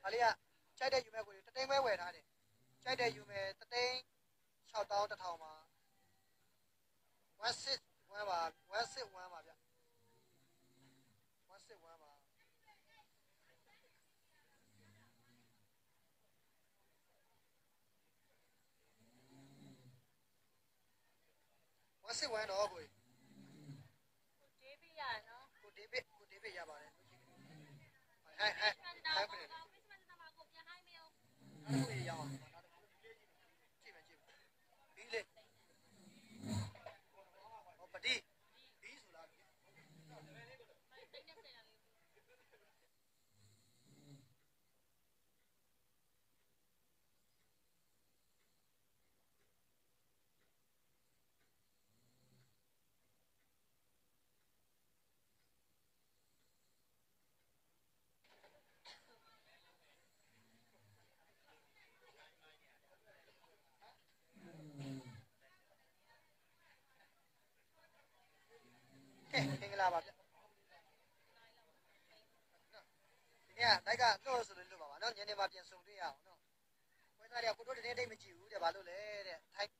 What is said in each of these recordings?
ဒါလေးကကြိုက်တဲ့ယူမဲ့ကိုတသိန်းပဲဝယ်ထားတယ်ကြိုက်တဲ့ယူမဲ့တသိန်း6,000 မှာ16 ပါ16ပါဗျ16ပါ16တော့ကိုဒေးဗစ်ရနော်ကိုဒေးဗစ်ရပါတယ်ဟဲ့ကိုပြန်ဟိုင်းမအောင်အဲ့ဒါကိုရအောင်ကြည့်မယ်ဘီးလေဟောပတိဘီးဆိုလားကဲမင်္ဂလာပါဗျဒီနေ့လိုက်ကလို့ဆိုလို့ပါပါနော်ညနေမှပြန်ဆုံတွေ့ရအောင်နော်ဝဲသားတွေကကိုတို့တနေ့တိတ်မကြည့်ဘူးတဲ့ဘာလို့လဲတဲ့ထိုင်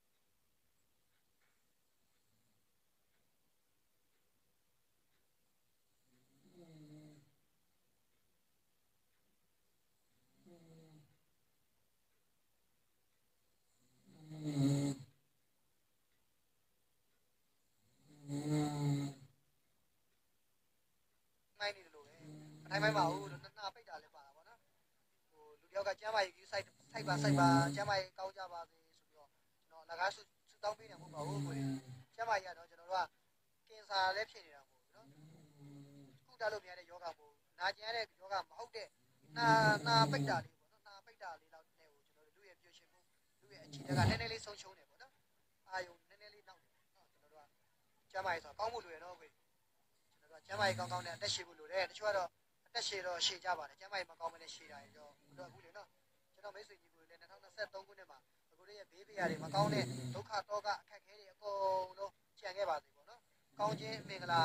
မိုင်းနေတယ်လို့ပဲအထိုင်မိုင်းပါဘူးလို့နှစ်ပိတ်တာလည်းပါတာပေါ့နော်ဟိုလူတယောက်ကကျမ်းမာရေးကြီးစိုက်ပါကျမ်းမာရေးကောင်းကြပါစေဆိုပြီးတော့ကျွန်တော်လကားဆုတောင်းပေးနေမှာမဟုတ်ပါဘူးကိုကျမ်းမာရေးကတော့ကျွန်တော်တို့ကကင်ဆာလည်းဖြစ်နေတာပေါ့နော်ခုတားလို့မရတဲ့ယောဂပေါ့နာကျင်ရတဲ့ယောဂမဟုတ်တဲ့နာပိတ်တာလေးပေါ့နော်နာပိတ်တာလေးတော့နဲ့ကိုကျွန်တော်တို့လူရဲ့ပြည့်ရှင်မှုလူရဲ့အခြေတက်ကနည်းနည်းလေးဆုံးရှုံးတယ်ပေါ့နော်အာယုံနည်းနည်းလေးနောက်တယ်နော်ကျွန်တော်တို့ကကျမ်းမာရေးဆိုကောင်းမှုလိုရတော့ကိုကျွန်တော်တို့ကကျမ်းမာရေးကောင်းကောင်းနဲ့အသက်ရှည်ဖို့လိုတယ်တချို့ကတော့အသက်ရှည်တော့ရှည်ကြပါတယ်ကျမ်းမာရေးမကောင်းမနဲ့ရှည်တာရင်တော့အခုလေနော်ကျွန်တော်မိတ်ဆွေညီကိုလည်း2023ခုနှစ်မှာအခုတည်းရဲ့ဘေးပရာတွေမကောင်းတဲ့ဒုက္ခတောကအခက်ခဲတွေအကုန်လုံးကြံခဲ့ပါစေပေါ့နော်ကောင်းခြင်းမင်္ဂလာ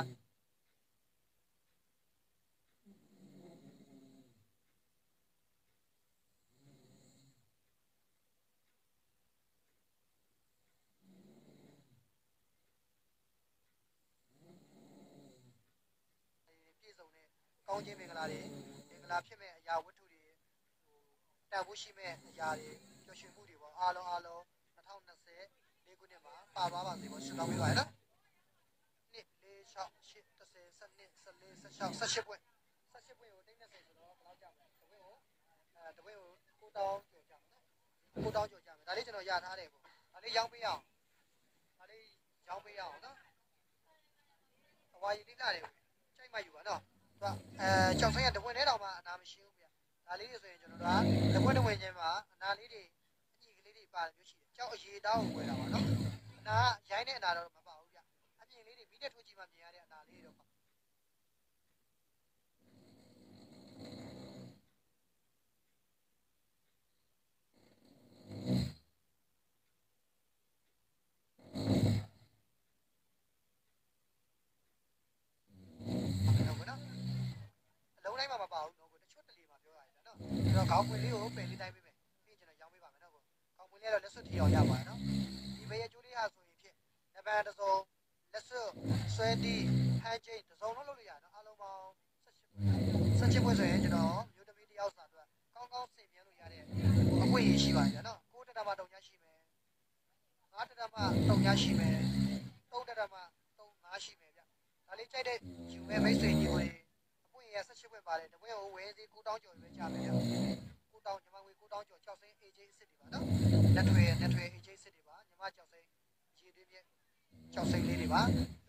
ပြည့်စုံတဲ့ကောင်းခြင်းမင်္ဂလာတွေမင်္ဂလာဖြစ်မဲ့အရာဝတ္ထုတွေတန်ဖိုးရှိမဲ့အရာတွေပျော်ရွှင်မှုတွေပေါ့အားလုံး2024ခုနှစ်မှာပါသွားပါစေပေါ့ဆုတောင်းပေးပါရနော်1 2 4 6 8 10 12 14 16 18ပွဲ18ပွဲကိုတိတ်20ဆိုတော့ဘယ်လောက်ကြမလဲတပွဲကိုတပွဲကို9000ကျော်ကြမှာနော်9000ကျော်ကြမယ်ဒါလေးကျွန်တော်ရထားတယ်ပေါ့ဒါလေးရောင်းပေးအောင်ဒါလေးရောင်းပေးအောင်နော်အဝါရီလေးလာတယ်ချိန်မှယူပါနော်သူကကြောက်ဆိုင်ကတပွင့်ထဲတောင်မှအနာမရှိဘူးဗျဒါလေးတွေဆိုရင်ကျွန်တော်တို့ကတပွင့်တဝင်းချင်းမှာအနာလေးတွေအညီကလေးတွေပါတယ်မျိုးရှိတယ်ကြောက်အရေတောင်းကိုဝယ်တာပါနော်အနာရိုင်းတဲ့အနာတော့မပါဘူးဗျအပြင်လေးတွေမိနဲ့ထိုးကြည့်မှမြင်ရတဲ့အနာလေးတွေတော့ဟုတ်ကဲ့နော်အလုံးတိုင်းမှာမပါဘူးနော်ကိုတချို့တလေမှာပြောရတယ်နော်ကျွန်တော်ခေါင်းပွင့်လေးကိုပယ်လေးတိုင်းပေးမယ်ပြီးကျွန်တော်ရောင်းပေးပါမယ်နော်ကိုခေါင်းပွင့်လေးကတော့လက်စွပ်ထီအောင်ရပါတယ်နော်ဒီဘေးရကျိုးလေးဟာဆိုရင်ဖြစ်နဗန်တစုံလက်စွပ်ဆွဲတီးဟန်ချင်းတစုံလုံးလုပ်လို့ရတယ်နော်အားလုံးပေါင်း18ပွဲဆိုရင်ကျွန်တော်မျိုးသမီးတယောက်စာအတွက်ကောင်းကောင်းဆင်မြန်းလို့ရတဲ့အခွင့်အရေးရှိပါတယ်နော်ကိုတက်တာမှတုံညာရှိမယ်9တက်တာမှတုံညာရှိမယ်3တက်တာမှ3 5ရှိမယ်ဗျဒါလေးကြိုက်တဲ့ယူမဲ့မိတ်ဆွေညီကိုအပွင့်ရ18ပွဲပါတယ်တပွဲကိုဝယ်စီ9000ကျော်ပဲကြာမယ်ဗျ9000ညီမငွေ9000ကျော်6စိမ်း AJ အစ်စ်တွေပါနော်လက်ထွေ AJ အစ်စ်တွေပါညီမ6စိမ်းရေသွေးပြည့်6စိမ်းလေးတွေပါ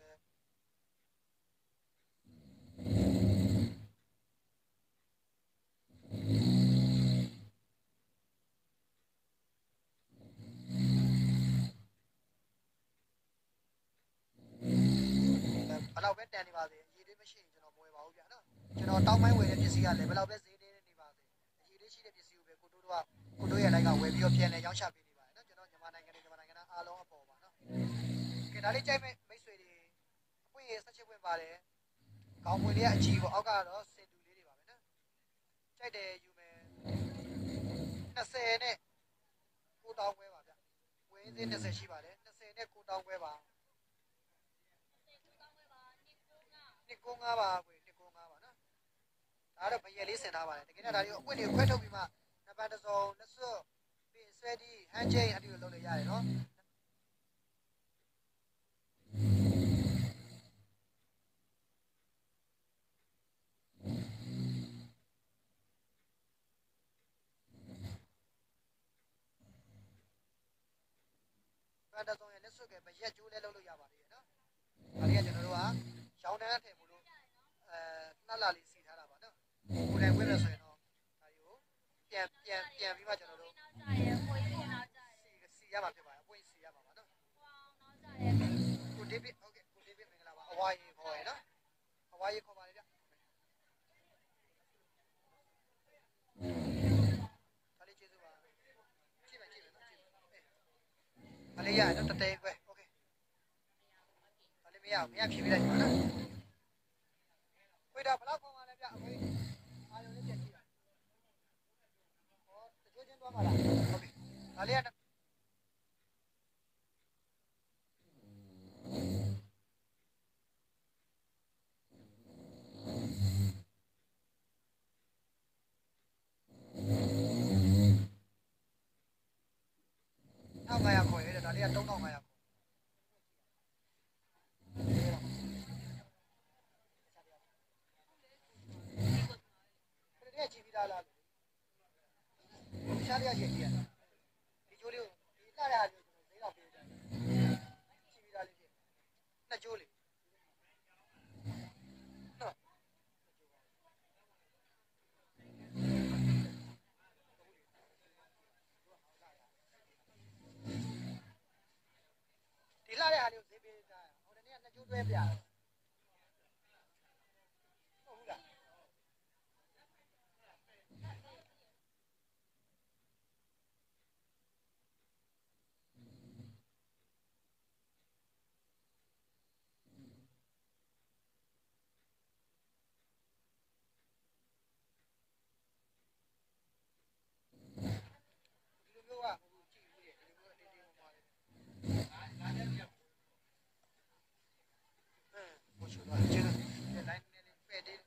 ဘယ်လောက်ပဲတန်နေပါစေအရေးလေးမရှိရင်ကျွန်တော်မဝယ်ပါဘူးဗျာနော်ကျွန်တော်တောင်းပိုင်းဝယ်တဲ့ပစ္စည်းကလည်းဘယ်လောက်ပဲဈေးနေနေပါစေအရေးလေးရှိတဲ့ပစ္စည်းကိုပဲကိုတို့ရဲ့လိုက်ကဝယ်ပြီးတော့ပြန်လဲရောင်းချပေးနေပါတယ်နော်ကျွန်တော်မြန်မာနိုင်ငံသားအားလုံးအပေါ်ပါနော်ကဲဒါလေးကြိုက်မဲ့မိတ်ဆွေတွေအပွင့်ရေဆက်ချစ်ပွင့်ပါတယ်ခေါင်းပွင့်လေးကအကြီးပေါ့အောက်ကတော့စင်တူလေးတွေပါပဲနော်ကြိုက်တယ်ယူမယ် 20နဲ့9,000ခွဲပါဗျဝင်းစင်း20ရှိပါတယ်20နဲ့9,000ခွဲပါ295ပါကွယ်295ပါနော်ဒါတော့ဘယက်လေးဆင်ထားပါတယ်တကယ်တော့ဒါတွေကိုအကွင့်တွေခွဲထုတ်ပြီးမှနံပါတ်တစ်စုံနှစ်စွပ်ပြီးဆွဲတီးဟန်ချိန်းအတူလုပ်လို့ရတယ်နော်နံပါတ်တစ်စုံရဲ့လက်စွပ်ကဘယက်ကျိုးလဲလုပ်လို့ရပါသေးတယ်နော်ဒါလေးကကျွန်တော်တို့ကရောင်းတန်းထည့်ဖို့လို့နှစ်လလေးစီထားတာပါနော်ကိုယ်တိုင်ဝယ်မယ်ဆိုရင်တော့ဒါတွေကိုပြန်ပြီးမှကျွန်တော်တို့စီရမှာဖြစ်ပါတယ်အပွင့်စီရမှာပါနော်ကိုဒေးဗစ်ဟုတ်ကဲ့ကိုဒေးဗစ်မင်္ဂလာပါအဝါရီခေါ်ရနော်အဝါရီခေါ်ပါလေဗျဒါလေးကျေးဇူးပါကြည့်မယ်နော်ကြည့်မယ်ဒါလေးရတော့တတဲခွဲโอเคဒါလေးမရဖြေပေးလိုက်ပါနော်ခွေးတာဘလောက်ခေါ်ပါလဲဗျအခွေးအာရုံလေးပြန်ကြည့်ပါဟောတချို့ချင်းသွားပါလားโอเคဒါလေးက1,500ခေါ်ရတယ်ဒါလေးက3,500ခေါ်တယ်ကြည့်ပြီးသားလားရှားရရကြည့်ရဒီကျိုးလေးကိုဒီလှရဟာလေးကိုကျွန်တော်ဈေးတော့ပေးတယ်ကြည့်ပြီးသားလေးဖြစ်နှစ်ကျိုးလေးနော်ဒီလှရဟာလေးကိုဈေးပေးတာဟိုတနေ့ကနှစ်ကျိုးတွဲပြဟုတ်ဘူးလားဒီလိုမျိုးကဟိုကြည့်ပြီးဒီလိုမျိုးအတင်းတင်းပေါ်ပါတယ်ဟိုချိုးတော့ကျေးဇူးဒီလိုင်းနဲ့လေးပဲ့သေး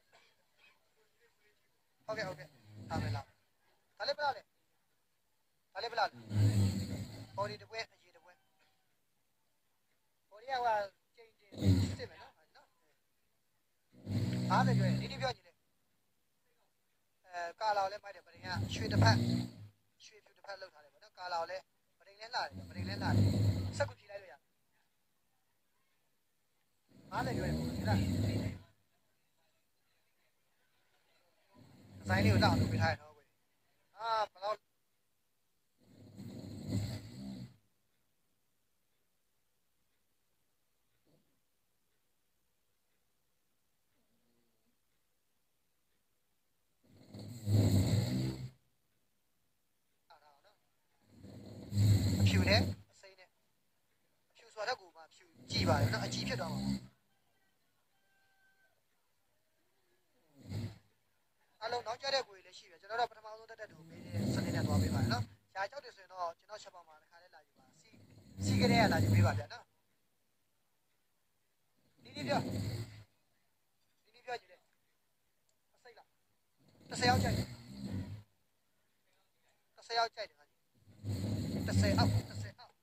ဟုတ်ကဲ့ဒါပဲလားဒါလေးဘယ်လားလဲဒါလေးဘယ်လားလဲဘော်ဒီတစ်ပွဲအရေးတစ်ပွဲဘော်ဒီကချိန်စစ်မယ်နော်အားလည်းပြောရင်ဒီပြောကြည့်လေကာလာကိုလည်းမိုက်တယ်ပရင်ကရွှေတစ်ဖက်ရွှေဖြူတစ်ဖက်လောက်ထားတယ်ပေါ့နော်ကာလာကိုလည်းပရင်လည်းလှတယ်ပရင်လည်းလှတယ်စက်ကူဖြီးလိုက်လို့ရအားလည်းပြောရင်ဒီလားဒီဇိုင်းလေးကိုတောက်လုပ်ပေးထားရတော့ကွယ်ဘယ်တော့ဖြူနဲ့အစိမ်းနဲ့ဖြူဆိုတော့ကိုမှဖြူကြည့်ပါတယ်နော်အကြည့်ဖြစ်သွားမှာအလုံးနောက်ကျတဲ့ကိုယ်လေးရှိတယ်ကျွန်တော်တို့ပထမဆုံးတက်တူပေးတဲ့စနစ်နဲ့သွားပေးပါနော်ရှားကြောက်တယ်ဆိုရင်တော့ကျွန်တော်ချက်ပေါင်းမှာတစ်ခါလေးလာယူပါစီကလေးကလာယူပေးပါဗျာနော်ဒီပြောကြည့်လေအစိတ်လား10ရောက်ကြိုက်တယ်10ရောက်ကြိုက်တယ်10အောက်10အောက်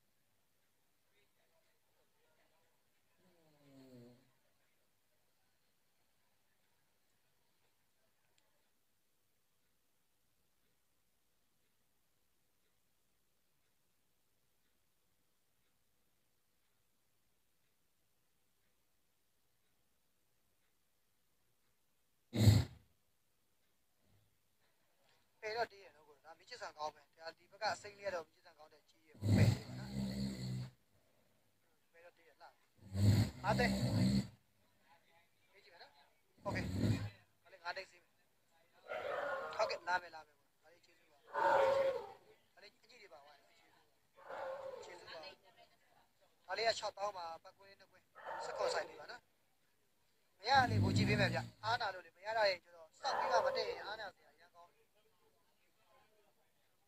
ပေတော့တည်ရတော့ကိုဒါမြစ်ချစ်ဆန်ကောင်းပဲဒါဒီဘက်ကအစိမ့်လေးကတော့မြစ်ချစ်ဆန်ကောင်းတဲ့ကြီးရပဲပေလေးပါနော်ပေတော့တည်ရလားအားတဲ့မေးကြည့်မယ်နော်โอเคဒါလေးငါးတိတ်စီးမယ်ဟုတ်ကဲ့လာမယ်ဒါလေးကျေးဇူးပါဒါလေးအကြည့်တွေပါဝိုင်းကျေးဇူးပါဒါလေးက6,000ပါပတ်ကွင်းနှစ်ကွင်းစက်ကောဆိုင်လေးပါနော်မရလေကိုကြည့်ပေးမယ်ဗျအားနာလို့လေမရတာရဲ့ကျတော့စောက်ပြီးမှမတည့်ရင်အားနာစရာ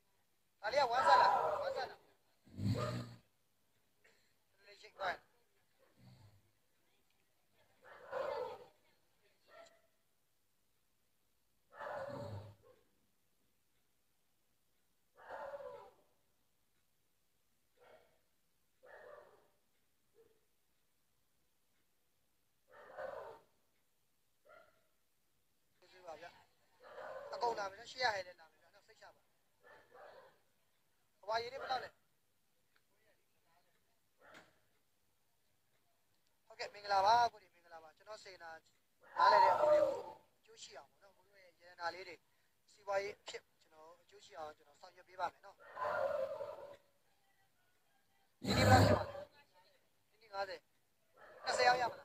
ဒါလေးကဝမ်းစားလားဝမ်းစားလားလေးချိတ်သွားပါဗျအကုန်လာပြီနော်800ဟဲ့လည်းလာပြီဗျနော်စိတ်ချပါဘဝရည်လေးဘယ်လောက်လဲဟုတ်ကဲ့မင်္ဂလာပါကိုဒီမင်္ဂလာပါကျွန်တော်စေနာနားလဲတဲ့အပေါ်ကိုအကျိုးရှိအောင်ပေါ့နော်ကိုတို့ရဲ့ရတနာလေးတွေစီးပွားရေးအဖြစ်ကျွန်တော်အကျိုးရှိအောင်ကျွန်တော်ဆောင်ရွက်ပေးပါမယ်နော်ဒီနေ့ဘယ်လောက်ဖြစ်ပါလဲဒီနေ့50 20ရောက်ရမလား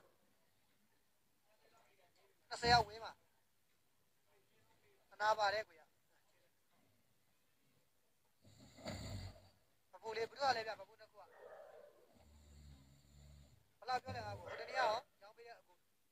20ရောက်ဝင်းပါအနာပါတယ်ကိုရပပူလေးဘုရားလေးဗျပပူတစ်ခုကဘယ်လောက်ပြောလဲဟာကိုဟိုတနေ့ရောရောင်းပေးတဲ့အကူ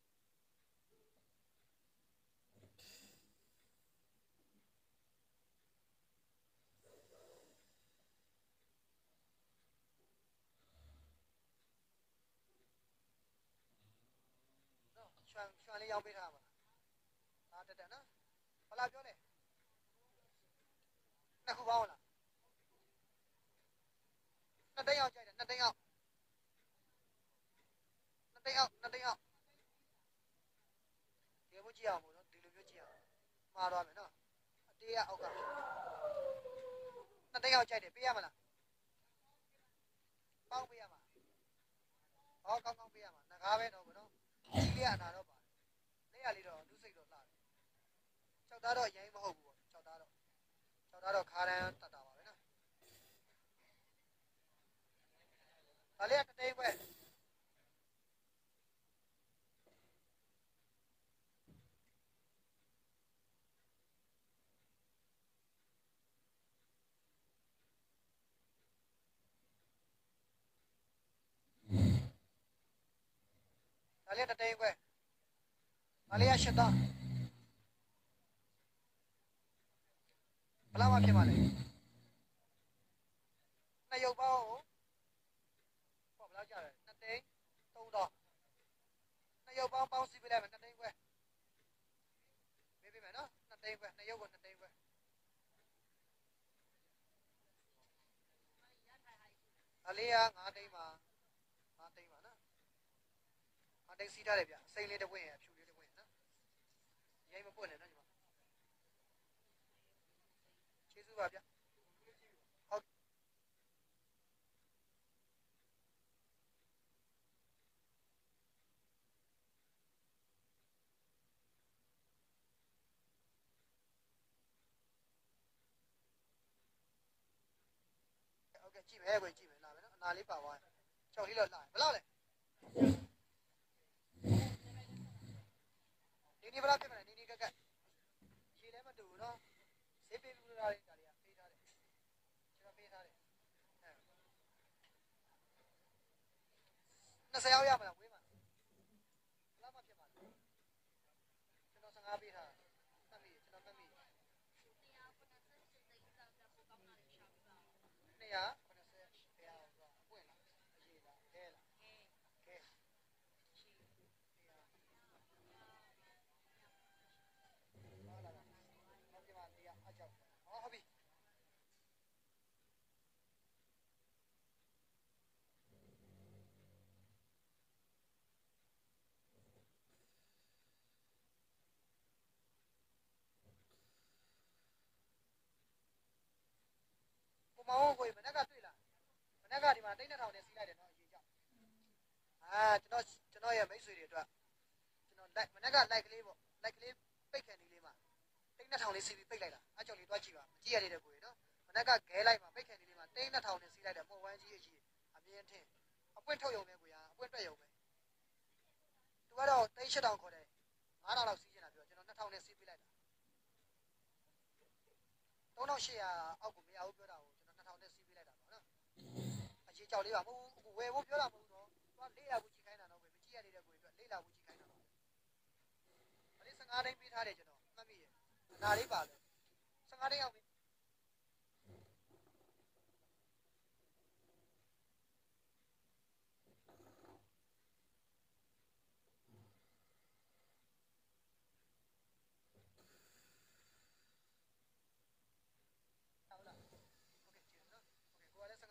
နော်ရွှန်လေးရောင်းပေးထားပါလားတက်တက်နော်ဘယ်လောက်ပြောလဲနှစ်ခုပေါင်းလားနှစ်သိန်းရောက်ကြိုက်တယ်နှစ်သိန်းရောက်နှစ်သိန်းရောက်နှစ်သိန်းရောက်ဒီဘုကြည့်အောင်မို့နော်ဒီလိုမျိုးကြည့်အောင်မှားသွားမယ်နော်အတေးရအောက်ကနှစ်သိန်းရောက်ကြိုက်တယ်ပေးရမလားပေါင်းပေးရမှာဟောကောင်းကောင်းပေးရမှာငကားပဲတော့ဘနော်ကြီးလေးအနာတော့ပါလက်ရလေးတော့လူစိတ်တော့လှတယ်၆သားတော့ရိုင်းမဟုတ်ဘူးပေါ့၆သားတော့ခါရန်တတ်တာပါပဲနော်ဒါလေးကတသိန်းပဲဒါလေးကတသိန်းပဲဒါလေးက၈သားဘယ်လောက်မှဖြစ်ပါလဲနှစ်ရုပ်ပေါင်းဟောဘယ်လောက်ကြလဲ2သိန်း3တော့နှစ်ရုပ်ပေါင်းစီးပေးလိုက်မယ်2သိန်းပဲပေးပေးမယ်နော်2သိန်းပဲနှစ်ရုပ်ကို2သိန်းပဲဒါလေးက5သိန်းပါ5သိန်းပါနော်5သိန်းစီးထားတယ်ဗျအစိမ်းလေးတစ်ပွင့်ရအဖြူလေးတစ်ပွင့်နော်ရိုင်းမပွင့်နဲ့နော်ညီမကျေးဇူးပါဗျဟုတ်ဟုတ်ကဲ့ကြည့်မယ်ကိုကြည့်မယ်လာမယ်နော်အနာလေးပါသွားကြောက်လေးတော့လာဘယ်လောက်လဲဒီနေ့ဘယ်လောက်ဖြစ်မလဲဒီနေ့ကက်ကရေလည်းမတူဘူးနော်ဈေးပေးပြီးလာလေးဒါလေးကပေးထားတယ်ကျွန်တော်ပေးထားတယ်20ရောက်ရမလားဝေးမှာဘယ်လောက်မှဖြစ်မှာလဲကျွန်တော်15ပေးထားတတ်မိကျွန်တော်တတ်မိ200မောင်ကိုမနက်ကတွေ့လားမနက်ကဒီမှာတိတ်2000နဲ့စီးလိုက်တယ်နော်အရေးကြောက်ကျွန်တော်ရဲ့မိတ်ဆွေတွေအတွက်ကျွန်တော်လိုက်မနက်ကလိုက်ကလေးပေါ့လိုက်ကလေးပိတ်ခံနေလေးမှာတိတ်2000လေးစီးပြီးပိတ်လိုက်တာအကြောက်လေးတွားကြည့်ပါမကြည့်ရသေးတဲ့ကိုနော်မနက်ကဂဲလိုက်မှာပိတ်ခံနေလေးမှာတိတ်2000နဲ့စီးလိုက်တယ်ပုံဝမ်းကြီးအကြီးအမြင်ထင်းအပွင့်ထုတ်ရုံပဲကိုရအပွင့်တွက်ရုံပဲသူကတော့တိတ်8000ခေါ်တယ်9000လောက်စီးနေတာပြောကျွန်တော်2000နဲ့စီးပေးလိုက်တာ3800အောက်ကိုမရဘူးပြောတာကိုကျွန်တော်2000နဲ့စီးပေးလိုက်တာပေါ့နော်အရေးကြောက်လေးပါမဟုတ်ဘူးဝယ်ဖို့ပြောတာမဟုတ်တော့သူကလေးလာဘူးကြည့်ခိုင်းတာတော့ပဲမကြည့်ရသေးတဲ့ကိုအတွက်လေးလာဘူးကြည့်ခိုင်းတာတော့အလေး15သိန်းပေးထားတယ်ကျွန်တော်မှတ်မိရဲ့အနာလေးပါလေ15သိန်းရောက်ပြီ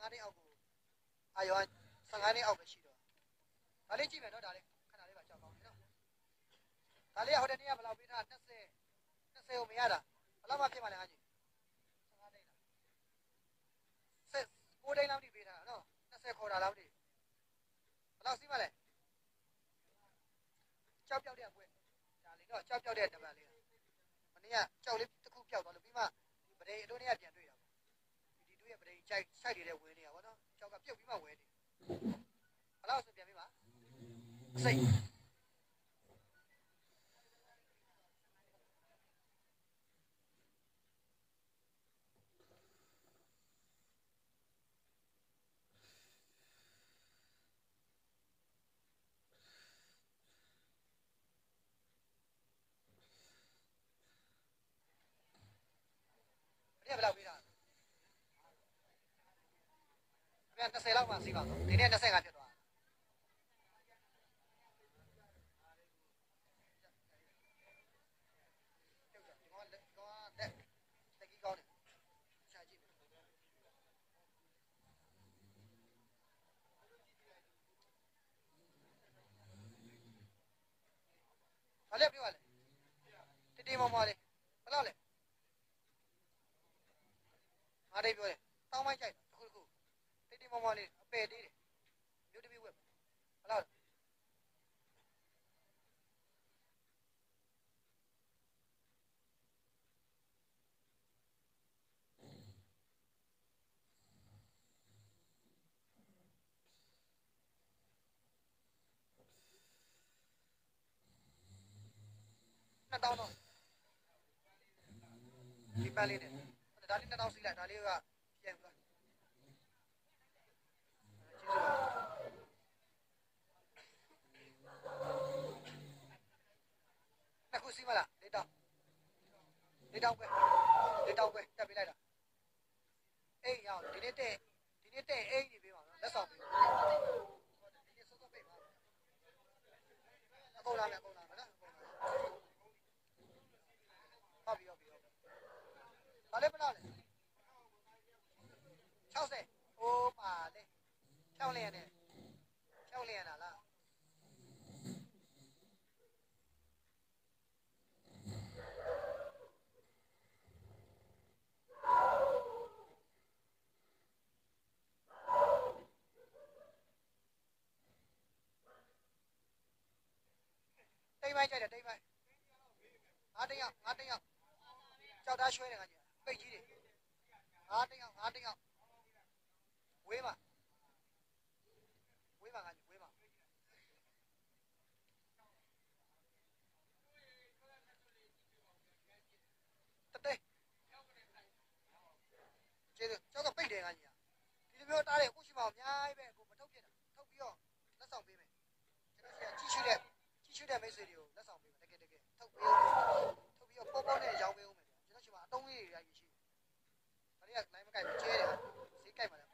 15နှစ်အောက်ကိုအာယော15နှစ်အောက်ပဲရှိတော့ဒါလေးကြည့်မယ်နော်ဒါလေးခဏလေးပါကြောက်ကောင်းနော်ဒါလေးကဟိုတနေ့ကဘယ်လောက်ပေးထား20ကိုမရတာဘယ်လောက်မှဖြစ်မှလဲဟာကြီး15သိန်းလား9သိန်းလောက်ထိပေးထားတာနော်20ခေါ်တာလောက်ထိဘယ်လောက်စီးမှလဲကြောက်ပြောက်တဲ့ကွယ်ဒါလေးတော့ကြောက်ပြောက်တဲ့တပတ်လေးမနေ့ကကြောက်လေးတစ်ခုပြောက်သွားလို့ပြီးမှပဒိန်အတို့နေ့ကပြန်တွေ့တာပေါ့ဒီတို့ရဲ့ပဒိန်စိုက်နေတဲ့ဝဲနေတာဗောနော်ကြောက်ကပြုတ်ပြီးမှဝဲနေဘယ်လောက်ဆိုပြန်ပြီးမှစိတ်ဘယ်လောက်ပေးတာပြန်20လောက်မှစီးပါတော့ဒီနေ့25ဖြစ်သွားဘာလဲပြောရလဲတေးမောမောလေးဘယ်လောက်လဲငါတိတ်ပြောတယ်တောင်းမိုင်းကြိုက်တစ်ခုတေးမောမောလေးအပယ်သေးတယ်မြို့တပည့်ဝက်ဘယ်လောက်2000တော့ဒီပန်းလေးနဲ့ဒါလေး2000စီးလိုက်ဒါလေးကပြန်သွားနှစ်ခုစီးမလား၄တောင်းပဲတက်ပေးလိုက်တာအေးရအောင်ဒီနေ့တဲ့အိမ်နေပေးပါနော်လက်ဆောင်ပေးဒီနေ့စောစောပေးပါအကုန်လာမယ်နော်ဟုတ်ပြီဘာလဲမလားလဲ60အိုးပါလေ6လျံနဲ့6လျံလားတိတ်ပိုင်းကြိုက်တယ်တိတ်ပိုင်းငါးတယောက်ကြောက်သားရွှဲတယ်ကကြီးပိတ်ကြီးတယ်ငါးတယောက်ဝေးပါငါကြီးဝေးပါတသိကျေးဇူးကျောက်ကပိတ်တယ်ကကြီးဒီလိုမျိုးတားတယ်အခုရှိမအောင်အများကြီးပဲအခုမထုတ်ဖြစ်တာထုတ်ပြီးတော့လက်ဆောင်ပေးမယ်ကျွန်တော်ကြီးရှိတဲ့မိတ်ဆွေတွေကိုလက်ဆောင်ပေးမယ်တကယ်ထုတ်ပြီးတော့ပေါ့နဲ့ရောင်းပေးဦးမယ်ကျွန်တော်ရှိမအတုံးလေးတွေရရှိတယ်ဒါတွေကလိုင်းမကိုက်ဘူးကျဲတယ်ဈေးကိုက်ပါလား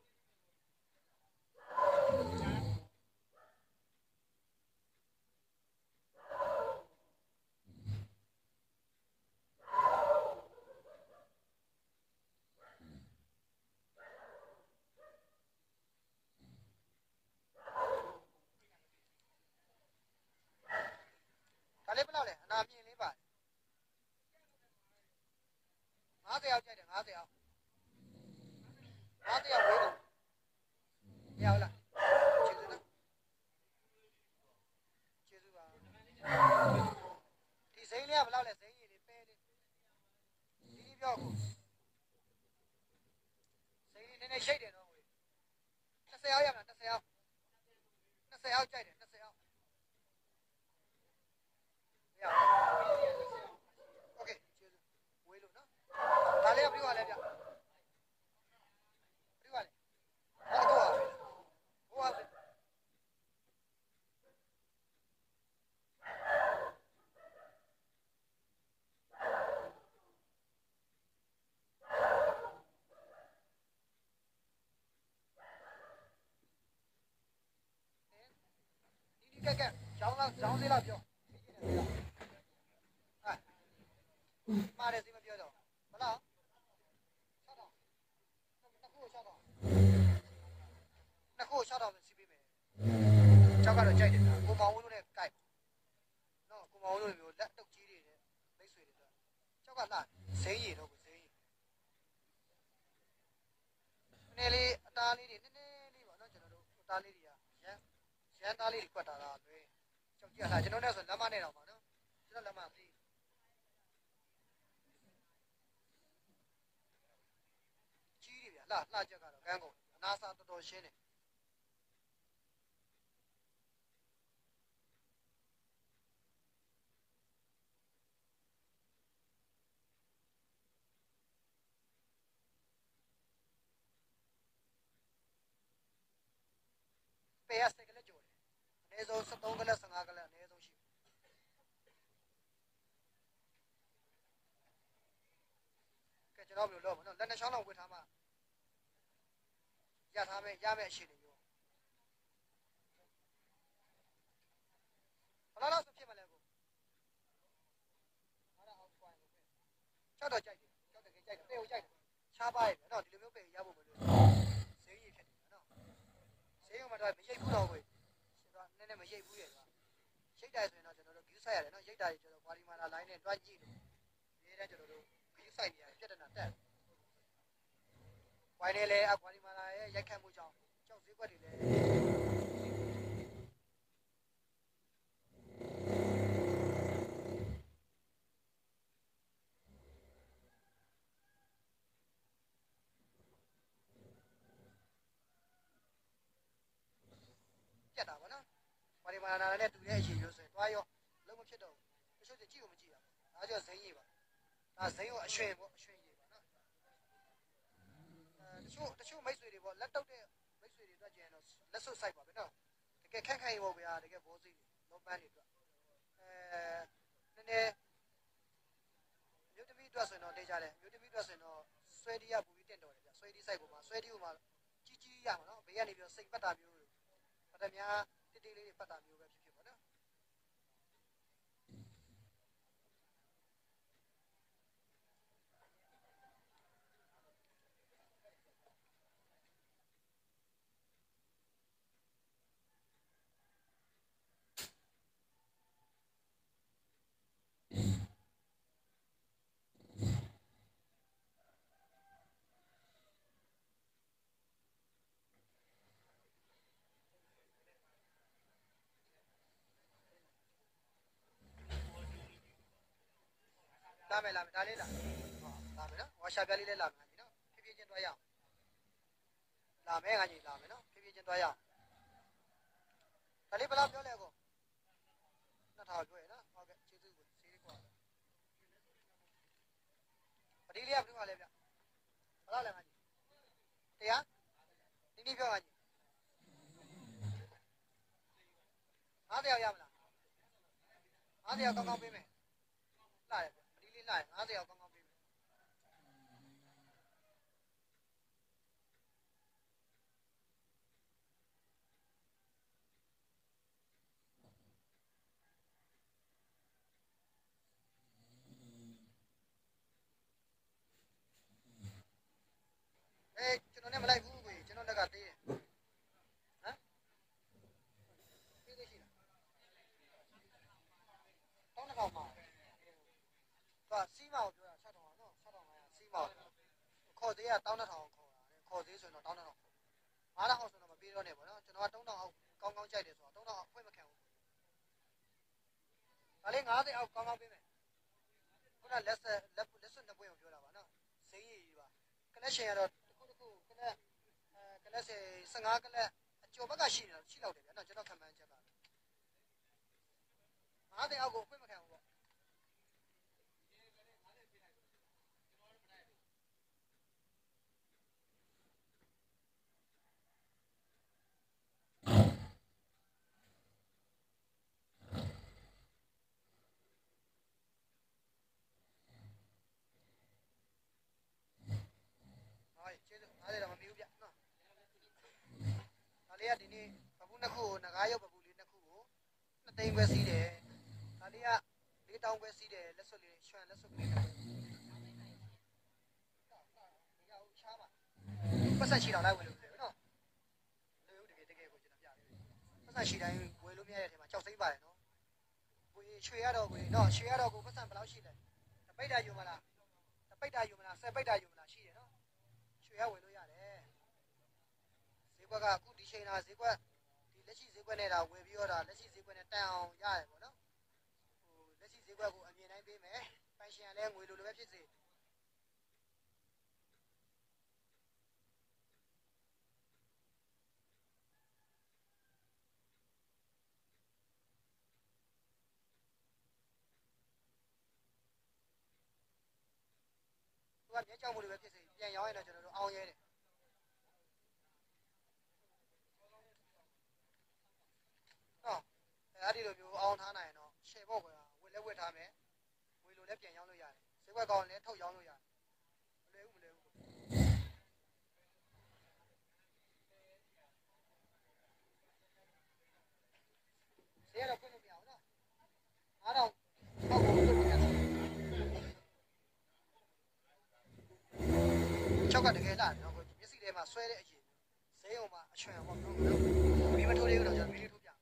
ဒါလေးဘယ်လောက်လဲအနာပြင်းလေးပါ50ရောက်ကြိုက်တယ်50ရောက်ဝေးတယ်ရအောင်လားကျေးဇူးပါဒီစိမ်းလေးကဘယ်လောက်လဲစိမ်းရည်လေးပဲလေးဒီပြောကိုစိမ်းလေးနည်းနည်းရှိတ်တယ်နော်20ရောက်ရမလား20ရောက်ကြိုက်တယ်20ရောက်ရโอเคကျေးဇူးဝေးလို့နော်ဒါလေးကပြီးသွားလဲဗျပြီးသွားလဲဟိုဟာကဲကျောင်းသေးလားပြောပါတယ်စီမပြောတော့ဘလား6တော့နှစ်ခု6တော့ 6000စီးပေးမယ်ကြောက်ကတော့ကြိုက်တယ်ဗျာကိုမောင်ဦးတို့နဲ့ကြိုက်နော်ကိုမောင်ဦးတို့မျိုးလက်တုပ်ကြီးတွေနဲ့မိတ်ဆွေတွေဆိုကြောက်ကလာဇိမ်းရည်တော့ကိုဇိမ်းရည်နည်းလေးအသားလေးတွေနည်းနည်းလေးပါနော်ကျွန်တော်တို့အသားလေးတွေကရန်သားလေးတွေကွက်တာလားလွယ်ကြောက်ကြလားကျွန်တော်နဲ့ဆိုလက်မနဲ့တော့ပါနော်ကျွန်တော်လက်မသေးကြီးတွေဗျာလှချက်ကတော့ကန်းကုန်အနာစာတော်တော်ရှင်းတယ်ပေရစကလေးကြော်တယ်အနည်းဆုံး73ကလက်15ကလက်အနည်းဆုံးရှိကဲကျွန်တော်ဘယ်လိုလုပ်မလဲလက်နှစ်ချောင်းလောက်ဝစ်ထားမှရထားမယ်ရမယ်အရှိနေမျိုးဘယ်လောက်ဆိုဖြစ်မလဲကိုအဲ့ဒါအောင်ပွိုင်းလို့ပဲ6တော့ကြိုက်တယ်6တကယ်ကြိုက်တယ်ပေကိုကြိုက်တယ်ချားပါရဲ့နော်ဒီလိုမျိုးပေရဖို့မလို့ဈေးကြီးဖြစ်တယ်နော်ဈေးကမှတော့မရိတ်ဘူးတော့ကိုနည်းနည်းမရိတ်ဘူးရဲ့ကွာရိတ်တယ်ဆိုရင်တော့ကျွန်တော်တို့ view site ရတယ်နော်ရိတ်တာတွေကျွန်တော် Guatemala line နဲ့တွားကြည့်လို့ဒီထဲကျွန်တော်တို့ view site တွေပြတ်တနာတက်ဝိုင်းနေလေအ Guatemala ရဲ့ရိုက်ခတ်မှုကြောင့်ကြောက်ဈေးကွက်တွေလည်းပြတ်တာပေါ့နော်ဝါဒီမာနာနဲ့တူတဲ့အရေးမျိုးဆိုရင်တွားရောလုံးမဖြစ်တော့ဘူးတချို့ကြည့်ကိုမကြည့်တာဒါကြောင့်ဇိမ်းကြီးပါဒါဇိမ်းကိုအရွှင်ပေါ့အရွှင်ကြီးပါနော်တချို့မိတ်ဆွေတွေပေါ့လက်တုပ်တဲ့မိတ်ဆွေတွေအတွက်ကျရင်တော့လက်စွပ်ဆိုင်ပါပဲနော်တကယ်ခက်ခိုင်ပေါ့ဗျာတကယ်ဘောစိတ်လောပန်းတွေအတွက်နည်းနည်းမြို့တမီအတွက်ဆိုရင်တော့တေးကြတယ်မြို့တမီအတွက်ဆိုရင်တော့ဆွဲတီးရပူပြီးတင့်တော်တယ်ဗျဆွဲတီးဆိုင်ပေါ်မှာဆွဲတီးပေါ်မှာကြီးရမှာနော်ဘေးကနေပြီးတော့စိတ်ပတ်တာမျိုးပတ်တများတိတိလေးတွေပတ်တာမျိုးပဲဖြစ်ပေါ့နော်လာမယ်ဒါလေးလာမယ်နော်ဝါရှာပြလေးလည်းလာမယ်နော်ဖြည်းဖြည်းချင်းတွားရအောင်လာမယ်ငါကြီးလာမယ်နော်ဖြည်းဖြည်းချင်းတွားရအောင်ဒါလေးဘယ်လောက်ပြောလဲကို2000ပြောရနော်ဟုတ်ကဲ့ကျေးဇူးကိုစီးလေးကွာပတိလေးကဘယ်လိုမှလဲဗျဘယ်လောက်လဲငါကြီးတရားဒီပြောငါကြီး50ရောက်ရမလား50ရောက်ကောင်းကောင်းပေးမယ်လာတယ်ပတိလေးလာတယ်50ရောက်ကောင်းကောင်းပေးမယ်ကျွန်တော်နဲ့မလိုက်ဘူးကိုကျွန်တော်လက်ကသေးတယ်ဟမ်သေးသေးရှိလား1000မှာစီးမအောင်ပြောတာ6000အောင်နော်6500စီးမအောင်ခေါ်သေးက12000ခေါ်တာခေါ်သေးဆိုရင်တော့12000 9000အောင်ဆိုတော့မပြေတော့နဲ့ပေါ့နော်ကျွန်တော်က3000အောက်ကောင်းကောင်းကြိုက်တယ်ဆိုတော့3000အောက်ဖွင့်မခံဘူးဒါလေး50အောက်ကောင်းကောင်းပေးမယ်ခုနလက်စွပ်နှစ်ပွင့်ကိုပြောတာပါနော်ဈေးရည်ပါကလက်ရှင်ကတော့တစ်ခုကလက်ကလက်15ကလက်အကျော်ဘက်ကရှိတယ်လောက်တယ်ဗျာနော်ကျွန်တော်ခံမှန်းချက်က50အောက်ကိုဖွင့်မခံဘူးပေါ့ကျေးဇူး50တော့မမီဘူးဗျနော်ဒါလေးကဒီနေ့ပပူနှစ်ခုကိုငကားရုပ်ပပူလေးနှစ်ခုကို2သိန်းပဲစီးတယ်ဒါလေးက4000ပဲစီးတယ်လက်စွပ်လေးရွှန်လက်စွပ်ကလေးနဲ့ပတ်ဆက်ချီတော့လိုက်ဝင်လို့နော်လူတကယ်ပတ်စံရှိတိုင်းဝယ်လို့မရတဲ့ထဲမှာကြောက်စိမ့်ပါတယ်နော်ကိုရွှေရတော့ကိုနော်ရွှေရတော့ကိုပတ်စံဘယ်လောက်ရှိလဲတပိတ်တာယူမလားတပိတ်တာယူမလား10ပိတ်တာယူမလားရှိတယ်နော်ရွှေရဝယ်လို့ရတယ်ဈေးကွက်ကအခုဒီချိန်လာဈေးကွက်ဒီလက်ရှိဈေးကွက်နဲ့ဒါဝယ်ပြီးတော့ဒါလက်ရှိဈေးကွက်နဲ့တန်အောင်ရတယ်ပေါ့နော်လက်ရှိဈေးကွက်ကိုအမြင်တိုင်းပေးမယ်ပိုင်ရှင်ကလည်းငွေလိုလိုပဲဖြစ်စေသူကမျက်ကြောက်မှုတွေပဲဖြစ်စေပြန်ရောင်းရင်တော့ကျွန်တော်တို့အောင်ရဲတယ်နော်အဲ့ဒီလိုမျိုးအောင်ထားနိုင်ရင်တော့ရှယ်ပေါ့ကွာဝယ်လဲဝယ်ထားမယ်ငွေလိုလဲပြန်ရောင်းလို့ရတယ်ဈေးကွက်ကောင်းလည်းထုတ်ရောင်းလို့ရတယ်မလွယ်ဘူးဈေးကတော့ဖွင့်လို့မရဘူးနော်9000အောက်ကိုလွတ်ပြရတယ်ချောက်ကတကယ်လာတယ်နော်ကိုမျက်စိထဲမှာဆွဲတဲ့အရင်ဈေးုံမှာအချွန်ပေါ့နော်မီးမထိုးသေးဘူးတော့ကျွန်တော်မီးလေးထိုးပြ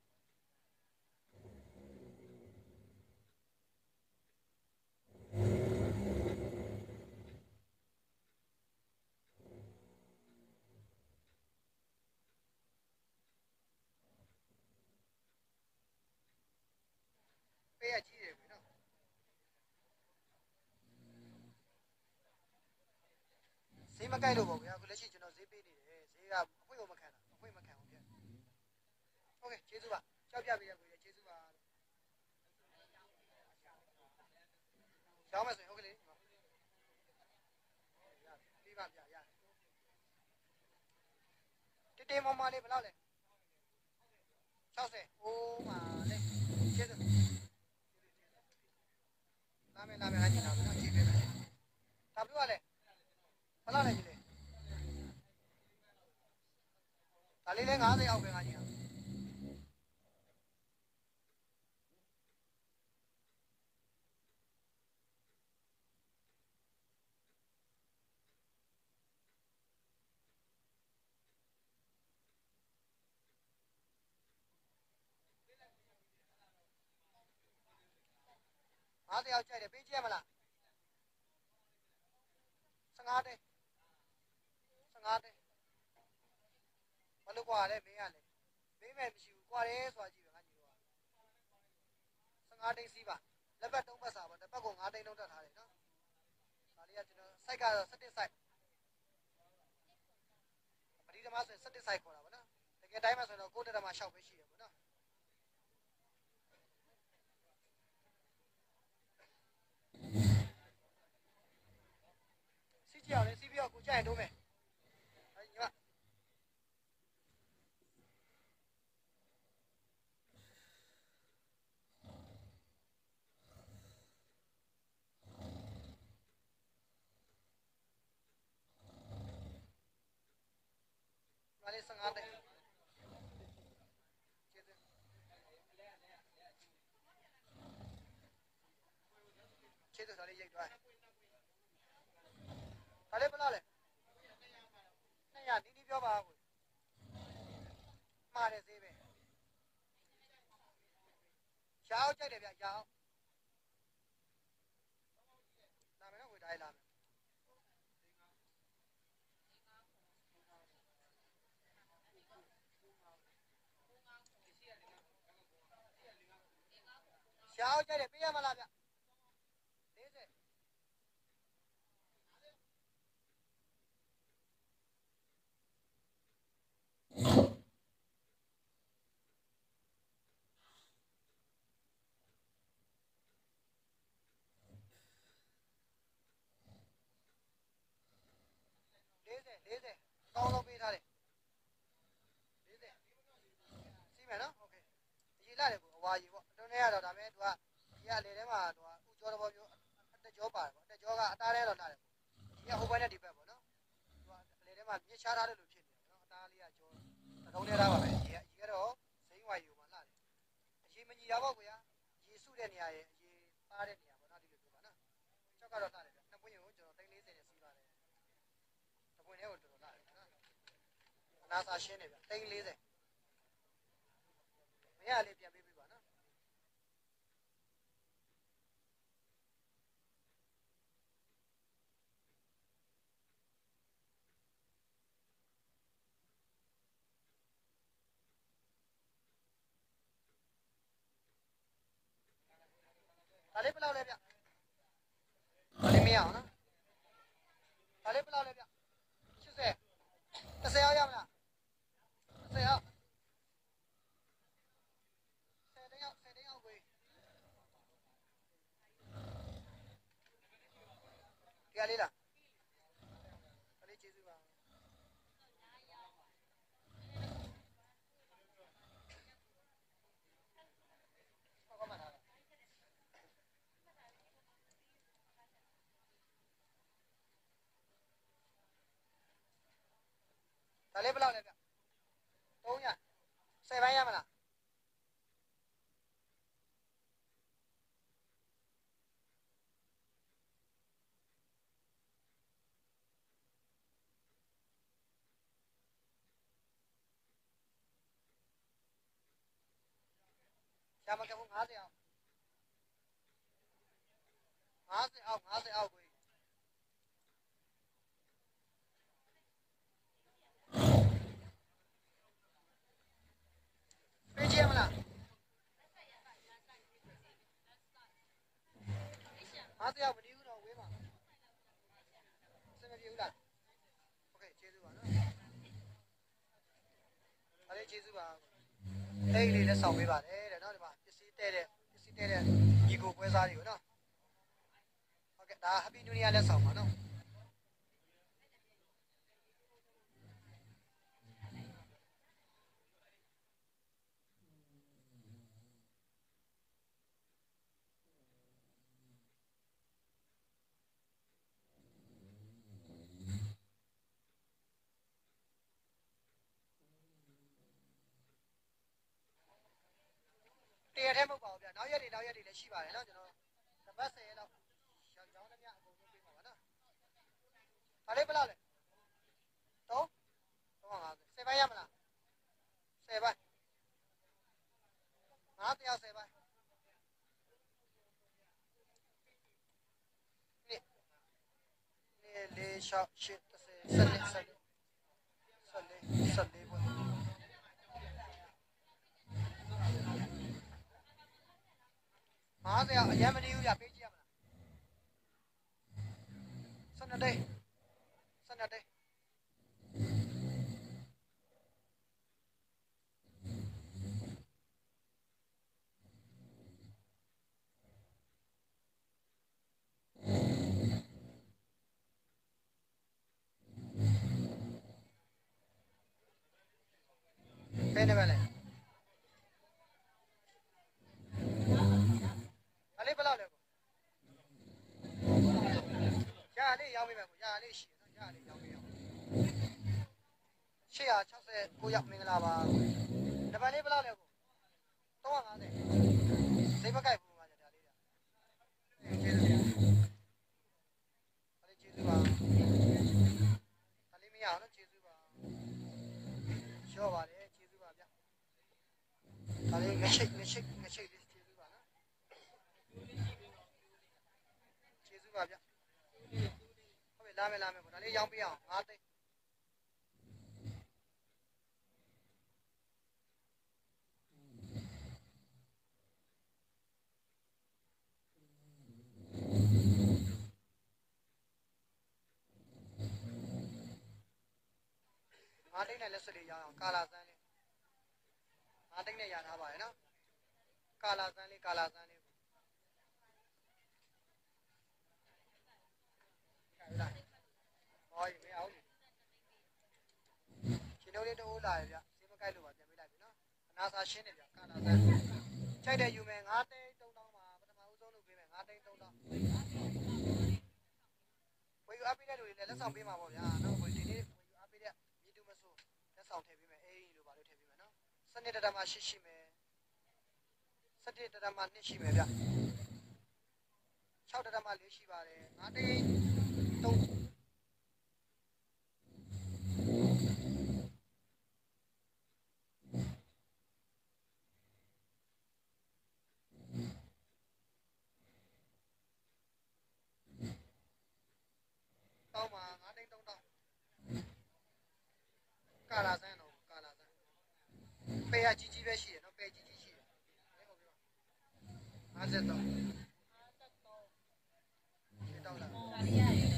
ပေးရကြီးတယ်ကွနော်ဈေးမကိုက်လို့ပေါ့ဗျာအခုလက်ရှိကျွန်တော်ဈေးပေးနေတယ်ဈေးကအခွင့်ကိုမခံတာအခွင့်မခံဘူးဗျโอเคကျေးဇူးပါကြောက်ပြပေးရကိုကျေးဇူးပါရောင်းမယ်ဆိုရင်ဟုတ်ကလေးလေးပါဗျာရတယ်တေးတေးမမလေးဘယ်လောက်လဲ60အိုးပါလေကျေးဇူးလာမယ်ဟာကြီးလာမယ်ကြည့်ပေးမယ်ဒါပြရလဲဘယ်လောက်လဲကြီးလဲဒါလေးလဲ90အောက်ပဲငါကြီး90အောက်ကြိုက်တယ်ပေးကြည့်ရမလား15တိန်း15တိန်းဘာလို့กว่าလဲမင်းရလဲမင်းမဲ့မရှိဘူးกว่าတယ်ဆိုတာကြည့်ပဲငါညီတော့15တိန်းစီးပါလက်ပတ်3ပတ်စာပါတစ်ပတ်ကို5တိန်းလုံးတက်ထားတယ်နော်ဒါလေးကကျွန်တော် site ကတော့17 site ပရိသမားဆိုရင်17 site ခေါ်တာပေါ့နော်တကယ်တိုင်းမှာဆိုတော့9တက်မှာ6ပဲရှိတယ်ပေါ့နော်စီးကြည့်အောင်လေစီးပြီးတော့ကိုကြိုက်ရင်တိုးမယ်အဲဒီညီမလေး15တိန်းကျေးဇူးကျေးဇူးဒါလေးရိတ်သွားဒါလေးဘယ်လောက်လဲ200နီးနီးပြောပါကိုမှားတယ်ဈေးပဲရောင်းကြိုက်တယ်ဗျရောင်းလာမယ်နော်ကိုတိုင်းလာမယ်ရောင်းကြိုက်တယ်ပေးရမလားဗျ4040အကောင်းဆုံးပေးထားတယ်40စီးမယ်နော်โอเคရေလာတယ်ကိုအဝါရေပေါ့အတွင်းထဲကတော့ဒါမဲ့သူကဒီကအလေထဲမှာသူကဥကြောတော်မျိုးအတက်ကြောပါတယ်ပေါ့အတက်ကြောကအသားထဲတော့လာတယ်ပေါ့ဒီကဟိုဘက်နဲ့ဒီဘက်ပေါ့နော်သူကအလေထဲမှာမြစ်ချထားတယ်လို့ဖြစ်နေတယ်နော်အသားလေးကကြောတကုန်းထဲထားပါပဲရေကတော့စိမ့်ဝါယူမှာလာတယ်အရေမညီတာပေါ့ကွာရေစုတဲ့နေရာရဲ့အရေသားတဲ့နေရာပေါ့နော်ဒီလိုပြောပါနော်ကြောက်ကတော့လာတယ်ဗျနှစ်ပွင့်ကိုကျွန်တော်340နဲ့စီးပါတယ်တပွင့်ထဲကိုတော်တော်လာတယ်နော်အနာစာရှင်းနေဗျ340 နေရာလေးပြန်ပေးပါနော်ဒါလေးဘယ်လောက်လဲဗျဒါလေးမရအောင်နော်ဒါလေးဘယ်လောက်လဲဗျ80 30ရောက်ရမလား30ရောက်10တင်းရောက်10တင်းရောက်ကိုဒီကလေးလားဒါလေးကျေးဇူးပါဟုတ်ကဲ့ပါလားဒါလေးဘယ်လောက်လဲဗျ300 10ပိုင်းရမလားရှာမကဘူး50အောင်50အောက်50အောက်ကိုပေးကြည့်မလား50အောက်မနေဘူးတော့ဝေးပါစင်မပြေဘူးလားโอเคကျေးဇူးပါနော်ဒါလေးကျေးဇူးပါအဲ့ဒီလေးလည်းဆောင်ပေးပါတယ်တဲ့နော်ဒီမှာပစ္စည်းတဲ့ညီကိုပွဲစားတွေကိုနော်ဟုတ်ကဲ့ဒါ Happy New Year လည်းဆောင်ပါနော်တရထဲမဟုတ်ပါဘူးဗျနောက်ရက်တွေလည်းရှိပါတယ်နော်ကျွန်တော်တပတ်10ရက်လောက်ရောင်းသမျှအကုန်လုံးပေးပါပါနော်ဒါလေးဘယ်လောက်လဲ3 350 10ပိုင်းရမလား10ပိုင်း50ရောက်10ပိုင်းนี่4 6 8 10 14ပေါ့50ရောက်အရင်မနေဘူးဗျပေးကြည့်ရမလား12တိတ်12တိတ်ဘယ်နဲ့ပဲလဲဒါလေးဘယ်လောက်လဲကိုရလေးရောင်းပေးမယ်ကိုရလေးရှိနော်ရလေးရောင်းပေးအောင်869ရောက်မင်္ဂလာပါတပတ်လေးဘယ်လောက်လဲကို350စိတ်မကြိုက်ဘူးမှာဒါလေးကျေးဇူးပါဒါလေးကျေးဇူးပါဒါလေးမရအောင်နော်ကျေးဇူးပါရောပါတယ်ကျေးဇူးပါဗျဒါလေးငချိတ်လေးကျေးဇူးပါနော်ကျေးဇူးပါဗျဟုတ်ပြီလာမယ်ကိုဒါလေးရောင်းပေးအောင်5သိန်း5သိန်းနဲ့လက်စွပ်လေးရောင်းအောင်ကာလာစမ်းလေး5သိန်းနဲ့ရထားပါရဲ့နော်ကာလာစမ်းလေးဟောရေမအောင်ရှင်တို့လေးတိုးလာရဗျစေးမကိုက်လို့ပါပြန်ပေးလိုက်ပြီနော်အနာစာရှင်းနေဗျကာလာစမ်းကြိုက်တဲ့ယူမယ်5သိန်း3000ပါပထမဦးဆုံးလုပ်ပေးမယ်5သိန်း3000ဝယ်ယူအပ်ပေးတဲ့လူတွေလည်းလက်ဆောင်ပေးမှာပေါ့ဗျာနော်ဒီနေ့ဝယ်ယူအပ်ပေးတဲ့မိတူမဆိုးလက်ဆောင်ထည့်ပေးမယ်အေးလိုပါလို့ထည့်ပေးမယ်နော်စနစ်တတမရှိရှိမယ်စနစ်တတမ2ရှိမယ်ဗျ6တတမ4ရှိပါတယ်5သိန်း3 ကာလာဆန်းတော့ကာလာဆန်းပေရကြီးကြီးပဲရှိတယ်နော်ပေကြီးကြီးရှိတယ်ဟုတ်ပြီ53ရှင်းတော့လားဒါလေးရတယ်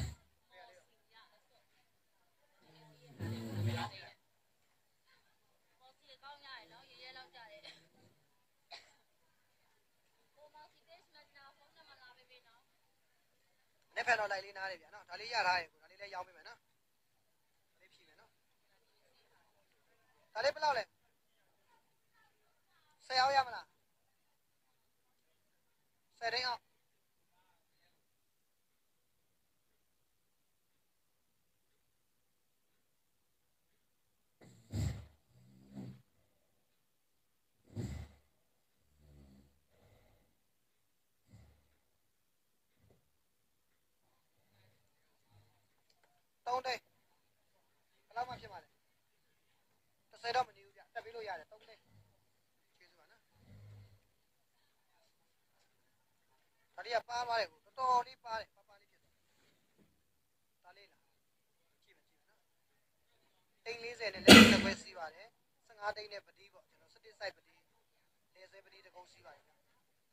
ကောင်းရတယ်နော်ရဲရဲလောက်ကြတယ်ဟိုမောင်စီပေးစမနာဖုန်းနံပါတ်လာပေးပေးနော်နေ့ဖက်တော့လိုက်လေးနားတယ်ဗျာနော်ဒါလေးရထားတယ်ကိုဒါလေးလည်းရောင်းပေးမယ်နော်ဒါလေးဖြည့်မယ်နော်ဒါလေးဘယ်လောက်လဲ10ရောက်ရမလား10တင်းအောင်3တင်းဘယ်လောက်မှဖြစ်မှာလဲ30တော့မနေဘူးဗျတက်ပေးလို့ရတယ်3တင်းကျေးဇူးပါနော်ဒါလေးကပါသွားတယ်ကိုတော်တော်လေးပါတယ်ပါပါလေးဖြစ်သွားဒါလေးလားကြည့်မယ်နော်တိန်း40နဲ့လက်တစ်ခွဲစီးပါတယ်15တိန်းနဲ့ပတိပေါ့ကျွန်တော်17 site ပတိလေဆဲပတိတစ်ကုန်းစီးပါတယ်ဗျ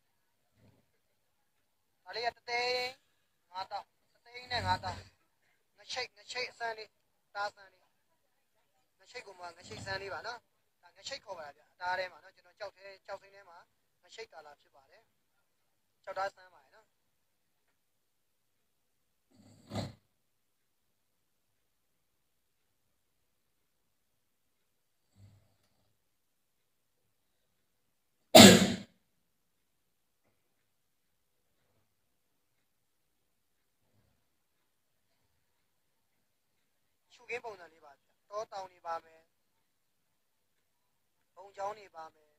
ဒါလေးကတသိန်း5000တသိန်းနဲ့5000ငချိတ်အစမ်းလေးတားစမ်းလေးငချိတ်ကမှငချိတ်စမ်းလေးပါနော်ဒါငချိတ်ခေါ်ပါလားဗျအသားထဲမှာနော်ကျွန်တော်ကြောက်စိမ်းထဲမှာငချိတ်ကာလာဖြစ်ပါတယ်ကြောက်သားစမ်းပါတယ်နော်ရှုခင်းပုံစံလေးပါဗျတောတောင်နေပါမယ်ဘုံချောင်းနေပါမယ်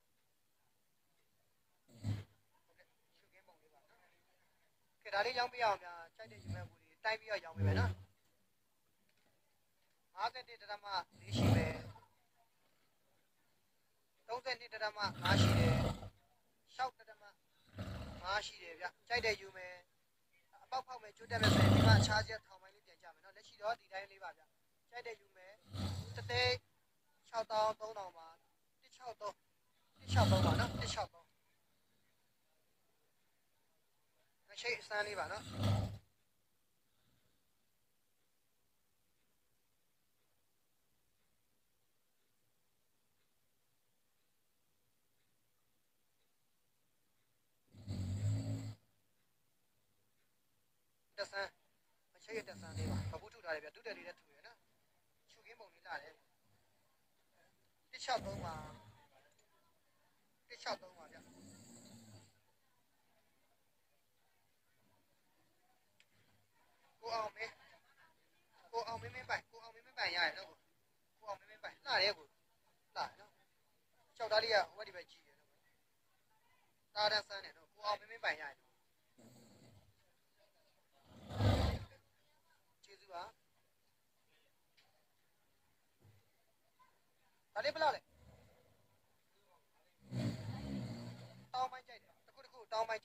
ရှုခင်းပုံလေးပါနော်ခေဒါလေးရောင်းပြအောင်ဗျာကြိုက်တဲ့ယူမဲ့ဘူးလေးတိုက်ပြီးတော့ရောင်းပေးမယ်နော်51ဒရမ4ရှိမယ်32ဒရမ5ရှိတယ်6ဒရမ5ရှိတယ်ဗျကြိုက်တဲ့ယူမယ်အပေါက်ဖောက်မယ်ကျွတ်တက်မယ်ဆိုရင်ဒီမှာအခြားချက်ထောင်ပိုင်းလေးပြန်ကြမယ်နော်လက်ရှိတော့ဒီတိုင်းလေးပါဗျကြိုက်တဲ့ယူမယ်တသိန်း6300ပါ163ပါနော်163ငချိတ်အစမ်းလေးပါနော်တဆန်းငချိတ်တဆန်းလေးပါဘဘူးထုထားတယ်ဗျဒုတက်လေးနဲ့ထူရယ်နော်ရှုခင်းပုံလေးလာတယ်163ပါ163ပါဗျကိုအောင်မင်းပိုင်ရတယ်နော်ကိုအောင်မင်းပိုင်လာတယ်ကိုလာနော်ကြောက်သားလေးကဟိုဘက်ဒီဘက်ကြည့်တယ်နော်တားတန်းဆန်းတယ်နော်ကိုအောင်မင်းပိုင်ရတယ်ကျေးဇူးပါဒါလေးဘယ်လောက်လဲတောင်းပိုင်းကြိုက်တယ်တစ်ခုတောင်းပိုင်း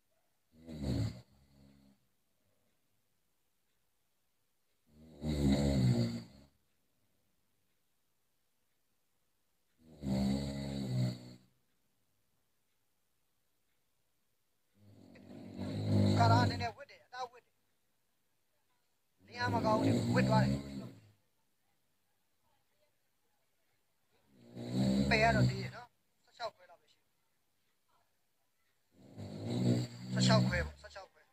ကာလာနည်းနည်းဝစ်တယ်အသားဝစ်တယ်နေရာမကောင်းဘူးဝစ်သွားတယ်ပေရတော့ဒီနော်16ခွဲလောက်ပဲရှိ16ခွဲပေါ့16ခွဲ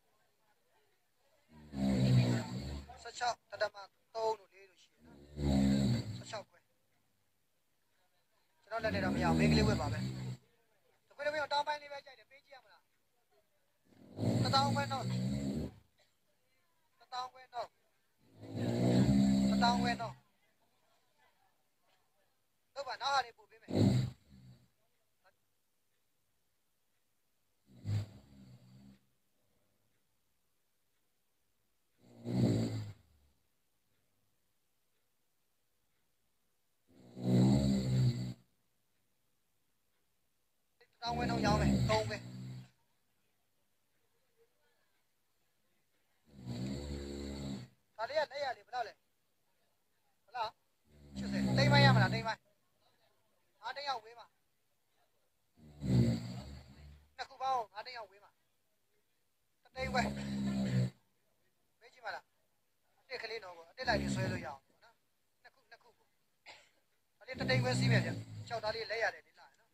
16တဒမ3လို့4လို့ရှိရနော်16ခွဲကျွန်တော်လက်နေတော့မရအောင်မင်းကလေးဝစ်ပါပဲတခွဲတခွဲတောင်းပိုင်းလေးပဲကြိုက်တယ်ပေးကြည့်ရမလား1000ခွဲတော့1000ခွဲတော့1000ခွဲတော့တော့ပါနောက်ဟာလေးပို့ပေးမယ်တောင်းဝဲတော့ရောင်းမယ်3ပဲဒါလေးကလက်ရလေးဘယ်လောက်လဲဘယ်လောက်80 တိန်ပိုင်းငါးတိန်ရောက်ဝေးမှာနှစ်ခုပေါင်းငါးတိန်ရောက်ဝေးမှာတတိန်ပဲမေးကြည့်ပါလားအတစ်ကလေးတော့အတစ်လိုက်လေးဆွဲလို့ရအောင်နော်နှစ်ခုကိုဒါလေးတတိန်ပဲစီးမယ်ဗျကြောက်သားလေးလက်ရတယ်လေလာနော်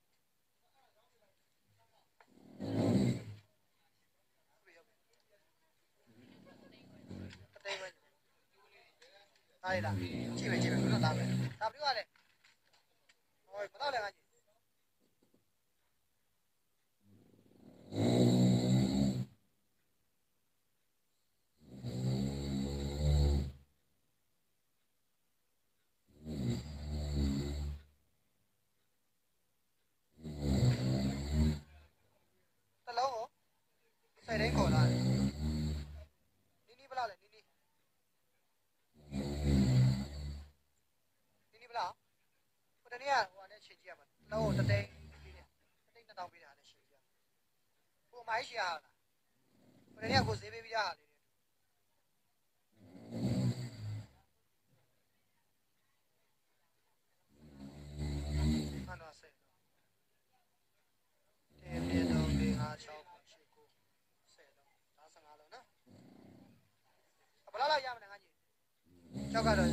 တတိန်ပဲဒါလေးလားကြည့်မယ်ဘယ်လိုသားပဲဒါပြရလဲဟိုဘယ်တော့လဲငါကြီးတလုံးကိုစိတ်တိုင်းခေါ်လာတယ်နီးဘလားလဲနီးဘလားဟိုတနေ့ကဟိုနဲ့ချိန်ကြည့်ရမှာတလုံးကိုတတိန်ပြီးတယ်တတိန်2000ပေးတာလည်းချိန်ကြည့်ရဟိုမိုင်းရှာလားဟိုတနေ့ကကိုဈေးပေးပြရတာလေမှန်တော့ဆက်တယ်ပြေတော့5 6 8 9 10တော့ဒါ15လုံးနော်ဘယ်လောက်ရမလဲငါကြီးကြောက်ကတော့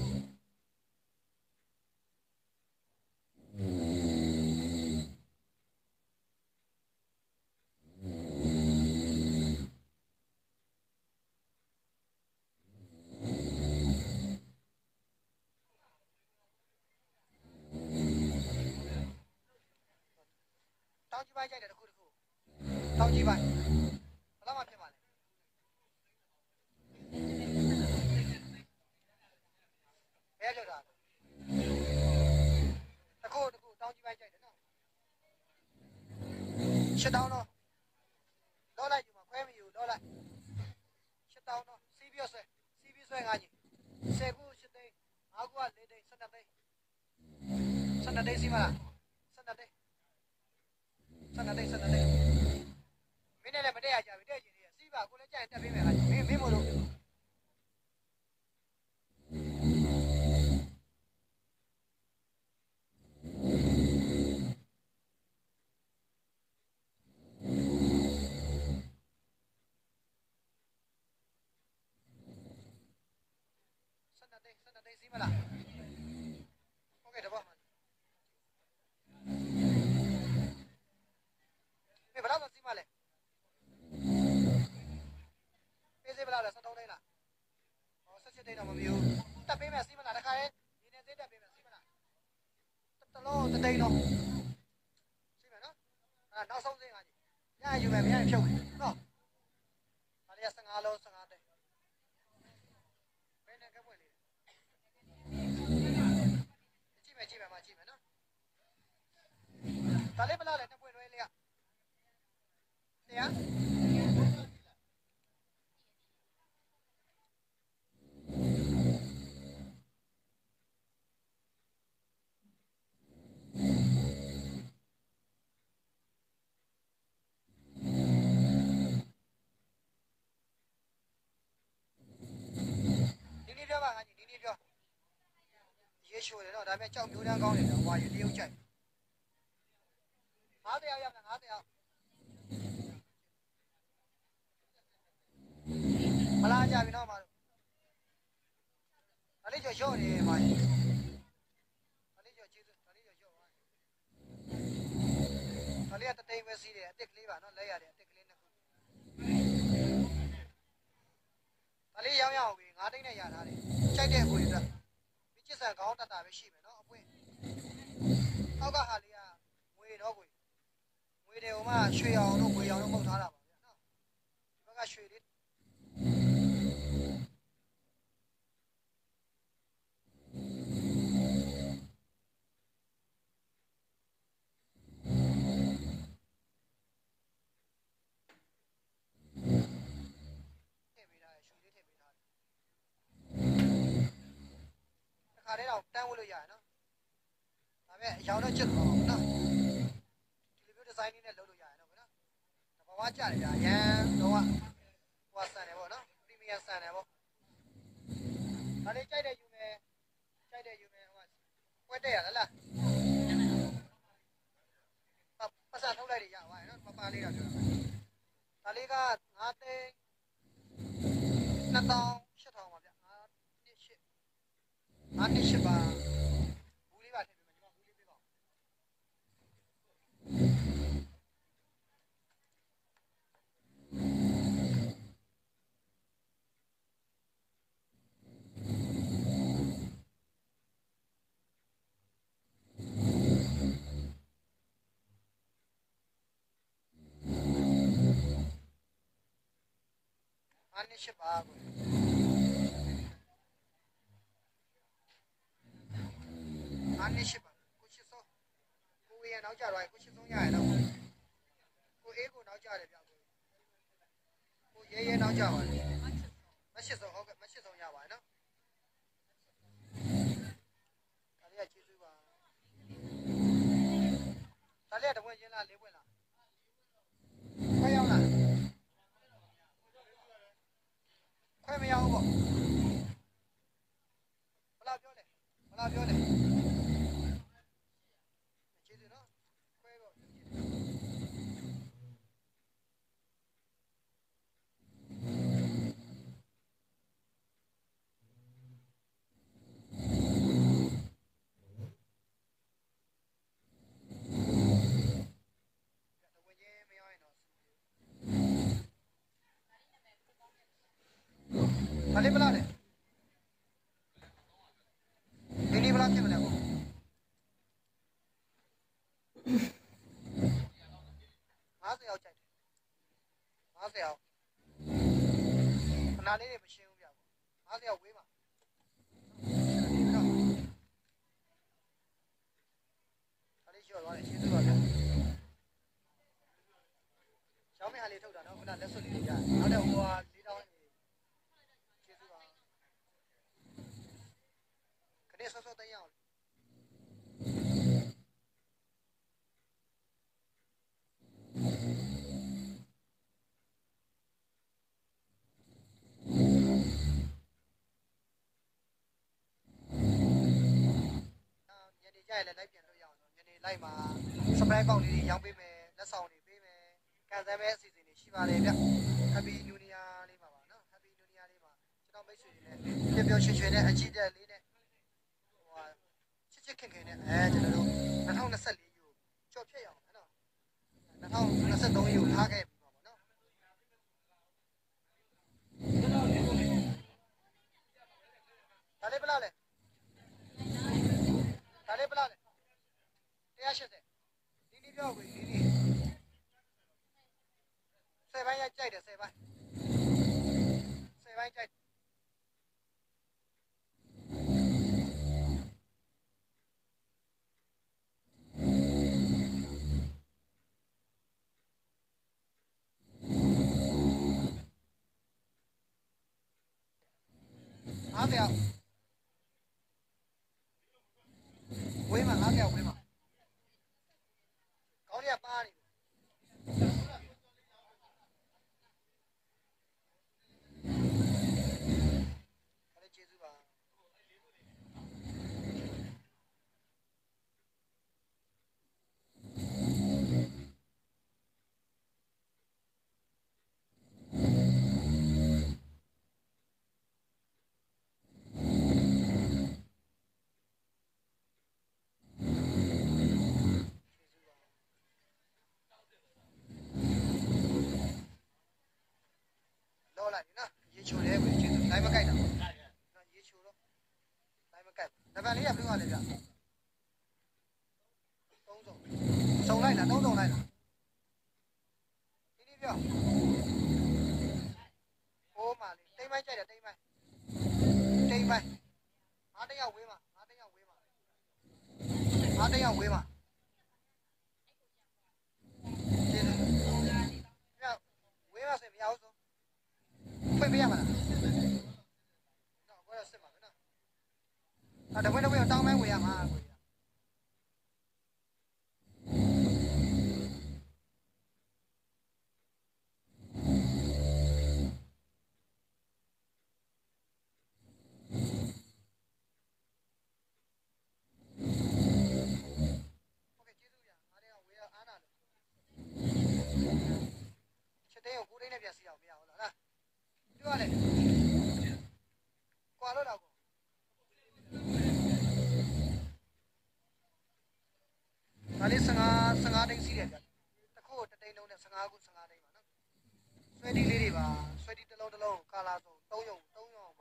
တောင်းကြီးပိုင်းကြိုက်တယ်တစ်ခုတောင်းကြီးပိုင်းဘယ်လောက်မှဖြစ်မှာလဲဘယ်ပြောတာတစ်ခုတောင်းကြီးပိုင်းကြိုက်တယ်နော်8000တော့လောက်လိုက်ယူမှာခွဲမယူလောက်လိုက်8000တော့စီးပြီးဆွဲငါကြီး10ခု8သိန်း5ခုက4သိန်း12သိန်း12သိန်းစီးမလား12သိန်း12သိန်းမင်းနဲ့လည်းမတည့်ရကြပြီတဲ့ကျင်လေးစီးပါကိုလည်းကြိုက်တက်ပေးမယ်ခါမင်းမို့လို့12သိန်းစီးမလားโอเคတပတ်မှာဘယ်လောက်စီးမလဲပေးစေဘယ်လောက်လဲ13သိန်းလားဟော17သိန်းတော့မမျိုးတက်ပေးမယ်စီးမလားတခါရဲ့ဒီနေ့သေးတက်ပေးမယ်စီးမလားတလုံးတသိန်းတော့စီးမယ်နော်နောက်ဆုံးစင်းကကြီးညယူမယ်မရဖြုတ်မယ်နော်ဒါလေးက15လုံး15သိန်းဘယ်နဲ့ကပွင့်လေးကြည့်မယ်နော်ဒါလေးဘယ်လောက်လဲနှစ်ပွင့်တွဲလေးကတရားပြောပါငါကြီးဒီနေ့ပြောရေချိုတယ်နော်ဒါပေမဲ့ကြောက်မျိုးတန်းကောင်းတယ်နော်ဟွာရေတရုတ်ကြိုက်90ရောက်ရမယ်90ရောက်မလားကြပြီနော်မတို့ဒါလေးကြော်ရော့နေပါကြီးဒါလေးကြော်ကျေးဇူးဒါလေးကြော်ရော့ပါဒါလေးကတသိန်းပဲစီးတယ်အစ်စ်ကလေးပါနော်လဲရတယ်အစ်စ်ကလေးနှစ်ခုဒါလေးရောင်းရအောင်ပြီ9သိန်းနဲ့ရထားတယ်ကြိုက်တဲ့ကိုတွေအတွက်ဒီကျစ်ဆန်ခေါင်းတတ်တာပဲရှိမယ်နော်အပွင့်အောက်ကဟာလေးကငွေတော့ကိုငွေတယ်ဟိုမှာရွှေအောင်တို့ငွေအောင်တို့ပုတ်ထားတာပါဗျာနော်ဒီဘက်ကရွှေလေးခါလေးတော့တန်းဝလို့ရရနော်ဒါပေမဲ့အရောင်တော့ချစ်တော့နော်ဒီလိုမျိုးဒီဇိုင်းလေးနဲ့လုပ်လို့ရရနော်ဗျာဘဝကြတယ်ဗျာရန်တော့ဟိုဆန်တယ်ပေါ့နော်ပရီမီယံဆန်တယ်ပေါ့ဒါလေးကြိုက်တယ်ယူမယ်ဟိုပွဲတက်ရလားပတ်စံထုတ်လိုက်ရရပါနော်ပပလေးတော့ပြောတာဒါလေးက9သိန်း2800ပါဗျ928ပါဘူးလေးပါထည့်ပေးမယ်ဒီမှာဘူးလေးပေးပါ928ပါကို928ပါကိုချစ်စောကိုဝေးရနောက်ကြတော့ကိုချစ်ဆုံးရရတော့ကိုအေးကိုနောက်ကြတယ်ဗျကိုရဲနောက်ကြပါတယ်မချစ်ဆုံးဟုတ်ကဲ့မချစ်ဆုံးရပါတယ်နော်ဒါလေးကကျေးဇူးပါဒါလေးကတပွင့်ချင်းလားလေးပွင့်လားခွဲရောက်လားခွဲမရောက်ဘူးပေါ့ဘလားပြောလဲကျေးဇူးနော်ခွဲပေါ့ဒါလေးဘလားလဲဒီနေ့ဘလားဖြစ်မလဲပေါ့50ရောက်ကြိုက်တယ်50ရောက်ခဏလေးတွေမရှင်းဘူးဗျာ50ရောက်ဝေးပါဒါလေးကျော်သွားတယ်ရှင်းသူပါဗျာရှောင်းမဟာလေးထုတ်တာနော်ခုနလက်စွပ်လေးကြာနောက်တော့ဟိုဟာ4000ကျေးဇူးပါခဏဆော့ဆော့တန်းရအောင်ညနေကျရင်လည်းလိုက်ပြန်လို့ရအောင်နော်ညနေလိုက်မှာစပရိုက်ပေါက်လေးတွေရောင်းပေးမယ်လက်ဆောင်တွေပေးမယ်ကန်ဆယ်မဲ့အစီအစဉ်တွေရှိပါတယ်ဗျ Happy New Year လေးပါနော် Happy New Year လေးပါကျွန်တော်မိတ်ဆွေတွေနဲ့ပျော်ပျော်ရွှင်ရွှင်နဲ့အကြည့်တက်လေးနဲ့ဟိုဟာချစ်ချစ်ခင်ခင်နဲ့ကျွန်တော်တို့2024ယူကြော်ဖြတ်ရအောင်နော်2023ယူထားခဲ့ပြီပါပေါ့နော်ဒါလေးဘလားလဲဒါလေးဘလားလဲ180ဒီပြောကိုဒီ10ပိုင်းရိုက်ကြိုက်တယ်10ပိုင်းကြိုက်50ရောက်ဝေးမှာ50ရောက်ဝေးမှာကောင်းရပါနေအဲ့ကျေးဇူးပါလောလိုက်နော်ရေချိုတယ်ကိုကျေးဇူးနိုင်မကြိုက်တာနော်ရေချိုတော့နိုင်မကြိုက်ဒါပန်လေးကပြောရလေဗျ3စုံလိုက်လား3စုံလိုက်လားဒီပြောဟိုးမာလေးတိမ်ပိုင်းကြိုက်တယ်တိမ်ပိုင်းအားတယောက်ဝေးမှာအားတယောက်ဝေးမှာကျေးဇူးဝေးပါစေမရဘူးဆိုဖွင့်ပေးရမှာလားတော့ဘယ်တော့စစ်မှာလဲနော်တဝင်းတောင်းပိုင်းဝေးရမှာကိုပြောရလဲကွာလို့တော့ဒါလေး15တိန်းစီးတယ်ဗျတစ်ခုတတိန်းလုံးနဲ့15ခု15တိန်းပါနော်ဆွဲတီလေးတွေပါဆွဲတီတစ်လုံးကာလာဆို3ရုံပါပေါ့နော်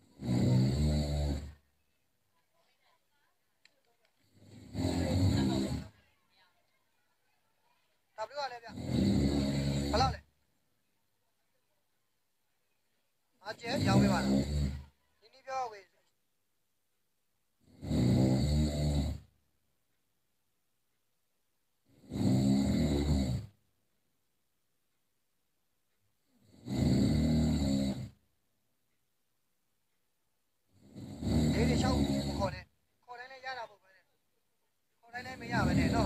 ဒါပြောရလဲဗျဘယ်လောက်လဲအကျဲရောင်းပေးပါလားဒီနေ့ပြောဝေးလေးတွေချောင်းခေါ်တယ်လည်းရတာပေါ့ပဲခေါ်တိုင်းလည်းမရပဲနဲ့နော်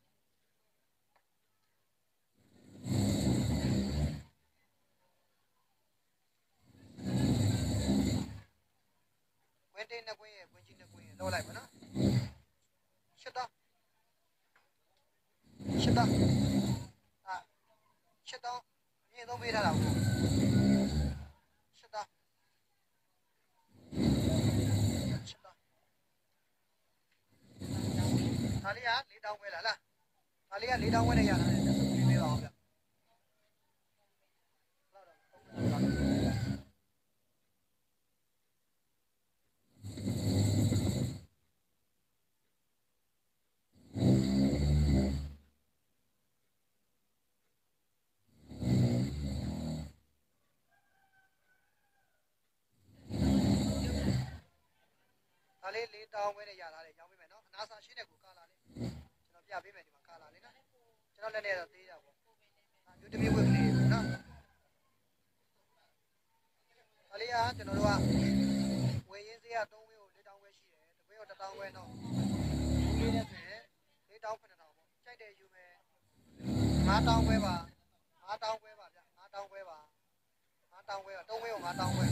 ကွင်းတင်းနှစ်ကွင်းရဲ့ကွင်းကြီးနှစ်ကွင်းရဲ့လောက်လိုက်ပါနော်ရှစ်တော့အာရှစ်တော့အမြင့်ဆုံးပေးထားတာဟုတ်ရှစ်တော့ဒါလေးက4တောင်းပဲလားဒါလေးက4တောင်းပဲနဲ့ရတာလေစုပ်ပေးပါအောင်ဗျဒါလေး4တောင်းပဲနဲ့ရတာလေရောင်းပေးမယ်နော်အနာစာရှင်းတဲ့ကိုကာလာလေးကျွန်တော်ပြပေးမယ်ဒီမှာကာလာလေးနော်ကျွန်တော်လည်းနဲ့တော့သေးတာပေါ့မျိုးတမျိုးဝက်လေးနော်ဒါလေးကကျွန်တော်တို့ကဝယ်ရင်းစေးက3ဝင်းကို4တောင်းပဲရှိတယ်တကွင်းကို1တောင်းပဲနော်ဘူးလေးနဲ့ဆိုရင်4တောင်း9တောင်းပေါ့ကြိုက်တယ်ယူမယ်5တောင်းပဲပါ5တောင်းပဲပါဗျ5တောင်းပဲပါ5တောင်းပဲပါ3ဝင်းကို5တောင်းပဲ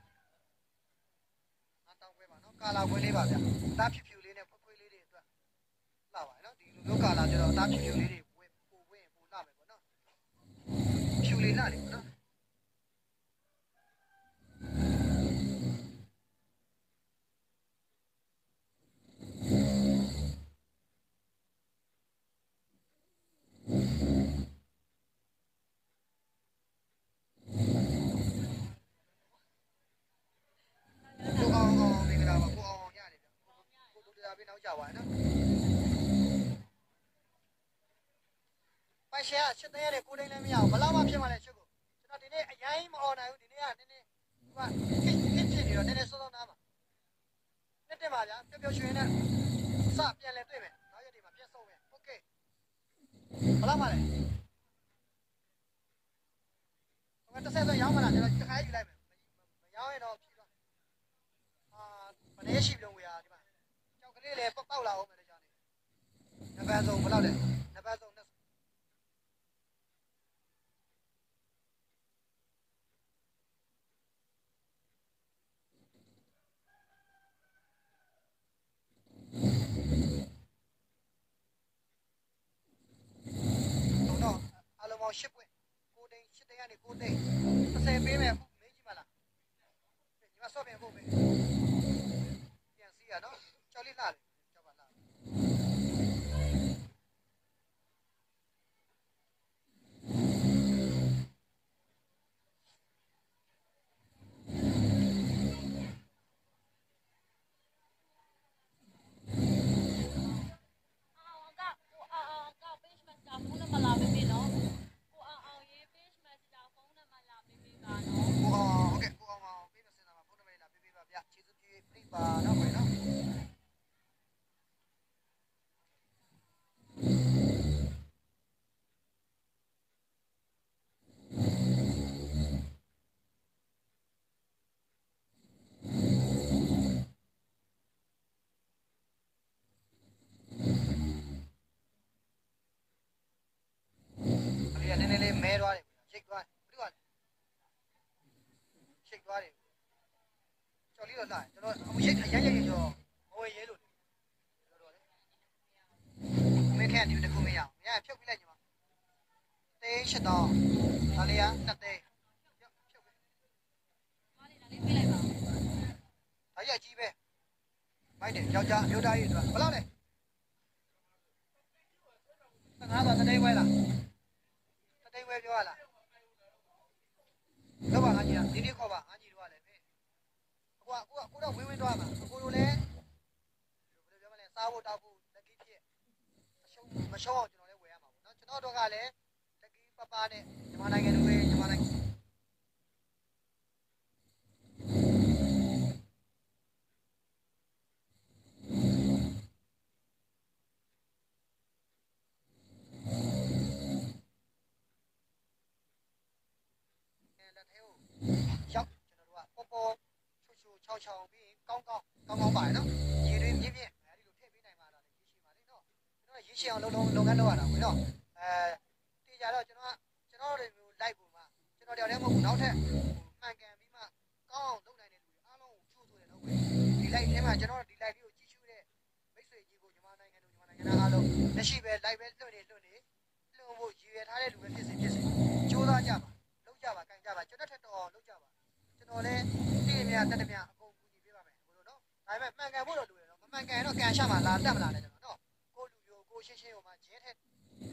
ကာလာခွဲလေးပါဗျ။တားဖြူလေးနဲ့ခွေးလေးတွေအတွက်လာပါနော်ဒီလိုမျိုးကာလာကျတော့တားဖြူလေးတွေပိုလာမယ်ပေါ့နော်။ဖြူလေးလာတယ်ပေါ့နော်။နောက်ကြပါနော်ပိုင်ရှာရှစ်သိန်းရတဲ့9သိန်းလည်းမရဘူးဘလောက်မှဖြစ်မှလည်းရှစ်ကိုကျွန်တော်ဒီနေ့အရင်မအော်နိုင်ဘူးဒီနေ့ကနည်းနည်းဟိုကဖြစ်နေတော့နည်းနည်းစောစောနားမှာနှစ်တက်ပါဗျာပျော်ပျော်ရွှင်နဲ့စပြန်လဲတွေ့မယ်နောက်ရက်ဒီမှာပြတ်ဆုံးမယ်โอเคဘလောက်မှလဲဟိုကတစ်ဆက်ဆိုရောင်းမလားကျွန်တော်တစ်ခါယူလိုက်မယ်မရောင်းရင်တော့ဖြီးတော့ဘယ်နည်းရှိပြီလုံးဝေးဒီမှာကြောက်ကလေးလည်းပေါက်လာအောင်မယ်လေကြာနေနံပါတ်ဆုံးဘလောက်လဲနံပါတ်ဆုံး10ပွင့်9သိန်း10သိန်းကနေ9သိန်း30ပေးမယ်မေးကြည့်ပါလားညီမဆော့ပြန်ဖို့မယ်ပြန်စီးရနော်ကြောက်လေးလာတယ်ကြောက်ပါလားပါနော်ခွေနော်အဲ့ဒီနည်းနည်းလေးမဲသွားတယ်ရိတ်သွားတယ်ဘယ်လိုလဲရိတ်သွားတယ်ကျော်လေးတော့လာကျွန်တော်အရိတ်ရိုက်ကျော်ဘဝရဲလို့တော်လေမင်းခဲဒီတခုမရအောင်မရဖြုတ်ပြလိုက်ညီမတေးရှစ်တော့ဒါလေးက2သိန်းဖြုတ်ပြက်တယ်ယောက်ျားမျိုးသားကြီးတို့ဘယ်လောက်လဲငါးပါးတတိဝဲလားတတိဝဲပြောရလားတော့ပါငါကြီးဒီနေ့ခေါ်ပါငါကြီးတို့ကလည်းဖေးကိုတော့ဝင်းသွားမှာကိုတို့လည်းဘယ်လိုပြောမလဲစားဖို့တောက်ဖို့လက်ကြီးဖြစ်မရှုံးအောင်ကျွန်တော်လည်းဝယ်ရမှာပေါ့နော်ကျွန်တော်တို့ကလည်းလက်ကြီးပပနဲ့မြန်မာနိုင်ငံလူတွေမြန်မာနိုင်ငံရောက်ကျွန်တော်တို့ကပေါ်ချိုချောင်းပြီးကောင်းပါတယ်နော်ရေတွေမြင့်အဲဒီလိုထည့်ပေးနိုင်မှာလားရေရှိပါလေနော်ကျွန်တော်ရေရှိအောင်လုပ်ငန်းလုပ်ရတာပေါ့နော်တေးကြတော့ကျွန်တော်တွေမျိုးလိုက်ပုံမှာကျွန်တော်တယောက်တည်းမဟုတ်ဘူးနောက်ထပ်မှန်ကန်ပြီးမှကောင်းအောင်လုပ်နိုင်တဲ့လူတွေအားလုံးကိုချိုးဆိုတယ်တော့ဒီလိုက်ထဲမှာကျွန်တော်ဒီလိုက်လေးကိုကြီးချူးတဲ့မိတ်ဆွေကြီးကိုမြန်မာနိုင်ငံသားအားလုံးလက်ရှိပဲလိုက်ပဲလွတ်နေဖို့ရည်ရွယ်ထားတဲ့လူပဲဖြစ်စေကြိုးစားကြပါလုပ်ကြပါကင်ကြပါကျွန်တော်ထက်တော်လုပ်ကြပါကျွန်တော်လည်းဒီအမြတ်တက်တမြအကုန်ကူညီပေးပါမယ်ဘလို့နော်ဒါပေမဲ့မှန်ကန်ဖို့တော့လိုရတော့မမှန်ကန်တော့ကန်ရှာမှာလာတက်မလာနဲ့ကျွန်တော်နော်ကိုလူမျိုးကိုရှင်းဟိုမှာဂျင်းထက်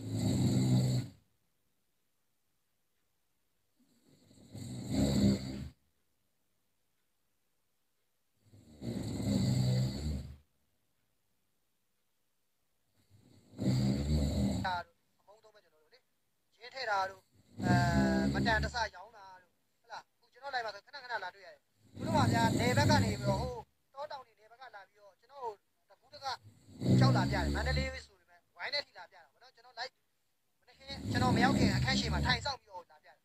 ထဲတာတို့မတန်တဆရောင်းတာတို့ဟုတ်လားအခုကျွန်တော်လိုက်ပါဆိုခဏလာတွေ့ရတယ်ဘုလို့ပါဗျာနေဘက်ကနေပြီးတော့ဟိုတောတောင်နေဘက်ကလာပြီးတော့ကျွန်တော်တကူးတကကြောက်လာပြတယ်မန္တလေးဆိုပေမဲ့ဝိုင်းနဲ့ထိလာပြတာဗောနော်ကျွန်တော်လိုက်မနေ့ကကျွန်တော်မရောက်ခင်အခန်းရှိမှာထိုင်ဆောင်ပြီးတော့လာပြတယ်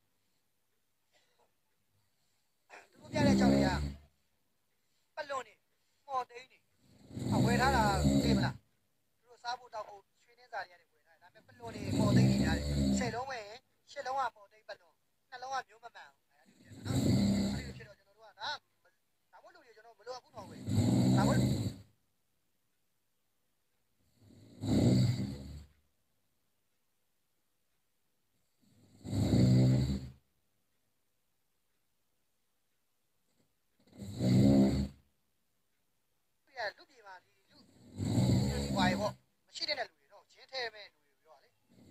သူတို့ပြတဲ့ကြောက်တွေကပလွန်နေမော်သိန်းနေဝယ်ထားတာသိမလားသူတို့စားဖို့တောက်ဖို့ရွှေနှင်းစာတွေရတယ်ဝယ်ထားတယ်ဒါပေမဲ့ပလွန်နေမော်သိန်းနေရတယ်10လုံးပဲ10လုံးကပေါ်သိပ်ပတ်လုံးနှလုံးကမျိုးမမှန်ဘူးအဲ့ဒီဖြစ်တော့ကျွန်တော်တို့ကဒါမို့လို့ကျွန်တော်မလို့အခုတော့ပဲဒါမို့လူပြည်မှာဒီလူဝိုင်ပေါ့မရှိတဲ့လူတွေတော့ဂျင်းထဲမဲ့လူတွေပြောတာလေ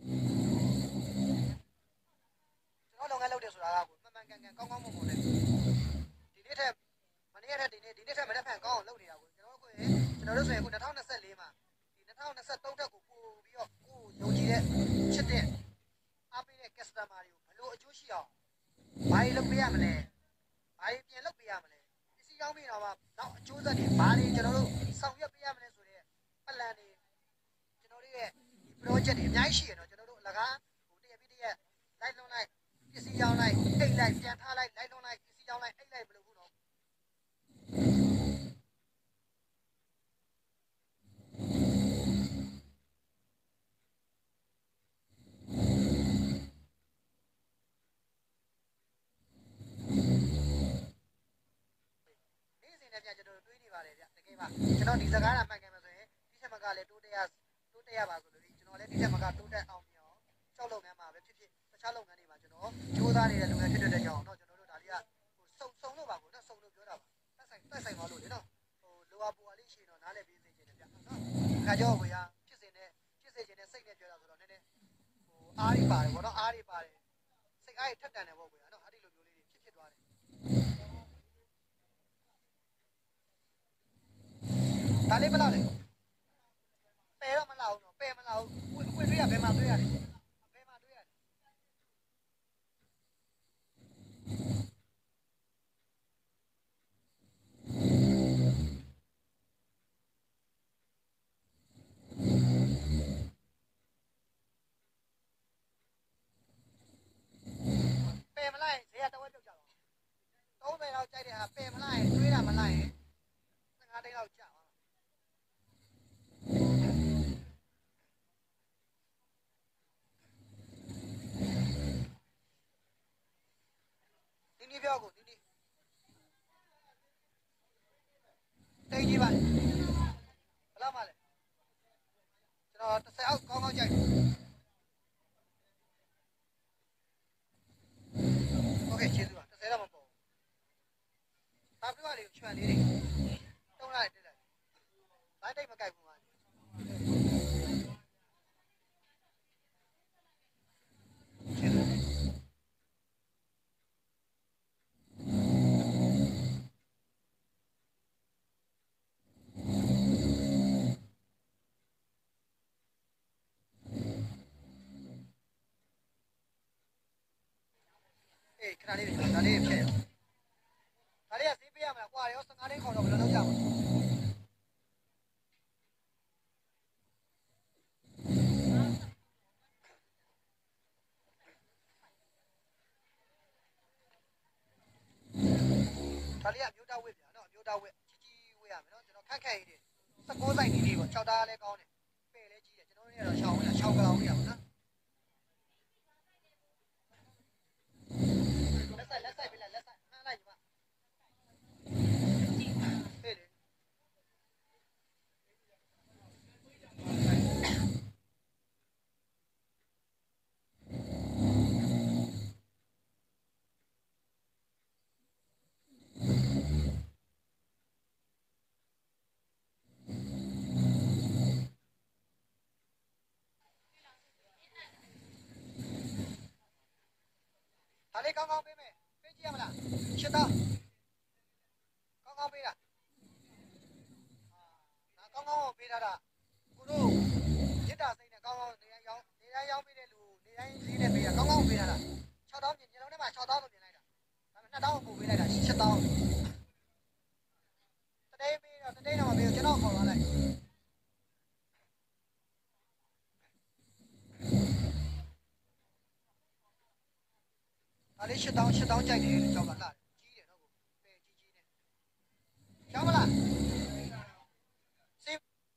ကျွန်တော်လုပ်ငန်းလုပ်တယ်ဆိုတာကကိုမှန်ကန်ကောင်းမွန်လေဒီနေ့ထက်မနေ့ထက်ဒီနေ့ထက်မနေ့ဖန်ကောင်းအောင်လုပ်နေတာကိုကျွန်တော်တို့ဆိုရင်အခု2024မှာဒီ2023တက်ကိုပို့ပြီးတော့ကိုယုံကြည်တဲ့ချစ်တဲ့အားပေးတဲ့ customer တွေကိုဘယ်လိုအကျိုးရှိအောင်ဘာတွေလုပ်ပေးရမလဲဘာတွေပြန်လုပ်ပေးရမလဲပစ္စည်းရောင်းပြီးတော့မှနောက်အကျိုးဆက်တွေဘာတွေကျွန်တော်တို့ဆောင်ရွက်ပေးရမလဲဆိုတဲ့planတွေကျွန်တော်တို့ရဲ့ဒီ project တွေအများကြီးရှိရတော့ကျွန်တော်တို့အလကားဟိုတရပြီးတရလိုက်လုံးလိုက်ပစ္စည်းရောင်းလိုက်အိတ်လိုက်ပြန်ထားလိုက်လိုက်လုံးလိုက်ပစ္စည်းရောင်းလိုက်အိတ်လိုက်ဘယ်လိုဘူးတော့ကျွန်တော်တွေးနေပါတယ်ဗျတကယ်ပါကျွန်တော်ဒီစကားကမှန်ကန်မှာဆိုရင်ဒီချက်မကလည်းတိုးတက်ရပါဆိုလို့ကျွန်တော်လည်းဒီချက်မကတိုးတက်အောင်ပြောကြောက်လုပ်ငန်းမှာပဲဖြစ်တခြားလုပ်ငန်းတွေမှာကျွန်တော်ကြိုးစားနေတဲ့လုပ်ငန်းဖြစ်တဲ့ကြောင့်တော့ကျွန်တော်တို့ဒါလေးကဟိုစုံလို့ပါကိုနော်စုံလို့ပြောတာပါတက်ဆိုင်ပါလို့လေနော်ဟိုလိုအပ်ပူအလေးရှိတော့နားလည်ပေးစေချင်တယ်ဗျနော်ခါကြောကိုရဖြစ်စေချင်တဲ့စိတ်နဲ့ပြောတာဆိုတော့နည်းနည်းဟိုအားတွေပါတယ်ဗောနော်အားတွေပါတယ်စိတ်အားတွေထက်တန်တယ်ဗောကိုရနော်အဲ့ဒီလိုမျိုးလေးတွေဖြစ်သွားတယ်ဒါလေးမလားလေပယ်တော့မလားဘူးနော်ပယ်မလားဘူးအခွင့်တွေးရဘယ်မှာတွေးရလဲဘယ်မှာတွေးရလဲပယ်မလားဈေးကတဝက်ပြုတ်ကြတော့30လောက်ကြိုက်တဲ့ဟာပယ်မလားတွေးတာမလား15တိန်းလောက်ကြာဒီပြောကိုဒီတိတ်ကြီးပါဘယ်လောက်မှလဲကျွန်တော်30အောက်ကောင်းကြိုက်โอเคကျေးဇူးပါ30တော့မပေါ့ဘာပြောရလဲချွန်လေးတွေတုံးလိုက်တက်လိုက်တိတ်မကြိုက်ဘူးအေးခဏလေးပဲဒါလေးဖြည့်ရဒါလေးကဈေးပေးရမလားကွာရော15သိန်းခေါ်တော့ဘယ်လိုလုပ်ကြမလဲဒါလေးကမျိုးသားဝစ်ဗျာနော်မျိုးသားဝစ်ကြီးဝစ်ရမယ်နော်ကျွန်တော်ခက်ခက်ရေးတွေ16စိုက်လေးပေါ့6သားလည်းကောင်းတယ်ပဲ့လည်းကြီးတယ်ကျွန်တော်တို့ကတော့6ဝင်6ကလောင်ဝစ်ရပါနော်လက်ဆိုင်ပြလိုက်လက်ဆိုင်မှန်းလိုက်ညီမဟေးလေဒါလေးကောင်းကောင်းပေးမယ်ပေးကြည့်ရမလားရှင်းတော့ကောင်းကောင်းပေးတာကောင်းကောင်းပေးထားတာကိုတို့ရစ်တာစိတ်နဲ့ကောင်းကောင်းနေတိုင်းရောင်းပေးတဲ့လူနေတိုင်းဈေးနဲ့ပေးတာကောင်းကောင်းပေးထားတာ6000ပြင်ကျွန်တော်ထဲမှာ6000လို့ပြင်လိုက်တာဒါပေမဲ့2000ကိုပို့ပေးလိုက်တာ8000တတိယပေးတော့တတိယတော့မပေးဘူးကျွန်တော်ခေါ်သွားလိုက်ဒါလေး8000ကြိုက်တယ်လို့ကြောက်ကလာတယ်ကြီးတယ်နော်ကိုပဲကြီးနဲ့ကျောင်းမလားစေး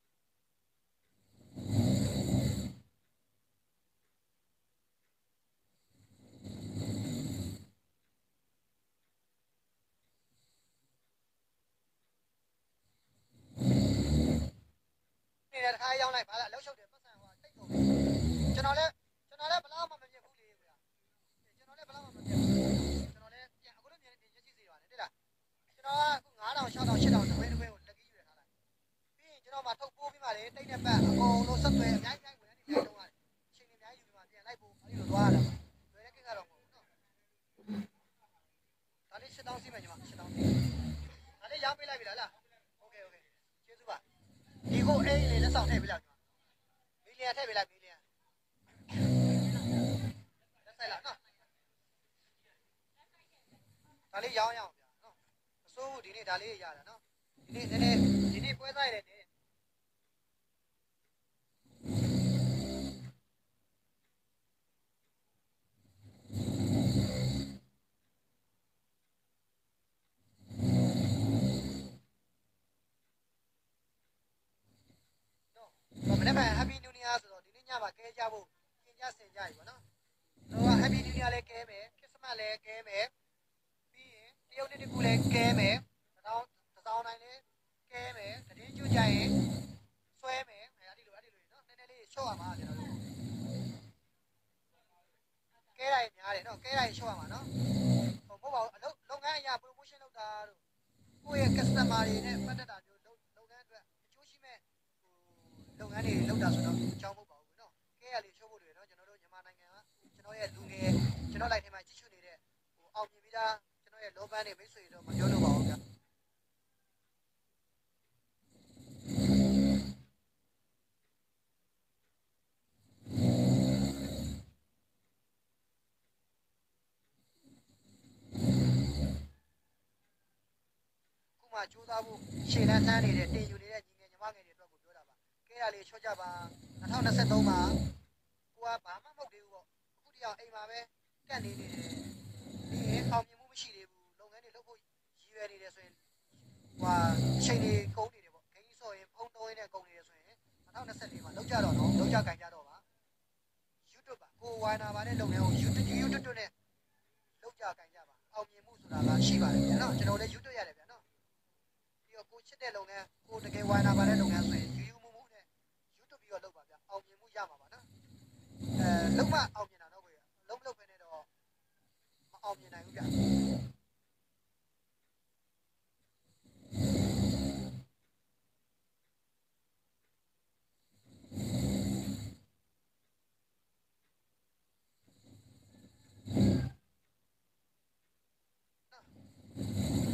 နေတဲ့ခါရောက်လိုက်ပါလားလှုပ်ရှုပ်တယ်ပတ်စံဟိုတိတ်ကုန်ကျွန်တော်လည်းဘလောက်မှမပြတ်ဘူးလေဗျာကျွန်တော်လည်းဘလောက်မှမပြတ်ဘူးကျွန်တော်လည်းပြန်အခုလိုမြင်နေရရှိစေပါတယ်တိလားကျွန်တော်ကအခု9000 6000 8000တဝင်းကိုလက်ကြီးရွယ်ထားလိုက်ပြီးရင်ကျွန်တော်မှထုတ်ပိုးပြီးမှလေတိတ်နဲ့ပတ်အကုန်လုံးဆက်သွဲအများကြီးဝင်နေတယ်တုံးရတယ်အချိန်အများကြီးယူပြီးမှပြန်လိုက်ဖို့အဲ့လိုသွားရတာလွယ်တဲ့ကိစ္စတော့မဟုတ်ဘူးနော်ဒါလေး8000စီးမယ်ညီမ8000စီးဒါလေးရောင်းပေးလိုက်ပြီလားโอเคကျေးဇူးပါဒီကိုအိမ်လေးလက်ဆောင်ထည့်ပေးလိုက်မီလီယံထည့်ပေးလိုက်မီလီယံလက်ဆိုင်လားနော်ဒါလေးရောင်းရအောင်ဗျာနော်အစိုးဒီနေ့ဒါလေးရတာနော်ဒီနေ့ပွဲစားရတယ်နေမနေ့က Happy New Year ဆိုတော့ဒီနေ့ညမှာကဲကြဖို့ပြင်ကြဆင်ကြပြီပေါ့နော်တော့ Happy New Year လည်းကဲမယ် Christmas လည်းကဲမယ်ပြီးရင်တရုတ်နေ့တကူလည်းကဲမယ်တစ်စောင်းတိုင်းလည်းကဲမယ်တည်င်းကျွကြရင်ဆွဲမယ်အဲ့ဒီလိုနော်နည်းနည်းလေးချော့ရမှာကျွန်တော်တို့ကဲတိုင်းများတယ်နော်ကဲတိုင်းချော့ရမှာနော်ဟိုမဟုတ်ပါဘူးအလုပ်ငန်းအရာ promotion လုပ်တာတို့ကိုယ့်ရဲ့ customer တွေနဲ့ပတ်သက်တာမျိုးလုပ်ငန်းအတွက်အကျိုးရှိမဲ့လုပ်ငန်းတွေလုပ်တာဆိုတော့အကြောင်းမဟုတ်ပါဘူးနော်ကဲရလေးချိုးဖို့တွေနော်ကျွန်တော်တို့မြန်မာနိုင်ငံကကျွန်တော်ရဲ့လူငယ်ကျွန်တော်လိုက်ထဲမှာကြီးစုနေတဲ့အောင်မြင်ပြီးသားကျွန်တော်ရဲ့လောပန်းတွေမိတ်ဆွေတို့မပြောလို့ပါဘူးဗျာခုမှကြိုးစားဖို့ရှေ့လန်းလှမ်းနေတဲ့တင်ယူနေတဲ့ညီငယ်ညီမငယ်တွေအတွက်ကိုပြောတာပါကဲရလေးချော့ကြပါ2023မှာကိုကဘာမှမဟုတ်သေးဘူးပေါ့အခုတည်းအောင်အိမ်မှာပဲကန့်နေနေတယ်ဒီအောင်မြင်မှုမရှိသေးဘူးလုပ်ငန်းတွေလုပ်ဖို့ရည်ရွယ်နေတယ်ဆိုရင်ဟိုအချိန်တွေကုန်နေတယ်ပေါ့ဂိမ်းဆော့ရင်ဖုန်းသုံးရင်းနဲ့ကုန်နေတယ်ဆိုရင်2024မှာလောက်ကြတော့နော်လောက်ကြကင်ကြတော့ပါ YouTube ပါကိုဝိုင်းနာပါတဲ့လုပ်ငန်းကို YouTube နဲ့လောက်ကြကင်ကြပါအောင်မြင်မှုဆိုတာကရှိပါတယ်ဗျာနော်ကျွန်တော်လည်း YouTube ရတယ်ဗျာနော်ပြီးတော့ကိုချစ်တဲ့လုပ်ငန်းကိုတကယ်ဝိုင်းနာပါတဲ့လုပ်ငန်းဆိုရင်ယူမှုနဲ့ YouTube ပြီးတော့လုပ်ပါဗျာအောင်မြင်မှုရမှာပါနော်လုံးဝအောင်မြင်တာတော့ကိုရလုံးမလုပ်ဘဲနဲ့တော့မအောင်မြင်နိုင်ဘူးဗျာ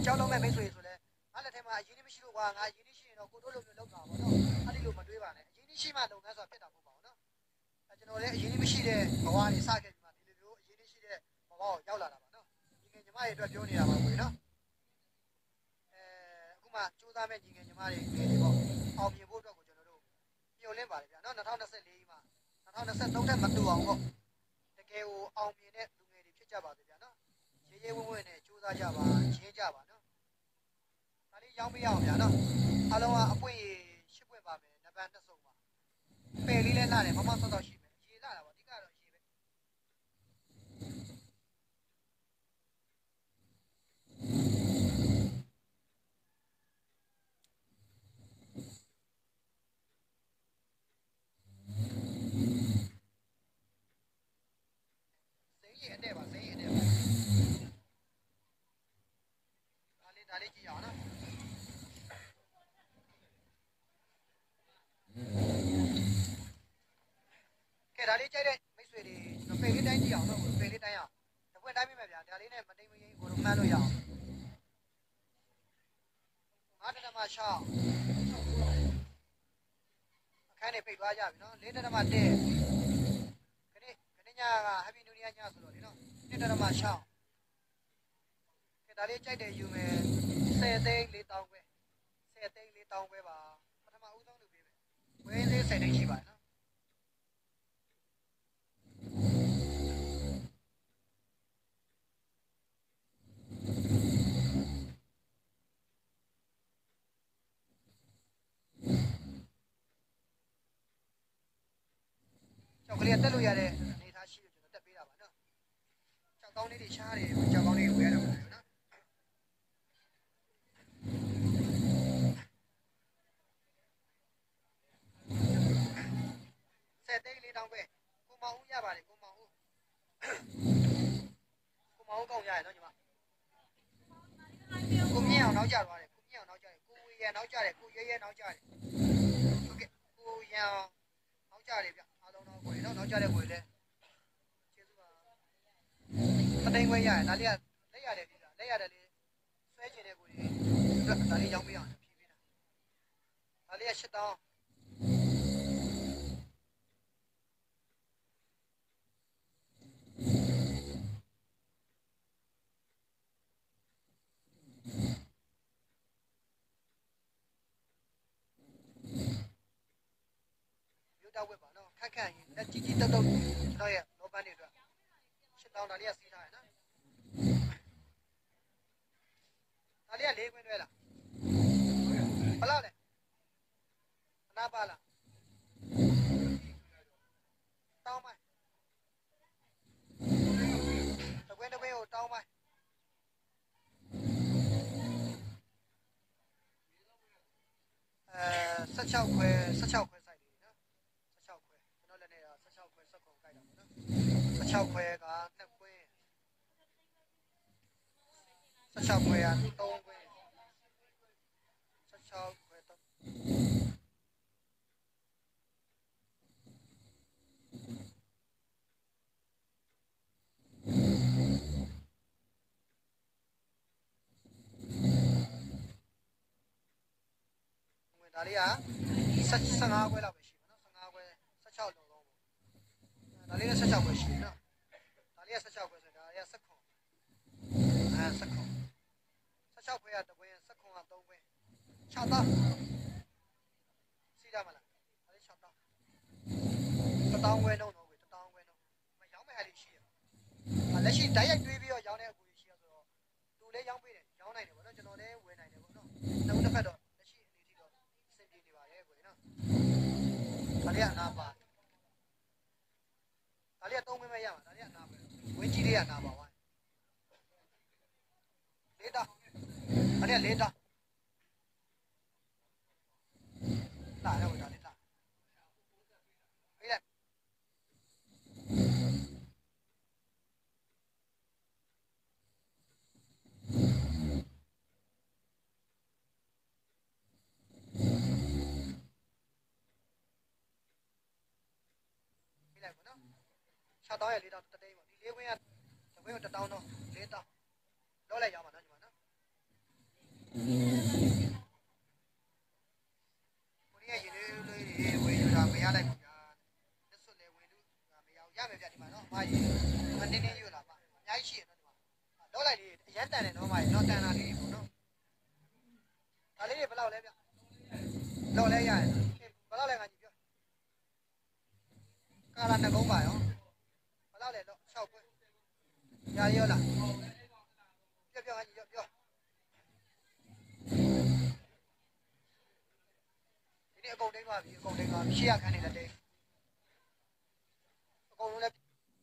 ကြောက်လုံးမဲ့မိတ်ဆွေဆိုလဲငါလက်ထဲမှာအရင်မရှိလို့ကွာငါအရင်ရှိရင်တော့ကိုတို့လိုမျိုးလောက်တာပေါ့နော်အဲ့ဒီလိုမတွေးပါနဲ့အရင်ရှိမှလုပ်ငန်းဆိုတာဖြစ်တာမဟုတ်ပါဘူးနော်ကျွန်တော်လည်းအရင်မရှိတဲ့ဘဝတွေစခဲ့ပြီးမှဒီလိုမျိုးအရင်ရှိတဲ့ဘဝကိုရောက်လာတာပါနော်ညီငယ်ညီမတွေအတွက်ပြောနေတာပါကွေနော်အခုမှစူးစမ်းမဲ့ညီငယ်ညီမတွေငယ်တွေပေါ့အောင်မြင်ဖို့အတွက်ကိုကျွန်တော်တို့မျှော်လင့်ပါတယ်ဗျာနော်2024မှာ2023တက်မတူအောင်ပေါ့တကယ်ကိုအောင်မြင်တဲ့လူငယ်တွေဖြစ်ကြပါစေဗျာနော်ရေးရေးဝဲဝဲနဲ့စူးစမ်းကြပါရေးကြပါနော်ဒါလေးရောင်းပေးရအောင်ဗျာနော်အားလုံးကအပွင့်ရေ8ပွင့်ပါမယ်နံပါတ်2စုံပါပယ်လေးလဲလာတယ်မမဆော့တော့ရှိမယ်ရေလာတာပေါ့အဓိကတော့ရေပဲစိတ်ရတဲ့ပါစိတ်ရတဲ့ပါဒါလေးကြည့်အောင်နော်ကဲဒါလေးကြိုက်တဲ့မိတ်ဆွေတွေကျွန်တော်ပယ်လေးတိုင်းကြည့်အောင်နော်ပယ်လေးတိုင်းအောင်တပွင့်တိုင်းပြမယ်ဗျာဒါလေးနဲ့မတိမ်မရင်းကိုတော့မှန်းလို့ရအောင်9.6အခန်းနေပိတ်သွားကြပြီနော်4.1ခဏညက Happy New Year ညဆိုတော့လေနော်1.6ကဲဒါလေးကြိုက်တယ်ယူမယ်10သိန်း4,000ပဲ10သိန်း4,000ပဲပါပထမဦးဆုံးလူပေးမယ်ဝင်းသေး10သိန်းရှိပါတယ်နော်ကျောက်ကလေးတက်လို့ရတဲ့အနေထားရှိလို့ကျွန်တော်တက်ပေးတာပါနော်ကျောက်ကောင်းလေးတွေရှားတယ်ကျောက်ကောင်းလေးတွေဝယ်ရတော့မယ်နော်10သိန်း4,000ပဲကိုမောင်ဦးရပါတယ်ကိုမောင်ဦးကောင်းရရနော်ညီမကိုမြင့်အောင်နောက်ကျသွားတယ်ကိုမြင့်အောင်နောက်ကျတယ်ကိုဝေရနောက်ကျတယ်ကိုရဲရဲနောက်ကျတယ်ဟုတ်ကဲ့ကိုရန်နောက်ကျတယ်ဗျအားလုံးတော့ကိုရနောက်ကျတဲ့ကိုလည်းကျေးဇူးပါမတိန်ခွဲရရဒါလေးကလက်ရတယ်ဒီလားလက်ရတယ်လေဆွဲချင်တဲ့ကိုကြီးဒါလေးရောင်းပေးအောင်ဖြည်းဖြည်းဒါလေးက8000တောက်ဝက်ပါနော်ခက်ခက်ရင်လက်ကြီးကြီးတုတ်တုတ်ကျွန်တော်ရဲ့လောပန်းတွေအတွက်8000ဒါလေးကစီးထားရနော်ဒါလေးက4ခွင်းတွဲလားဘလောက်လဲအနာပါလားတောင်းမိုင်းတကွင်းကိုတောင်းမိုင်း16ခွဲစိုက်တယ်နော်16ခွဲကျွန်တော်လည်းနေတာ16ခွဲ16ခုကြိုက်တာပေါ့နော်16ခွဲက2ခွင်း16ခွဲက3ခွင်း16ခွဲ3ဒါလေးက15ခွဲလောက်ပဲရှိမှာနော်15ခွဲ16လုံးလုံးဒါလေးက16ခွဲရှိတယ်နော်ဒါလေးက16ခွဲဆိုဒါလေးက16ခွဲ16ခွဲကတခွဲ16ခွဲက3ခွဲ6000စီးရမလားဒါလေး6000 1000ခွဲလုံးတော့1000ခွဲလုံးမရောင်းမဲ့ဟာလေးရှိရလက်ရှိတိုက်ရိုက်တွေးပြီးတော့ရောင်းတဲ့အကူကြီးရှိရဆိုတော့သူလည်းရောင်းပေးတယ်ရောင်းနိုင်တယ်ပေါ့နော်ကျွန်တော်လည်းဝယ်နိုင်တယ်ပေါ့နော်နောက်တစ်ဖက်တော့လက်ရှိအနေထိတော့အဆင်ပြေနေပါတယ်ကိုနော်ဒါလေးကအနာပါဒါလေးက3ခွဲမဲ့ရမှာဒါလေးကအနာပဲဝင်းကြီးလေးကအနာပါဝိုင်းလေးတာဒါလေးကလေးတာလာတော့ဒါလေးတာအေးလိုက်6000ရဲ့4000တသိန်းပေါ့ဒီ4ခွင်းကတခွင်းကို1000တော့4000လောက်လိုက်ရမှာနော်ညီမနော်ကိုရီးယားရေလေးလေးဝင်ယူတာမရလိုက်ဘူးဗျာလက်စွပ်လေဝင်လို့မရဘူးရမယ်ဗျဒီမှာနော်အမကြီးမတင်းတင်းယူလာပါအများကြီးရှိရနော်ဒီမှာလောက်လိုက်လေးအရန်တန်တယ်နော်မကြီးနော်တန်တာလေးပေါ့နော်ဒါလေးတွေဘယ်လောက်လဲဗျလောက်လဲရတယ်ဘယ်လောက်လဲငါကြီးပြောကာလာနှစ်ကုန်းပါရောဘယ်လောက်လဲတော့6ခွဲရရောလားပြောငါကြီးပြောဒီနေ့အကုန်တိုင်းပါပြီအကုန်တိုင်းပါရှေ့ရခန်းနေတဲ့တိတ်အကုန်လုံးလည်း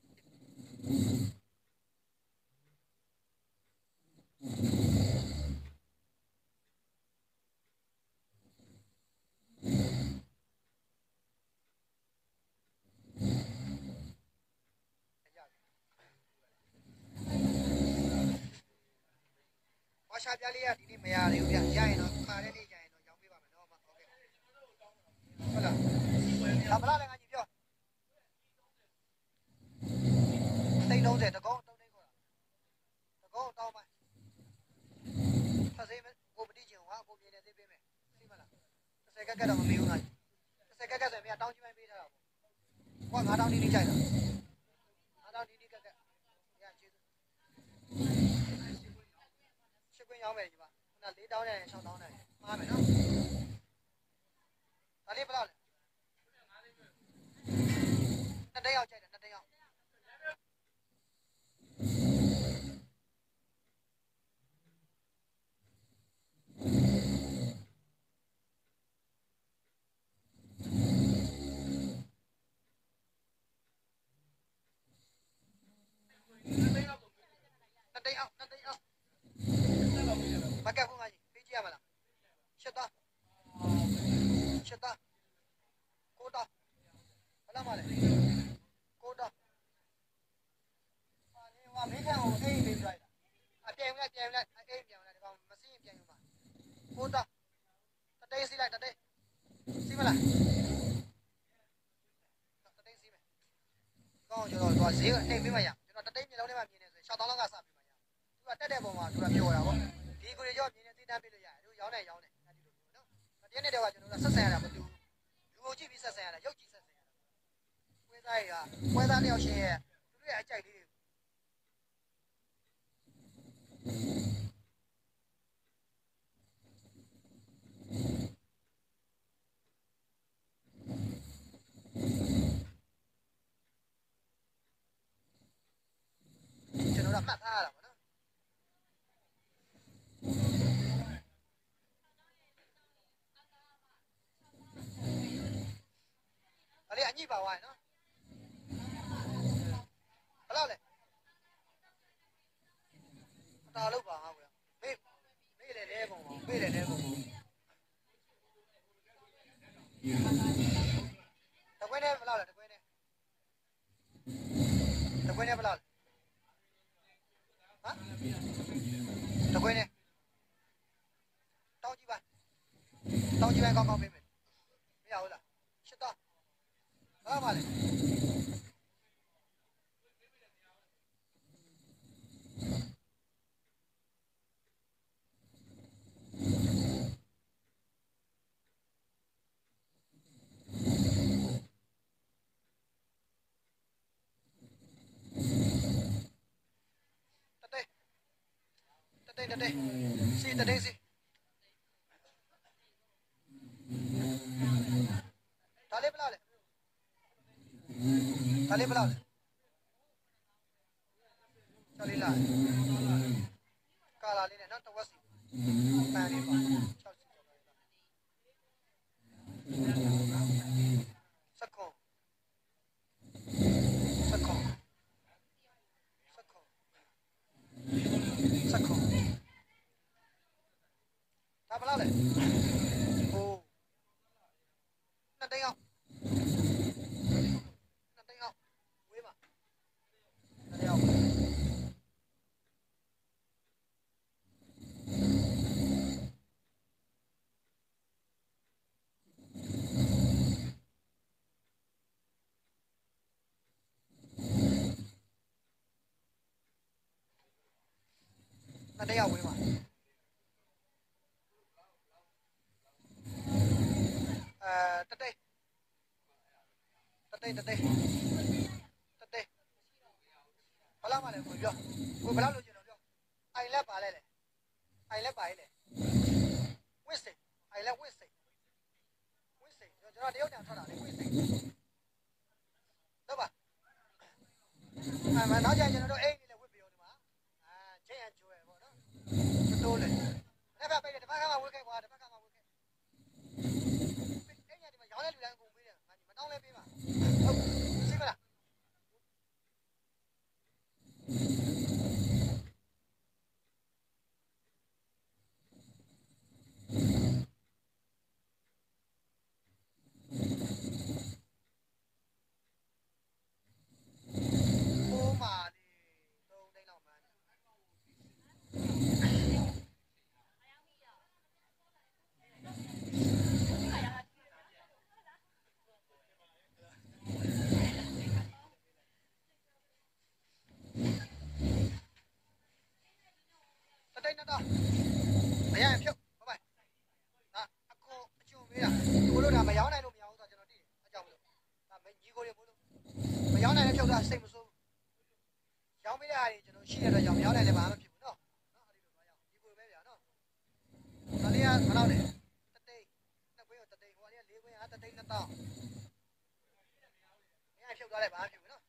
ဝါရှာပြလေးကဒီနေ့မရသေးဘူးဗျရရင်တော့ခါတဲ့နေ့ရရင်တော့ရောင်းပေးပါမယ်နော်မဟုတ်ကဲ့ဟုတ်လားဒါဘလားလဲငါကြီးပြောသိန်း30တကောင်း3သိန်းခေါ်တာတကောင်းတောင်းပါဆက်စေးကိုပတိချင်ဟွာကိုမြင်နေသေးပေးမယ်သိမလား30ကက်ကက်တော့မမေးဘူးငါကြီး30ကက်ကက်ဆိုရင်မတောင်းချင်မှပေးထားတာပေါ့ကွာ9000တီးတီးကြိုက်တာ9000တီးတီးကက်ကက်ရကျေးဇူးရှစ်ခွင်းရောင်းမယ်ညီမခုန4တောင်းနဲ့6တောင်းနဲ့မှားမယ်နော်ဒါလေးဘယ်လောက်လဲ2သိန်းရောက်ကြိုက်တယ်2သိန်းရောက်မကက်ဘူးငါကြီးပေးကြည့်ရမလားရှစ်သား9တောင်းဘယ်လောက်မှလဲ9တောင်းဟာမင်းခံကိုအိမ်ပေးပြလိုက်တာအပြန်လိုက်အိမ်ပြန်လိုက်ဒီကောင်မစင်းရင်ပြန်ယူမှာ9တောင်းတတိစီးလိုက်တတိစီးမလားတတိစီးမယ်ကောင်းကျွန်တော်ဈေးကနေပေးမှရကျွန်တော်တတိမျိုးလုံးထဲမှာမြင်နေဆိုရင်6တောင်းလောက်ကစပေးမှရသူကတက်တဲ့ပုံမှာသူကပြောတာပေါ့ဒီကိုကြောမြင်နေသေးတမ်းပေးလို့ရတယ်သူရောင်းတယ်အဲ့ဒီလိုမျိုးနော်တရက်နေ့တော့ကျွန်တော်ကဆက်ဆံရတာမတူလူကိုကြည့်ပြီးဆက်ဆံရတာရုပ်ကြည့်ဆက်ဆံရတာပွဲသားတွေကပွဲသားတစ်ယောက်ရှင်ရဲ့သူတို့ရဲ့အကြိုက်လေးတွေကျွန်တော်ကမှတ်ထားရတာပေါ့နော်ဒါလေးအညိပါဝိုင်းနော်ဘယ်လောက်လဲအတားလို့ပါဟာကွာမေးတယ်လဲပုံပါမေးတယ်လဲပုံပါတကွင်းနဲ့ဘယ်လောက်လဲတကွင်းနဲ့ဘယ်လောက်လဲဟမ်တကွင်းနဲ့တောင်းကြည့်ပါကောင်းပေးမယ်မရဘူးလားရှစ်တော့ဘာမှမလဲတတိစီတတိစီဒါလေးဘယ်လောက်လဲဒါလေးဘယ်လောက်လဲချော်လေးလားကာလာလေးနဲ့နော်တဝက်စီပန်းလေးပါ6စီစက်ကုန်ဒါဘယ်လောက်လဲဟို2သိန်းအောင်ဝေးပါ2သိန်းအောင်2သိန်းအောင်ဝေးပါဘာလို့မလဲကိုပြောကိုဘယ်လောက်လိုချင်တော့ပြောအိုင်လက်ပါလဲလေအိုင်လက်ပါလေဝစ်စိအိုင်လက်ဝစ်စိကျွန်တော်တရုတ်တန်ထွက်တာလေဝစ်စိတော့ပါနောက်ကျရင်ကျွန်တော်တို့အိမ်နေလေဝစ်ပြောဒီမှာချင်းရကျိုးရပေါ့နော်တိုးလေအဲ့ဘက်ပဲတပတ်ခါမှဝစ်ခဲ့ကွာတပတ်ခါမှဝစ်ခဲ့အိမ်ရဒီမှာရောင်းတဲ့လူတိုင်းကုန်ပေးတယ်မတောင်းလဲပေးပါဟုတ်သိမလားမရရင်ဖြုတ်ဘိုင်ဟာအကိုအကျုံပေးတာကိုလို့ဒါမရောင်းနိုင်လို့မရဘူးဆိုတော့ကျွန်တော်တည်တယ်အကြောင်းမလို့ဒါညီကိုတွေမို့လို့မရောင်းနိုင်တဲ့ဖြုတ်တာစိတ်မဆိုးရောင်းပေးတဲ့ဟာတွေကျွန်တော်ရှိတဲ့အတွက်ကြောင့်မရောင်းနိုင်လည်းဘာမှမဖြစ်ဘူးနော်အဲ့ဒီလိုတော့ရောင်းညီကိုပဲဗျာနော်ဒါလေးကဘယ်လောက်လဲတသိန်းနှစ်ခွင်းကိုတသိန်းဟိုကလေးက၄ခွင်းကတသိန်း2000မရဖြုတ်သွားလိုက်ဘာမှမဖြစ်ဘူးနော်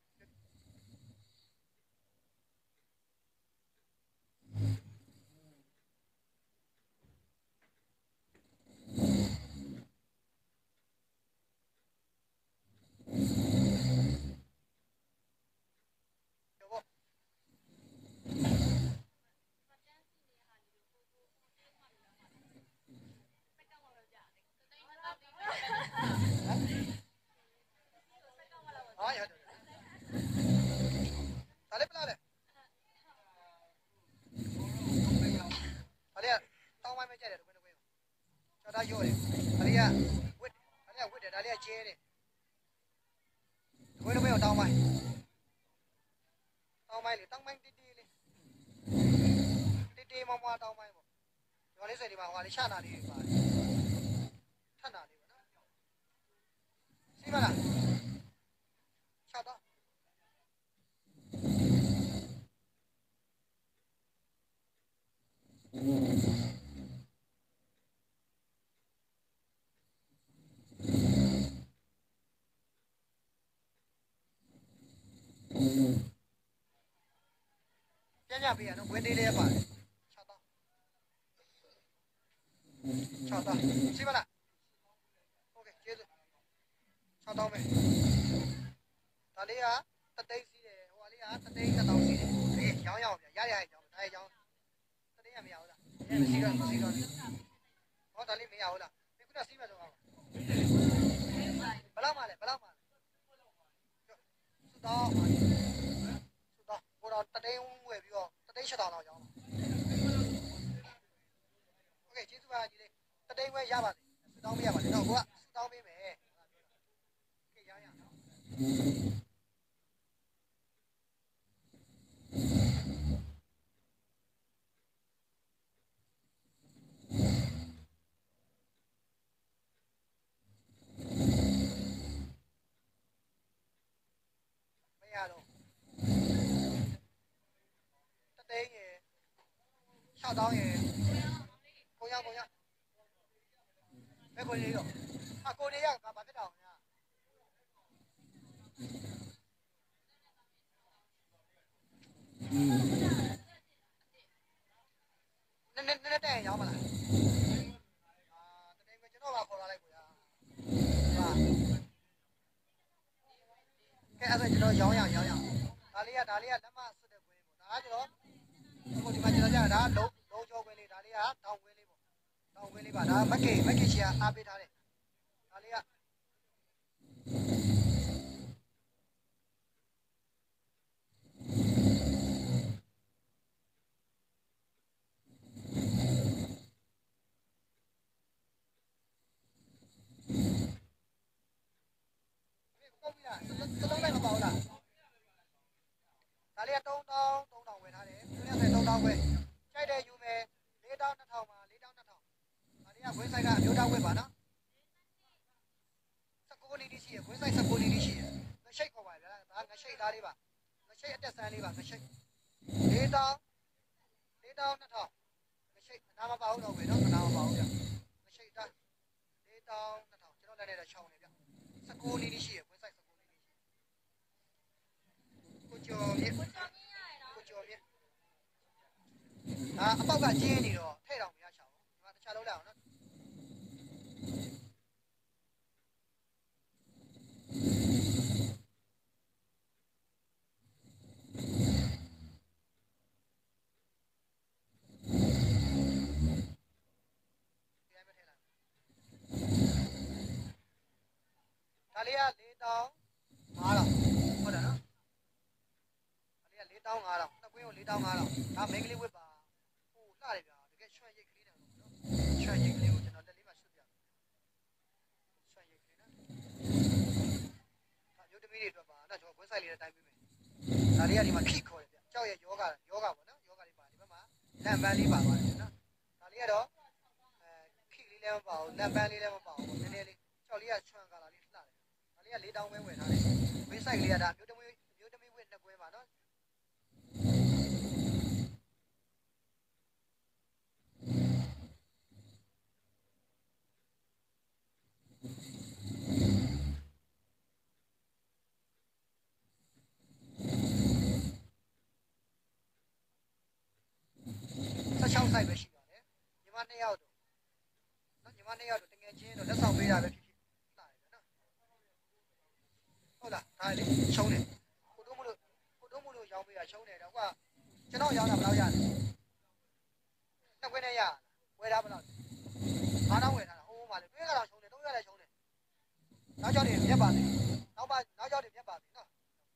ဒါရောတယ်ဒါလေးကဝစ်တယ်ဒါလေးကကျဲတယ်ဒီလိုမျိုးတောင်းပိုင်းလေတောင်းပိုင်းတီးလေးတီးမမတောင်းပိုင်းပေါ့ဒီလေးဆိုဒီမှာဟိုလေးချနာလေးပါတယ်ထပ်နာလေးပေါ့နော်စီးမလား6တော့ပြန်ပြပေးရနော်ဝင်းသေးလေးရပါတယ်6တော့စီးမလားโอเคကျေးဇူး6တော့မယ်ဒါလေးကတသိန်းစီးတယ်ဟိုကလေးကတသိန်း1000စီးတယ်အေးရောင်းဗျာရကြောင်းဒါရောင်းတသိန်းကမရဘူးလားမရှိတော့ဟောဒါလေးမရဘူးလားဒီခုနစီးမယ်ဆိုတော့ဘယ်လောက်မှလဲစုတော့ဟိုတော့တသိန်းဝယ်ပြီးတော့တသိန်း7000လောက်ရောင်းโอเคကျေးဇူးပါကြီးလေးတသိန်းဝယ်ရပါစေစုတောင်းပေးရပါလေတော့ကိုကစုတောင်းပေးမယ်โอเคရအောင်နော်မရတော့တသိန်းရယ်6000ရယ်ကိုရဘယ်ကိုလေးတော့ကိုလေးရဘာဖြစ်တာလဲနည်းတဲ့ရောင်းမလားတကယ်ကကျွန်တော်ပါခေါ်လာလိုက်ကိုရဟာကဲအဲ့ဒါကျွန်တော်ရောင်းရဒါလေးကလက်မဆွတ်တဲ့ခွင်းပေါ့ဒါကကျွန်တော်အခုဒီမှာကျွန်တော်ကြာဒါလုံးကျော်ခွင်းလေးဒါလေးကတောင်ခွင်းလေးပေါ့တောင်ခွင်းလေးပါဒါမက်ကေချီအားပေးထားတယ်ဒါလေးကသုံးလိုက်မပေါ့လားဒါလေးက3000ဝယ်ထားတယ်သူနဲ့3000ဝယ်ကြိုက်တယ်ယူမယ်4200မှာ4200ဒါလေးကဝင်းဆိုင်ကအမျိုးသားဝယ်ပါနော်19နီးရှိရယ်ဝင်းဆိုင်19နီးရှိရယ်ရှိတ်ခေါ်ပါဗျာဒါငရှိတ်သားလေးပါငရှိတ်အတက်ဆန်းလေးပါငရှိတ်၄တောင်း2000ငရှိတ်နားမပါဘူးတော့ပဲနော်နားမပါဘူးဗျငရှိတ်သား၄တောင်း2000ကျွန်တော်လည်းလည်းချောင်းနေဗျ19နီးရှိရဝက်ဆိုင်19နီးရှိကိုကျော်မြင့်ကိုကျော်မြင့်အပေါက်ကကျင်းနေတော့ထဲ့တော်မရချောင်းဒီမှာတခြားလုံးလိုက်အောင်နော်ဒါလေးက4တောင်း5000ဟုတ်တယ်နော်ဒါလေးက4တောင်း5000နှစ်ကွင်းကို4တောင်း5000ဒါမိန်းကလေးဝစ်ပါဟိုလှတယ်ဗျာတကယ်ရွှဲရိတ်ကလေးနဲ့နော်ရွှဲရိတ်ကလေးကိုကျွန်တော်လက်လေးမှာရှုပ်ပြရွှဲရိတ်ကလေးနော်ဒါမျိုးသမီးတွေအတွက်ပါနော်ကျွန်တော်ဝက်ဆိုင်လေးနဲ့တိုင်းပေးမယ်ဒါလေးကဒီမှာခိခေါ်တယ်ဗျကြောက်ရဲ့ယောဂပေါ့နော်ယောဂလေးပါဒီဘက်မှာလမ်းပန်းလေးပါပါတယ်နော်ဒါလေးကတော့ခိလေးလည်းမပါဘူးလမ်းပန်းလေးလည်းမပါဘူးနည်းနည်းလေးကြောက်လေးကချွန်ကာလာလေးလှတယ်ဒါလေးက4တောင်းပဲဝယ်ထားတယ်ဝက်ဆိုင်လေးကဒါမျိုးသမီးဝက်နှစ်ကွင်းပါနော်16ဆိုင်ပဲရှိပါတယ်ညီမ2ယောက်တော့နော်ညီမ2ယောက်တော့တကယ်ချင်းတော့လက်ဆောင်ပေးတာပဲဖြစ်ဖြစ်လာတယ်နော်ဟုတ်လားဒါလေချုံးတယ်ကိုတို့မလို့ရောင်းပေးတာချုံးတယ်တော့ကွာကျွန်တော်ရောင်းတာဘယ်လောက်ရလဲနှစ်ခွင်းနဲ့ရဝယ်တာဘယ်လောက်9တောင်းဝယ်ထားတာအိုးပါလေတွေးကတော့ချုံးတယ်3ရက်လည်းချုံးတယ်နောက်ကြောက်တွေမြက်ပါသေးနောက်ကြောက်တွေမြက်ပါသေးနော်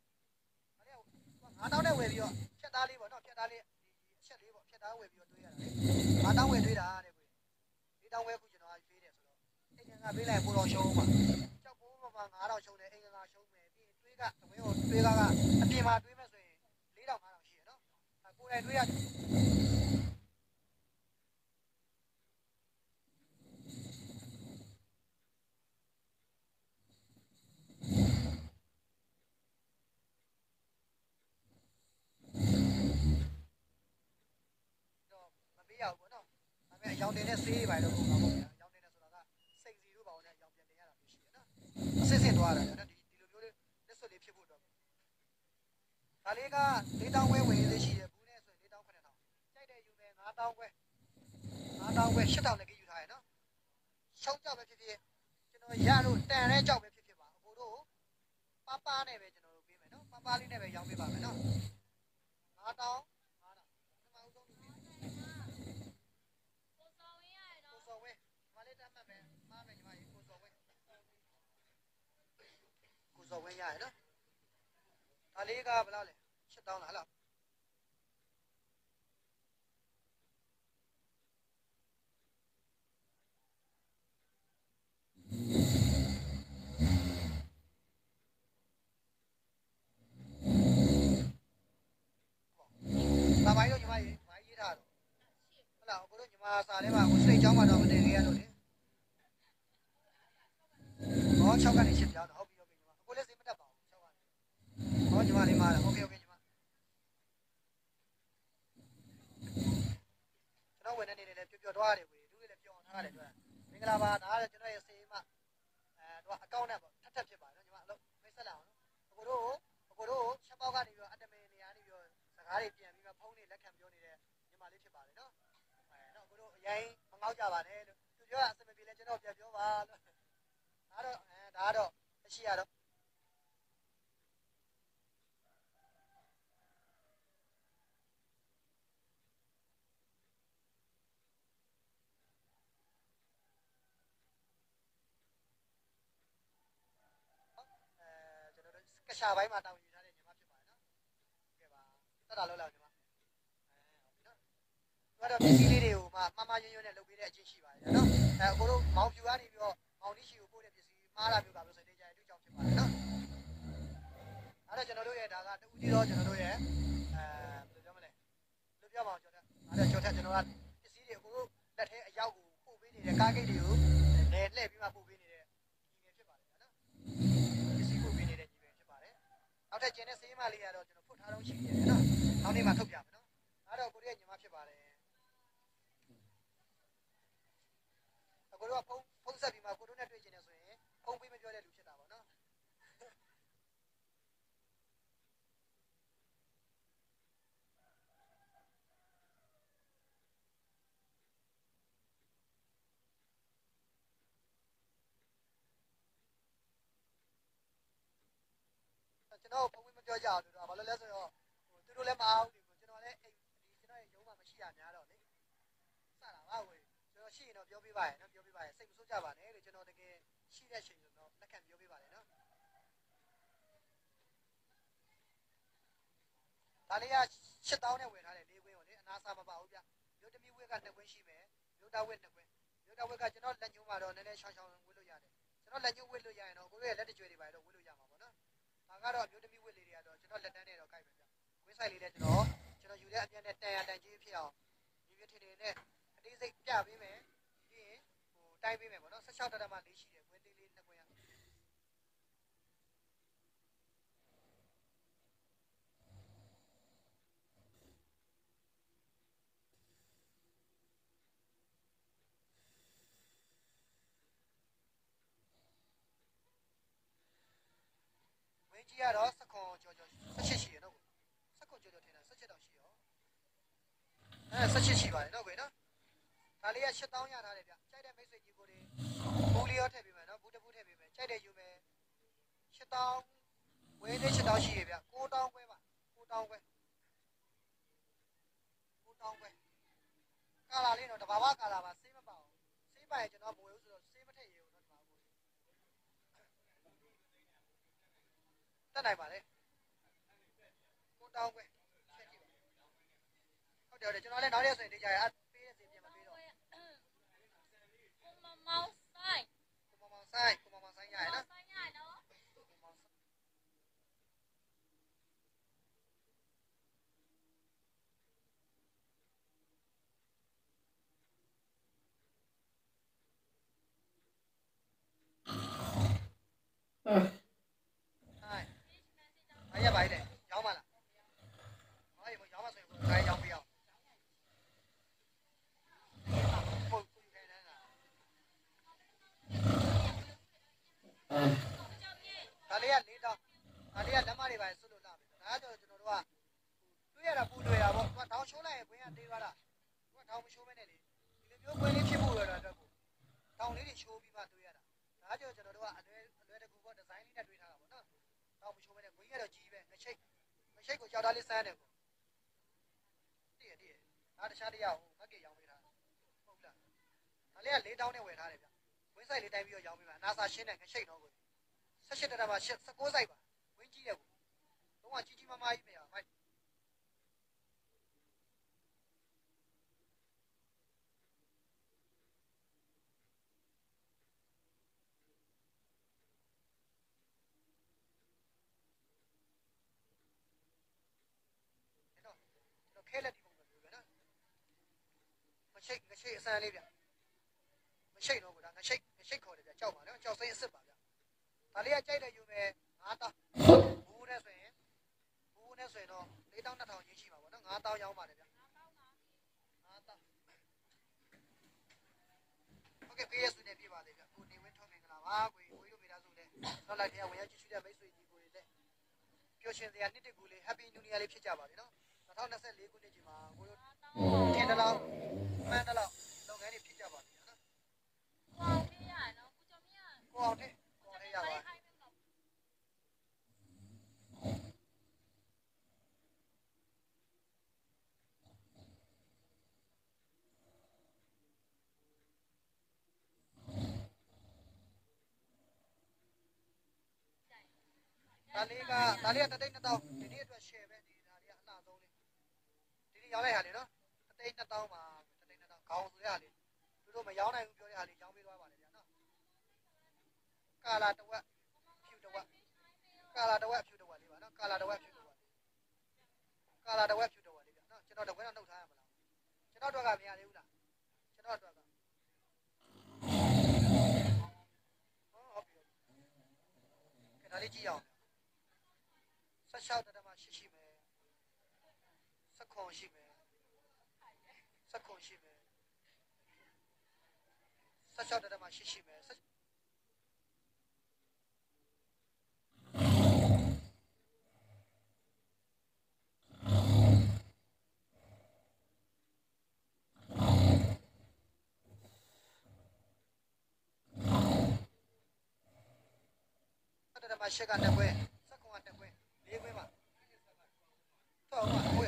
9တောင်းနဲ့ဝယ်ပြီးတော့ဖြတ်သားလေးပေါ့နော်ဖြတ်သားလေးအချက်လေးပေါ့ဖြတ်သားဝယ်ပြီးတော့တွေးရတာလေ9တောင်းဝယ်တွေးတာတဲ့ကွ4တောင်းဝယ်ခုကျွန်တော်ပေးတယ်ဆိုတော့အိမ်ငါပေးလိုက်ပို့တော့ရှုံးပါကြောက်ပိုးမှာ9000ရှုံးတယ်အိမ်ငါရှုံးမယ်ပြီးတွေးကသမင်းကိုတွေးကအပြင်မှာတွေးမဲ့ဆိုရင်4000 5000ရှိရနော်ကိုယ်တိုင်တွေးရတယ်ရောင်တင်တဲ့ဆေးပါတော့ပုံတော့ပေါ့ဗျာရောင်တင်တဲ့ဆိုတာကစိတ်စီတို့ပါအောင်နဲ့ရောင်ပြန်တင်ရတာမျိုးရှိတယ်နော်အစစ်စစ်သွားတာနော်ဒီလိုမျိုးလေးလက်စွပ်လေးဖြစ်ဖို့တော့ဒါလေးက4တောင်းခွဲဝင်သေးရှိတယ်ဘူးနဲ့ဆိုရင်4တောင်း9000ကြိုက်တယ်ယူမယ်9တောင်းခွဲ8000နဲ့ယူထားရနော်ရှောင်းကြောက်ပဲဖြစ်ဖြစ်ကျွန်တော်ရလို့တန်တဲ့ကြောက်ပဲဖြစ်ဖြစ်ပါအကိုတို့ပါနဲ့ပဲကျွန်တော်တို့ပေးမယ်နော်ပါလေးနဲ့ပဲရောင်းပေးပါမယ်နော်9တောင်းကိုစော်ဝင်းရရနော်ဒါလေးကဘယ်လောက်လဲ7တောင်းလားဟလားဘာမိုင်းတို့ညီမရေးမိုင်းရေးထားတော့ဟုတ်လားကိုတို့ညီမစာထဲမှာကိုစိတ်ချောင်းမှာတော့မတင်ခဲ့ရလို့လေဟော6ကနေ8ပြောင်းတော့ဟုတ်ပြီညီမကိုလည်းစိတ်မတက်ပါဘူး6ကနေဟောညီမလေးမားလားโอเคညီမကျွန်တော်ဝင်နေနေလည်းပျော်သွားတယ်ကွေလူတွေလည်းပျော်ထားတယ်ပြောတာမင်္ဂလာပါဒါကကျွန်တော်ရဲ့စေးမတော့အကောင့်နဲ့ပေါ့ထပ်ဖြစ်ပါတယ်နော်ညီမအလုပ်မိတ်ဆက်လာအောင်နော်အကိုတို့ချက်ပေါက်ကနေပြီးတော့အတမင်နေရာနေပြီးတော့စကားတွေပြန်ပြီးမှဖုန်းတွေလက်ခံပြောနေတဲ့ညီမလေးဖြစ်ပါတယ်နော်နော်အကိုတို့အရင်မငေါ့ကြပါနဲ့လို့သူပြောတာအစမပြေလဲကျွန်တော်ပြန်ပြောပါလို့ဒါတော့အရှိရတော့ကရှာပိုင်းမှာတောင်းယူထားတဲ့ညီမဖြစ်ပါတယ်နော်ကဲပါတက်တာလောက်လောက်ညီမဟုတ်ပြီနော်သူကတော့ပစ္စည်းလေးတွေကိုမှားရွံ့နဲ့လုပ်ပေးတဲ့အချင်းရှိပါတယ်နော်အကိုတို့မောင်ဖြူကနေပြီးတော့မောင်လေးရှိကိုပို့တဲ့ပစ္စည်းမှားလာမျိုးပါလို့ဆိုနေကြတဲ့အတူကြောင့်ဖြစ်ပါတယ်နော်အဲ့ဒါကျွန်တော်တို့ရဲ့ဒါကတူကြီးတော့ကျွန်တော်တို့ရဲ့ဘယ်လိုပြောမလဲလူပြောပါအောင်ကျွန်တော်အဲ့ဒါကျော်ထက်ကျွန်တော်ကပစ္စည်းတွေအကိုတို့လက်ထဲအရောက်ကိုပို့ပေးနေတဲ့ကားဂိတ်တွေကိုလဲလှည့်ပြီးမှပို့ပေးနေတဲ့ညီငယ်ဖြစ်ပါတယ်နော်ပစ္စည်းပို့ပေးနေတဲ့ညီငယ်ဖြစ်ပါတယ်ထက်ကျင်းတဲ့စေးမလေးကတော့ကျွန်တော်ဖွတ်ထားတော့ရှိတယ်နော်နောက်နေ့မှထုတ်ပြမယ်နော်အဲ့တော့ကိုရီးယားညီမဖြစ်ပါတယ်ကိုတို့ကဖုန်းဆက်ပြီးမှကိုတို့နဲ့တွေ့ကျင်နေဆိုရင်ဖုန်းပေးမပြောတဲ့လူဖြစ်တာပေါ့နော်ကျွန်တော်ဖုန်းပေးမပြောကြအောင်လို့တော့ဘာလို့လဲဆိုတော့သူတို့လည်းမအားဘူးဒီကျွန်တော်လည်းအိမ်ဒီကျွန်တော်ရဲ့ရုံးမှာမရှိရများတော့လေစတာပါဝေကျွန်တော်ရှိရင်တော့ပြောပြပါရဲ့နော်ပြောပြပါရဲ့စိတ်မဆိုးကြပါနဲ့လို့ကျွန်တော်တကယ်ရှိတဲ့ချိန်ဆိုတော့လက်ခံပြောပြပါလေနော်ဒါလေးက8000နဲ့ဝယ်ထားတယ်၄ခွင်းကိုလေအနာစာမပါဘူးဗျမြို့တမီဝက်က2ခွင်းရှိမယ်မြို့တာဝက်2ခွင်းမြို့တာဝက်ကကျွန်တော်လက်ညှိုးမှာတော့နည်းနည်းရှောင်းရှောင်းဝတ်လို့ရတယ်ကျွန်တော်လက်ညှိုးဝတ်လို့ရရင်တော့ကိုယ့်ရဲ့လက်တကြွတွေပါတော့ဝတ်လို့ရမှာပေါ့နော်ဒါကတော့မြို့တမီဝက်လေးတွေကတော့ကျွန်တော်လက်တန်းနဲ့တော့ကိုက်ပဲဗျဝင်းဆိုင်လေးလည်းကျွန်တော်ယူတဲ့အပြည့်နဲ့တန်ရတန်ကြီးဖြစ်အောင်ဒီပြထင်းတွေနဲ့အသေးစိတ်ပြပေးမယ်ပြီးရင်တိုင်းပေးမယ်ပေါ့နော်16တရမလေးရှိတယ်ခွင်းသေးလေး2ခွင်းရကြီးကတော့စခွန်ကျော်18ရှိရနော်စခွန်ကျော်ထင်တာ17တောင်ရှိရော18ရှိပါတယ်နော်ကွယ်နော်ဒါလေးက8000ရထားတယ်ဗျကြိုက်တဲ့မိတ်ဆွေကြီးကိုတွေဘူးလေးရောထည့်ပေးမယ်နော်ဘူးတစ်ဘူးထည့်ပေးမယ်ကြိုက်တဲ့ယူမယ်8000ဝယ်တဲ့8000ရှိရဗျ9000ခွဲပါ9000ခွဲ9000ခွဲကာလာလေးတော့တဘာဝကာလာပါစေးမပါအောင်စေးပါရင်ကျွန်တော်မဝယ်ဘူးဆိုတော့စေးမထည့်ရဘူးနော်ဒီမှာကိုတက်နိုင်ပါလေ9000ခွဲချက်ကြည့်ပါဟုတ်တယ်ကျွန်တော်လည်းနောက်ရက်ဆိုရင်တေးကြရအပေးတဲ့စီပြန်မပေးတော့ကိုမမောင်ဆိုင်ကိုမမောင်ဆိုင်ရရနော်ဆိုင်ရနော်ဆိုင်ရပါလေရောင်းပါလားဟောရောင်းပါဆိုရင်ကိုယ်ရောင်းပေးအောင်ဟုတ်ကိုယ်ခိုင်းနေတာဒါလေးက4တောင်းဒါလေးကလက်မတွေပါဆွတ်လို့လာပြီဒါကတော့ကျွန်တော်တို့ကတွေ့ရတာပူတွေ့တာပေါ့သူကတောင်းချိုးလိုက်ရင်ခွင်းကတေးသွားတာသူကတောင်းမချိုးမဲနဲ့လေဒီလိုမျိုးခွင်းလေးဖြစ်ဖို့ရတာတော့တောင်းလေးတွေချိုးပြီးမှတွေ့ရတာဒါကြောင့်ကျွန်တော်တို့ကအလွယ်တကူပေါ့ဒီဇိုင်းလေးနဲ့တွေ့ထားတာပေါ့နော်တောင်းမချိုးမဲနဲ့ခွင်းကတော့ကြီးပဲငချိတ်ကိုကြောက်သားလေးစမ်းတယ်ကိုတည့်ဒါတခြားတရားဟိုငက်ကေရောင်းပေးထားဟုတ်လားဒါလေးက4တောင်းနဲ့ဝယ်ထားတယ်ဗျဝင်းဆိုင်လေးတိုင်းပြီးတော့ရောင်းပေးပါနာစာရှင်းတဲ့ငချိတ်တော့ကို18တရမှာ19ဆိုင်ပါဝင်းကြီးတယ်ကိုတော့ကြီးကြီးမားမားကြီးမရမိုက်ခဲလက်ဒီပုံပဲပဲနော်ငချိတ်အစမ်းလေးဗျငချိတ်တော့ကငချိတ်ခေါ်တယ်ဗျကြောက်ပါနော်ကြောက်စိမ့်အစ်စ်ပါဗျဒါလေးကကြိုက်တယ်ယူမယ်9တောင်းဘူးနဲ့ဆိုရင်တော့4200ရင်းရှိပါဗောနော်9000ရောင်းပါတယ်ဗျ9000ဟုတ်ကဲ့ပေးရစုနေပြပါလေဗျကိုနေဝင်းထွန်းမင်္ဂလာပါကိုတို့မိသားစုလည်းနောက်လိုက်တဲ့ဝင်ရောက်ကြည့်ရှုတဲ့မိတ်ဆွေကြီးကိုတွေလည်းပျော်ရွှင်စရာနှစ်တကူလေး Happy New Year လေးဖြစ်ကြပါလေနော်2024ခုနှစ်ကြီးမှာကိုတို့ထင်တယ်လို့မှန်တယ်လို့လုပ်ငန်းတွေဖြစ်ကြပါလိမ့်နော်ကိုအောင်သေးရနော်ကိုကျော်မြတ်ကိုအောင်တဲ့ရပါဒါလေးကတသိန်း2000ဒီနေ့အတွက် share ပဲဒီဒါလေးကအလှဆုံးလေးဒီနေ့ရောင်းလိုက်ဟာလေနော်တသိန်း2000မှာတသိန်း2000ခေါင်းဆိုတဲ့ဟာလေးသူတို့မရောင်းနိုင်ဘူးပြောတဲ့ဟာလေးရောင်းပေးသွားပါလေဗျာနော်ကာလာတဝက်ဖြူတဝက်ကာလာတဝက်ဖြူတဝက်လေးပါနော်ကာလာတဝက်ဖြူတဝက်လေးဗျာနော်ကျွန်တော်တဝက်တော့နှုတ်ထားရမလားကျွန်တော်တော့ကမရသေးဘူးလားကျွန်တော်တော့ကဟုတ်ပြီကဲဒါလေးကြည့်အောင် 16တက်မှာရှိမယ်16ရှိမယ်16ရှိမယ်16တက်မှာရှိမယ်တက်မှာရှက်ကတက်ပွဲ16ကတက်ပွဲ၄ပွဲမှာတော့မှာပွဲ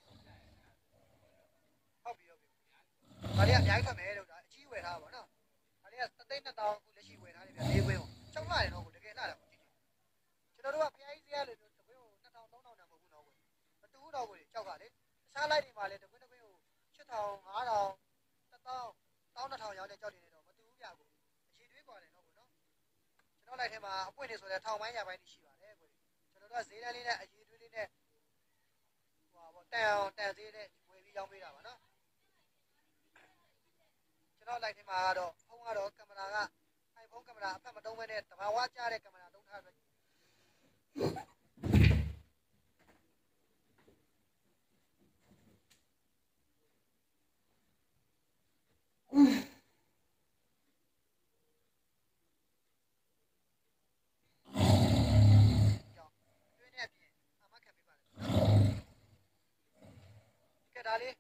ဟုတ်ပြီဒါလေးကအများကြီးထွက်မယ်လို့ဒါအကြီးဝယ်ထားပါတော့ဒါလေးက3,200ခုလက်ရှိဝယ်ထားတယ်ဗျ၄ပွဲပေါ့ကြောက်လာတယ်တော့ကိုတကယ်လာတာပေါ့ကျွန်တော်တို့ကဖျားကြီးစရာလို့တကွင်းကို2,000 3,000တန်မဟုတ်ဘူးတော့ကိုမတူဘူးတော့ကိုကြောက်ကလေတခြားလိုက်တွေမှာလည်းတကွင်းကို8,000 5,000 1,000 1,200ရောက်တဲ့ကြောက်တွေနဲ့တော့မတူဘူးဗျကိုအရှိတွေးกว่าတယ်တော့ကိုနော်ကျွန်တော်လိုက်ထဲမှာအပွင့်တွေဆိုတဲ့ထောင်ပိုင်းရပိုင်းရှိပါတယ်ကိုကျွန်တော်တို့ကဈေးတန်းလေးနဲ့အရေးတွေးလေးနဲ့ဟိုပါပေါ့တန်ဈေးနဲ့ဝယ်ပြီးရောင်းပေးတာပါနော်ကျွန်တော်လိုက်ထဲမှာကတော့ဖုန်းကတော့ကင်မရာက iPhone ကင်မရာအဖက်မတုံးဘဲနဲ့တဘာဝကျတဲ့ကင်မရာတုံးထားပြီးဒါလေး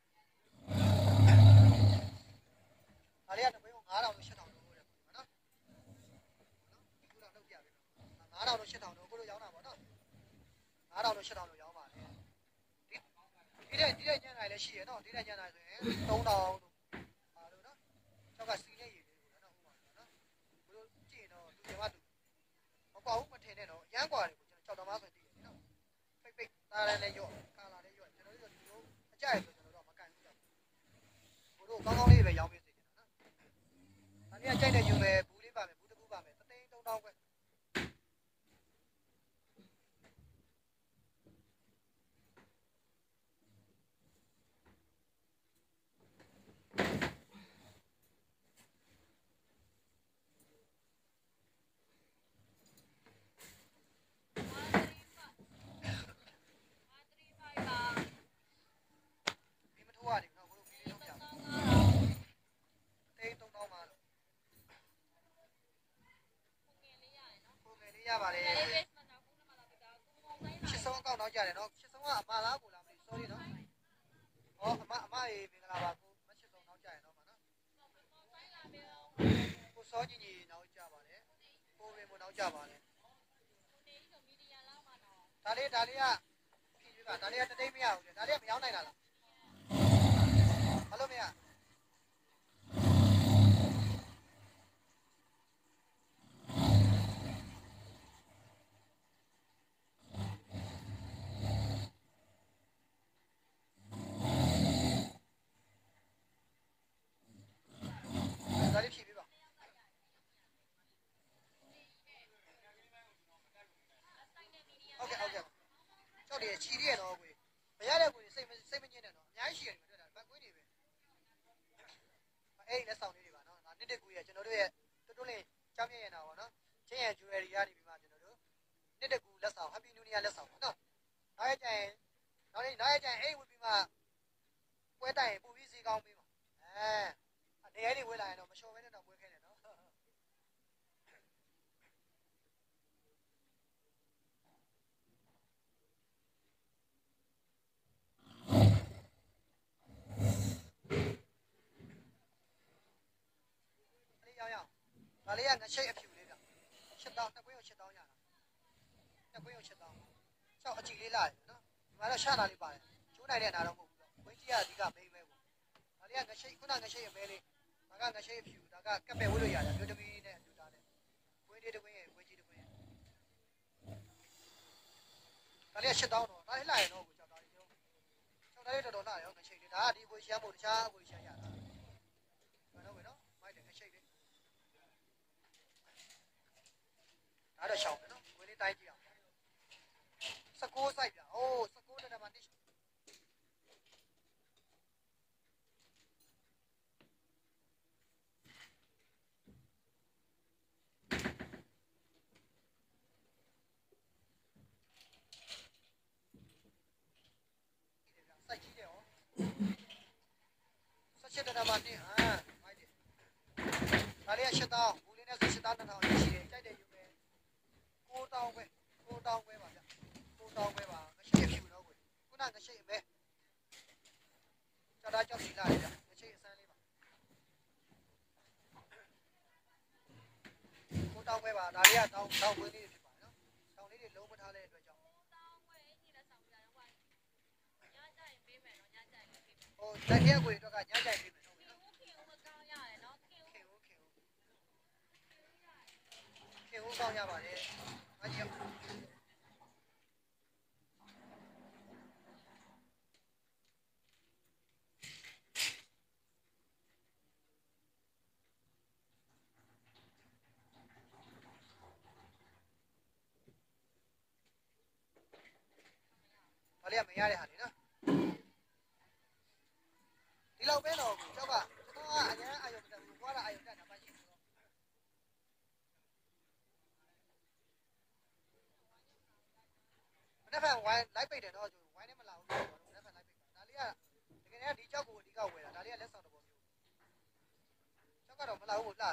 ကတပွဲကို9,000လို့8,000လို့ဟုတ်တယ်ပေါ့နော်ခုတော့လုပ်ပြပေးမယ်9,000လို့8,000လို့ကိုလိုရောင်းတာပေါ့နော်9,000လို့8,000လို့ရောင်းပါလေဒီတဲ့ညံ့နိုင်လည်းရှိရနော်ဒီတဲ့ညံ့နိုင်ဆိုရင်3,000လို့ပါလို့နော်ကျောက်ကစီးနေရည်လေးကိုနော်ဥပမာနော်ဘလို့ကြည့်တော့လူတွေမတူမကွာဘူးမထင်နဲ့တော့ရမ်းกว่าတယ်ကိုကျွန်တော်ကြောက်တော်မဆိုသိတယ်နော်ပိတ်သားရလည်းရော့ကာလာလည်းရော့ကျွန်တော်တို့ဒီလိုအကြိုက်ဆိုကျွန်တော်တို့မကန်ဘူးကြောက်ဘလို့ကောင်းကောင်းလေးပဲရောင်းပေးစေချင်တာနော်ဒါလေးကကြိုက်တဲ့ယူမယ်ဘူးလေးပါမယ်ဘူးတစ်ခုပါမယ်3,000ခွဲရပါတယ်ရှစ်ဆုံးအကောင့်တော့ကြတယ်နော်ရှစ်ဆုံးကအမလားကိုလားမသိ sorry နော်ဟောအမရေမင်္ဂလာပါကိုမရှစ်ဆုံးတော့ကြရတော့မှာနော်ကိုစောကြီးကြီးတော့ကြပါတယ်ကိုဝင်မတော့ကြပါတယ်ဒါလေးကဖြည့်ပြပါဒါလေးကတသိမ့်မရဘူးလေဒါလေးကမရောက်နိုင်တာလားဘာလို့မရဒါလေးဖြည့်ပြပါဟုတ်ကဲ့ကြောက်တယ်ချီရရတော့ကိုမရတဲ့ကိုစိတ်မညစ်နဲ့တော့အများကြီးရှိရတယ်တွေ့တာဘက်ကွင်းတွေပဲအဲ့ဒီလက်ဆောင်လေးတွေပါနော်ဒါနှစ်တက်ကူရဲ့ကျွန်တော်တို့ရဲ့တွတ်လင်းကြောင်းမြင်ရတာပေါ့နော်ချင်းရ jewelry ကနေပြီးမှကျွန်တော်တို့နှစ်တက်ကူလက်ဆောင် Happy New Year လက်ဆောင်ပေါ့နော်နောက်ရကြရင်နောက်ရကြရင်အဲ့ဝပြီးမှပွဲတိုင်ပူပြီးစီကောင်းပြီးမှာနေရာတွေဝေးလာရင်တော့မလျှော်ဘဲနဲ့တော့ပွဲခဲနေနော်လေးရောင်းဒါလေးကငချိတ်အဖြူလေးဗျ7,000နှစ်ကွင်းကို7,000ရတာနှစ်ကွင်းကို7,000ဆောက်အကြည့်လေးလာတယ်နော်ဒီမှာတော့ရှာတာလေးပါတယ်ချိုးနိုင်တဲ့နာတော့မဟုတ်ဘူးတော့ဝင်းကြီးကအဓိကမိန်းပဲပေါ့ဒါလေးကငချိတ်ခုနငချိတ်အမဲလေးဒါကငချိတ်အဖြူဒါကကပ်ပဲဝေးလို့ရတယ်မျိုးသမီးနဲ့အတူသားနဲ့ဝင်းလေးတစ်ကွင်းရဲ့ဝင်းကြီးတစ်ကွင်းရဲ့ဒါလေးက7,000တော့ဒါလေးလာရင်တော့ကိုကြောက်တာလေးကျောက်သားလေးတော်တော်လာရောငချိတ်လေးဒါကဒီကိုရှမ်းဖို့တခြားကိုရှမ်းရတာဘယ်တော့ပဲနော်မိုက်တယ်ငချိတ်လေးဒါတော့ရှောင်းတယ်နော်ဝင်းလေးတိုင်းကြည့်အောင်19 စိုက်ပြအိုး19တက်မှာတစ် 17တနမှာတင်မိုက်တယ်ဒါလေးက8000ဘူးလေးနဲ့ဆို8000 2000ရှိတယ်ကြိုက်တယ်ယူမယ်9000ပဲ9000ပဲပါဗျ9000ပဲပါငရှိဖြူတော့ကိုခုနငရှိပဲကြောက်တာကြောက်စီလာတယ်ဗျငရှိအစမ်းလေးပါ9000ပဲပါဒါလေးကတောင်းဝင်းလေးဖြစ်ပါတယ်နော်တောင်းလေးတွေလုံးမထားတဲ့အတွက်ကြောင့်ဟိုလက်ရက်ကိုတော့ကညကြိုက်ပြီးမယ်နော်ခင်ဦးကောင်းရပါတယ်အကြီးဒါလေးကမရတဲ့ဟာလေနော်ဒီလောက်ပဲတော့ကျောက်ကကျွန်တော်ကအရင်အာယုံတက်ဘူးသွားတာအာယုံတက်တာပါရှိတယ်မနေ့ကဝိုင်းလိုက်ပိတ်တယ်တော့ဝိုင်းနဲ့မလာဘူးမနေ့ကလိုက်ပိတ်ဒါလေးကတကယ်တည်းဒီကျောက်ကိုအဓိကဝယ်တာဒါလေးကလက်ဆောင်တစ်ပုံမျိုးကျောက်ကတော့မလာဘူးလှတယ်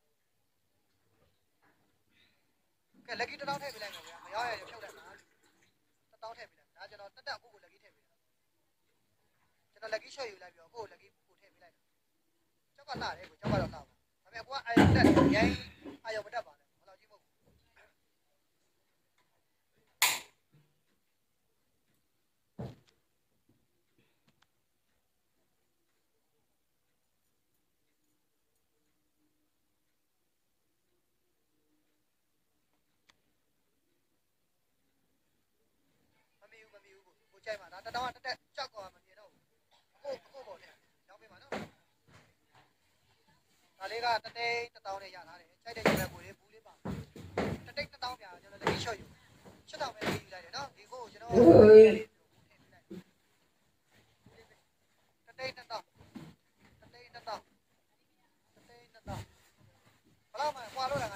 ကဲလက်ကြီး1000ထည့်ပေးလိုက်မယ်ဗျာမရောက်ရရင်ဖြုတ်လိုက်ပါ1000ထည့်ပေးလိုက်ဒါကျွန်တော်တက်အခုကိုလက်ကြီးထည့်ပေးတာကျွန်တော်လက်ကြီးချွတ်ယူလိုက်ပြီးတော့ကိုလက်ကြီးကိုထည့်ပေးလိုက်ကျောက်ကလှတယ်ကိုကျောက်ကတော့လှပါဒါပေမဲ့ကိုကအာယုံတက်တယ်ရိုင်းအာယုံမတက်ပါနဲ့ဘယ်လောက်ကြီးမဟုတ်ဘူးမမီဘူးကိုကြိုက်ပါဒါ1000ကတက်ကြောက်ကောမမြင်တော့ဘူးအခုပေါ်တယ်ရောက်ပြီပါနော်ဒါလေးကတသိန်း1000နဲ့ရထားတယ်ကြိုက်တဲ့ကြက်ကိုလေးဘူးလေးပါတသိန်း1000ပြကျွန်တော်လက်ကြီးချွတ်ယူ8000ပဲယူလိုက်တယ်နော်ဒီကိုကျွန်တော်တသိန်း1000တသိန်း1000တသိန်း1000တသိန်း1000ဘလောက်မှကွာလို့လားက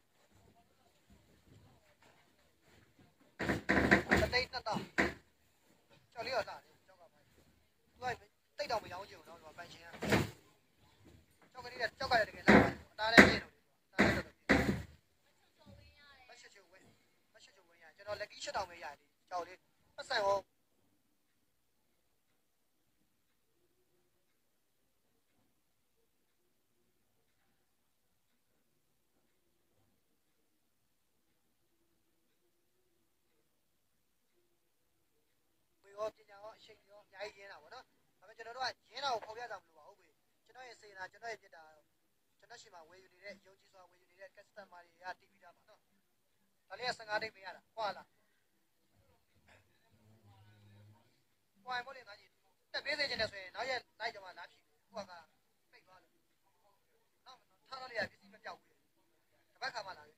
တသိန်း1000ကျော်လေးတော့လာတယ်ကျောက်ကပါသူကတိတ်တောင်မရောင်းချင်ဘူးနော်ဒီမှာပန်ရှင်ကကျောက်ကလေးကကျောက်ကလည်းတကယ်လာပါအသားလည်းပြည့်တော့အသားလည်းတော့ပြည့်မရှစ်ချိုဝင်းရကျွန်တော်လက်ကြီး8000ပဲရတယ်ကျောက်လေးပတ်စံရောရောပညာရောအရှိန်ရောအများကြီးရင်းတာပေါ့နော်ဒါပေမဲ့ကျွန်တော်တို့ကရင်းတာကိုဖော်ပြကြမလို့ပါဘူးကွကျွန်တော်ရဲ့စေနာကျွန်တော်ရဲ့ပြစ်တာကျွန်တော်ရှိမှဝယ်ယူနေတဲ့ယုံကြည်စွာဝယ်ယူနေတဲ့ customer တွေကတီးပြီးတာပါနော်ဒါလေးက15တိတ်ပေးရတာခွာလားခွာမို့လေငါကြီးတက်ပေးစေချင်တယ်ဆိုရင်နောက်ရက်လိုက်ကြမှာလားဖြစ်ခွာကပိတ်သွားလို့နောက်ထားတော့လေပစ္စည်းမပြောက်ဘူးတပတ်ခါမှလာတယ်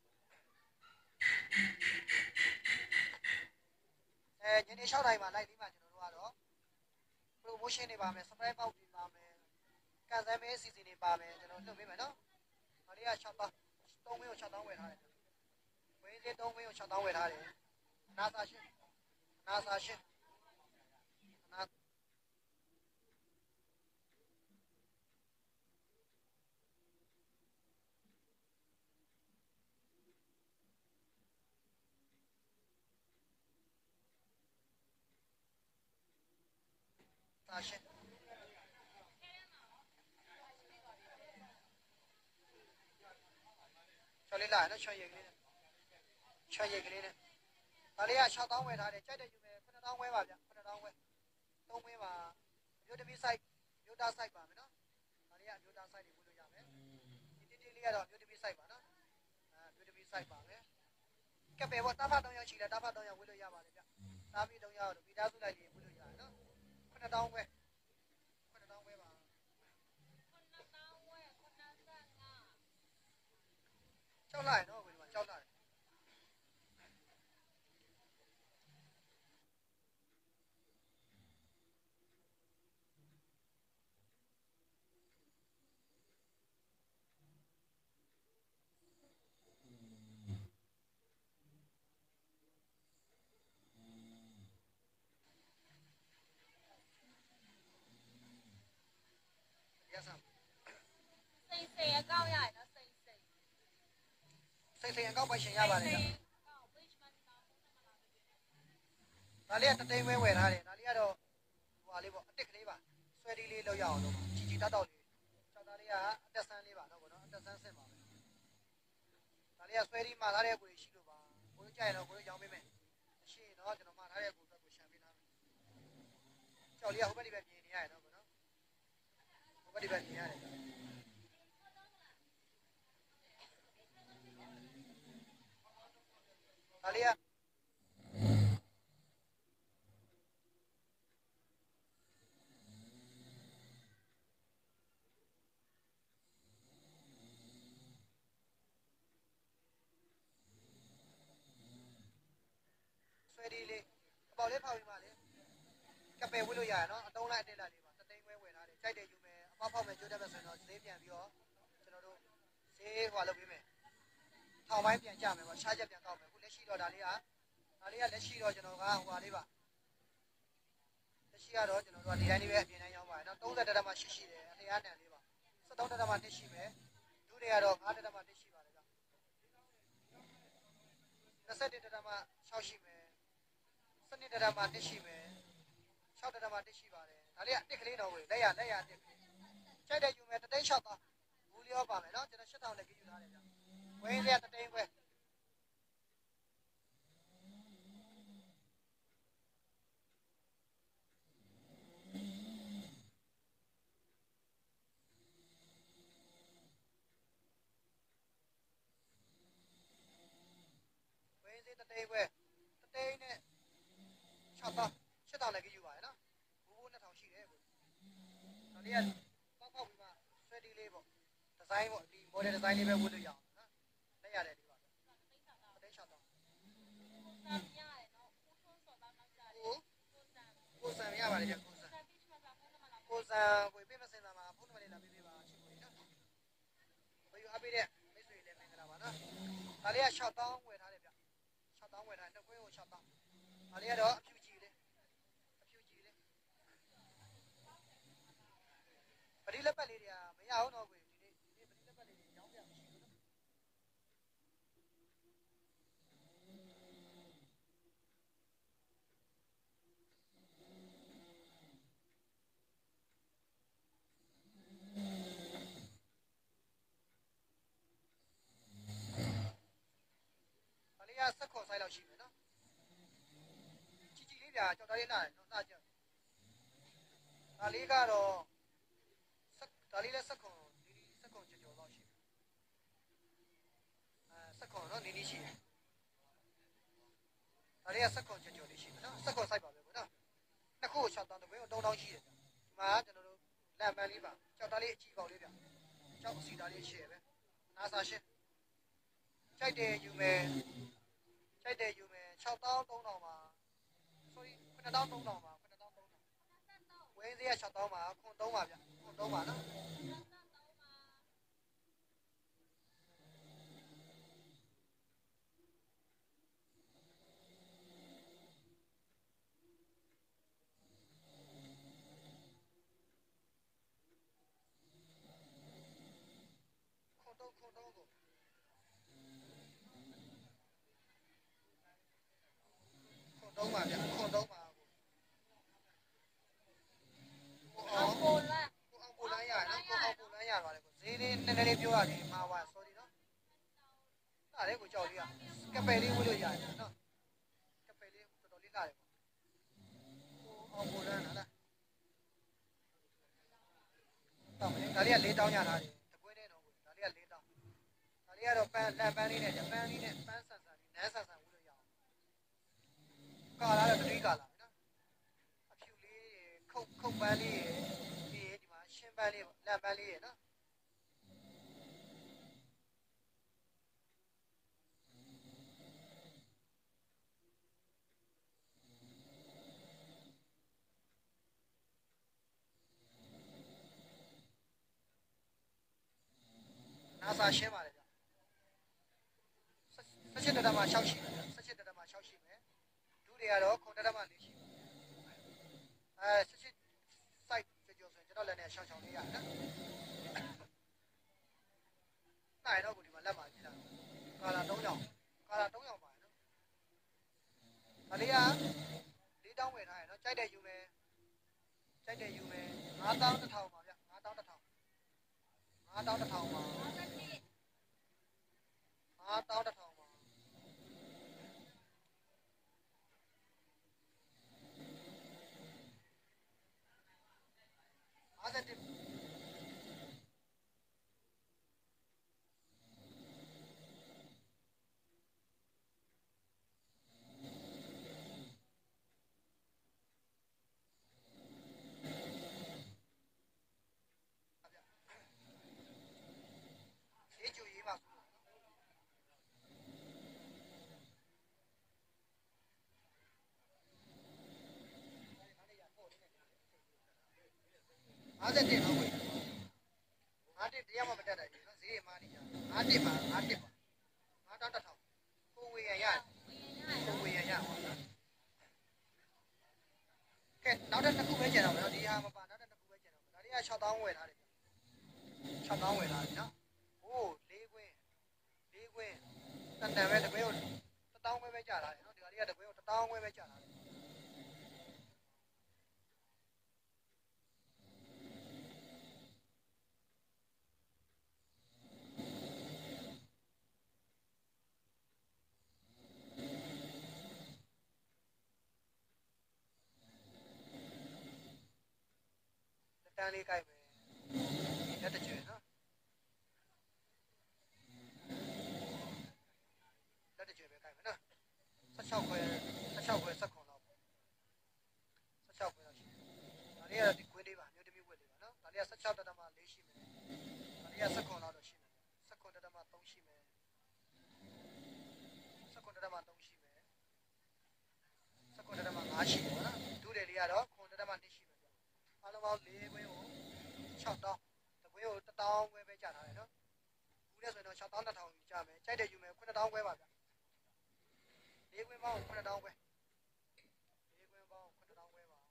ညနေ6:00နာရီမှာလိုက်ပြီးမှကျွန်တော်တို့ကတော့ promotion တွေပါမယ် surprise box တွေပါမယ်ကန်ဆယ်မဲအစီအစဉ်တွေပါမယ်ကျွန်တော်လွှတ်ပေးမယ်နော်ဒါလေးက6000 3ဝင်းကို6000ဝယ်ထားတယ်ဝင်းလေး3ဝင်းကို6000ဝယ်ထားတယ်နာစာရှင်းနာစာရှင်းနာစာရှင်းချော်လေးလာနော်ချော်ရည်ကလေးနဲ့ချော်ရည်ကလေးနဲ့ဒါလေးက6000ဝယ်ထားတယ်ကြိုက်တယ်ယူမယ်9000ဝယ်ပါဗျ9000ဝယ်3ဝင်းပါမြို့တမီ site မြို့သား site ပါမယ်နော်ဒါလေးကမြို့သား site တွေဝင်လို့ရမယ်ဒီတိတိလေးကတော့မြို့တမီ site ပါနော်မြို့တမီ site ပါမယ်ကပ်ပဲပေါ့တာဖတ်3ရောက်ရှိတယ်တာဖတ်3ရောက်ဝင်လို့ရပါတယ်ဗျတာမီ3ရောက်မိသားစုလိုက်ကြီးဝင်လို့ရတယ်နော်9000ဝယ်9000ဝယ်ပါကြောက်လိုက်နော်ကိုဒီမှာကြောက်လိုက်စိန်အကောက်ပိုင်ရှင်ရပါတယ်ဗျဒါလေးကတသိန်းပဲဝယ်ထားတယ်ဒါလေးကတော့ဟိုဟာလေးပေါ့အတစ်ကလေးပါဆွဲတီးလေးလောက်ရအောင်လို့ကြီးကြီးတောက်တောက်လေး၆သားလေးကအတက်ဆန်းလေးပါတော့ဗောနော်အတက်ဆန်းဆင်ပါပဲဒါလေးကဆွဲတီးမှာထားတဲ့ကိုရှိလို့ပါကိုတို့ကြိုက်တော့ကိုတို့ရောင်းပေးမယ်ရှိရင်တော့ကျွန်တော်မှာထားတဲ့ကိုအတွက်ကိုရှမ်းပေးထားမယ်ကြောက်လေးကဟိုဘက်ဒီဘက်မြင်နေရတယ်နော်ဗောနော်ဟိုဘက်ဒီဘက်မြင်ရတယ်ဒါလေးကဆွဲတီးလေးအပေါက်လေးဖောက်ပြီးမှလေကပယ်ဝှက်လို့ရရနော်အတုံးလိုက်အတက်လိုက်လေးပါတသိန်းခွဲဝယ်ထားတယ်ကြိုက်တယ်ယူမယ်အပေါက်ဖောက်မယ်ကြိုးတက်မယ်ဆိုရင်တော့ဈေးပြန်ပြီးတော့ကျွန်တော်တို့ဈေးဟိုလုပ်ပေးမယ်ထောင်ပိုင်းပြန်ကြမယ်ပေါ့ရှားချက်ပြန်ကောက်မယ်ခုလက်ရှိတော့ဒါလေးကလက်ရှိတော့ကျွန်တော်ကဟိုဟာလေးပါလက်ရှိကတော့ကျွန်တော်တို့ကဒီတိုင်းလေးပဲအပြင်တိုင်းရောင်းပါတယ်နော်30တက်တက်မှရှိတယ်အလျားတန်လေးပါ73တက်တက်မှတက်ရှိမယ်ဒုတွေကတော့5တက်တက်မှတက်ရှိပါတယ်ဗျ21တက်တက်မှ6ရှိမယ်12တက်တက်မှတက်ရှိမယ်6တက်တက်မှတက်ရှိပါတယ်ဒါလေးကတစ်ကလေးတော့ဝေးလက်ရတစ်ကလေးကြိုက်တယ်ယူမယ်တသိန်း6ပါဘူးလျောပါမယ်နော်ကျွန်တော်8000လက်ကြီးယူထားတယ်ဗျဝင်းလေးကတသိန်းခွဲတသိန်းခွဲတသိန်းနဲ့6ပါ8000လက်ကြီးယူပါတယ်နော်ဘူး2000ရှိတယ်ကိုဒါလေးကပေါက်ပေါက်ပြီးမှဆွဲတီးလေးပေါ့ဒီဇိုင်းပေါ့ဒီ model ဒီဇိုင်းလေးပဲဝတ်လို့ရအောင်နော်လက်ရတယ်ဒီပါတသိန်း6000ကိုစံရပါတယ်ဗျကိုစံကိုပေးမစင်တာမှာဖုန်းနံပါတ်လေးလာပေးပေးပါချစ်ကိုနော်ဘယ်ယူအပ်ပေးတဲ့မိတ်ဆွေလေးမင်္ဂလာပါနော်ဒါလေးက6000ဝယ်ထားတယ်ဗျ6000ဝယ်ထားတစ်ခွဲကို6000ဒါလေးကတော့အဖြူကြီးလေးပရိလက်ပတ်လေးတွေကမရအောင်တော့ကိုဒီနေ့ပရိလက်ပတ်လေးတွေရောင်းပြမရှိဘူးနော်ဒါလေးကစက်ခွန်ဆိုင်လောက်ရှိမယ်နော်ကြီးလေးပြကြောက်သားလေးလာတယ်နော်စကြဒါလေးကတော့ဒါလေးလည်းစက်ခွန်ကြော်လောက်ရှိတယ်စက်ခွန်နော်နီးရှိတယ်ဒါလေးကစက်ခွန်ကြော်လေးရှိတယ်နော်စက်ခွန်ဆိုင်ပါပဲပေါ့နော်နှစ်ခုကို6000တကွင်းကို3000ရှိတယ်ဒီမှာကျွန်တော်တို့လက်မှန်လေးပါကြောက်သားလေးအကြီးပေါက်လေးဗျကြောက်စီသားလေးရှယ်ပဲနာစာရှင်းကြိုက်တယ်ယူမယ်6000 3000ပါ sorry 9300ပါဝင်းစည်းက6000ပါခွန်3ပါဗျခွန်3ပါနော်ခွန်3ကိုခွန်3ပါဗျခွန်3ပါအောင်ပိုလန်းရနော်ကိုအောင်ပိုလန်းရပါတယ်ကိုဈေးလေးနည်းနည်းလေးပြောရတယ်မှာပါ sorry နော်ဒါလေးကိုကြောက်လေးကပယ်လေးဝှလို့ရတယ်နော်ကပယ်လေးတော်တော်လေးလာတယ်ပေါ့ကိုအောင်ပိုလန်းလားတော့ဒါလေးက4000ရထားတယ်တကွင်းနဲ့တော့ဒါလေးက4000ဒါလေးကတော့ပန်းလက်ပန်းလေးနဲ့ပန်းလေးနဲ့ပန်းဆန်ဆန်လေးနန်းဆန်ဆန်ဝှလို့ရအောင်ကာလာတော့တတိကာလာနော်အဖြူလေးခုတ်ပန်းလေးပြီးဒီမှာရှင်းပန်းလေးပေါ့လက်ပန်းလေးရနော်နာစာရှင်းပါတယ်ဗျ17တက်မှ6ရှိမယ်ဗျ17တက်မှ6ရှိမယ်ဒုတွေကတော့9တက်မှ4ရှိမယ်17 site ကြောဆိုရင်ကျွန်တော်လည်းနဲ့ရှောင်းလေးရတယ်နော်နိုင်တော့ကိုဒီမှာလက်မှာကြည့်လာကာလာ30 3ယောက်ပါနော်ဒါလေးက4တောင်းဝယ်ထားရနော်ကြိုက်တယ်ယူမယ်9,100ပါဗျ9,100ပါ9,100ပါ51ရေးကြည့်ရေးပါ51တော့ဝယ်51တရားမှမတက်နိုင်ဘူးနော်ဈေးမှားနေကြ51ပါ51ပါ9,100ကိုဝယ်ရရတယ်ကိုဝယ်ရရပါနော်ကဲနောက်တစ်ခုပဲကျန်တော့မယ်နော်ဒီဟာမပါနောက်တစ်ခုပဲကျန်တော့မယ်ဒါလေးက6,000ဝယ်ထားတယ်6,000ဝယ်ထားတယ်နော်ဟိုး4ခွင်းတန်တန်ပဲတကွဲကို1,000ခွဲပဲကြာလာတယ်နော်ဒီဟာလေးကတကွဲကို1,000ခွဲပဲကြာလာတယ်တန်းလေးကြိုက်မယ်လက်တကျွေနော်လက်တကျွေပဲကြိုက်မယ်နော်16ခွဲ16လောက်16ခွဲလောက်ရှိတယ်ဒါလေးကဒီခွေးလေးပါမျိုးတစ်မျိုးဝက်လေးပါနော်ဒါလေးက16.4ရှိမယ်ဒါလေးက16လောက်တော့ရှိမယ်16.3ရှိမယ်16.3ရှိမယ်16.5ရှိတယ်နော်ဒုတယ်လေးကတော့9.2ရှိမယ်အားလုံးပေါင်း4ခွင်းကို6,000တကွင်းကို1,000ခွဲပဲကြာထားတယ်နော်ဘူးနဲ့ဆိုရင်တော့6,200ယူကြမယ်ကြိုက်တယ်ယူမယ်9,000ခွဲပါဗျ4ခွင်းပေါင်း9,000ခွဲ4ခွင်းပေါင်း9,000ခွဲပါ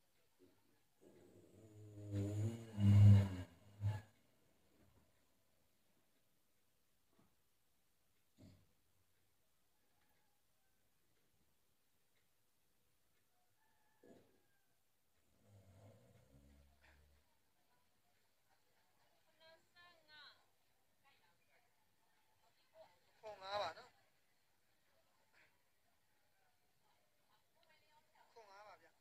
ခွန်5ပါနော်ခွန်5ပါဗျ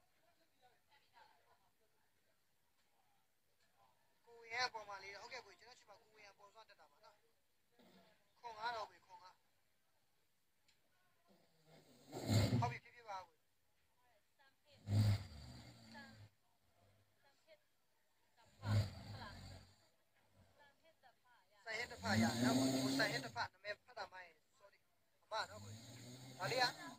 ကိုဝင်ရပေါ်မှာလေးဟုတ်ကဲ့ကိုကျွန်တော်ရှိမှာကိုဝင်ရပေါ်သွားတက်တာပါနော်ခွန်5တော့ပြီခွန်5ဟုတ်ပြီပြပြပါကိုဆိုင်ဟစ်တစ်ဖတ်ရတယ်နော်ကိုဆိုင်ဟစ်တစ်ဖတ်နာမည်ဖတ်တာမှရင် sorry အမနော်ကိုဒါလေးက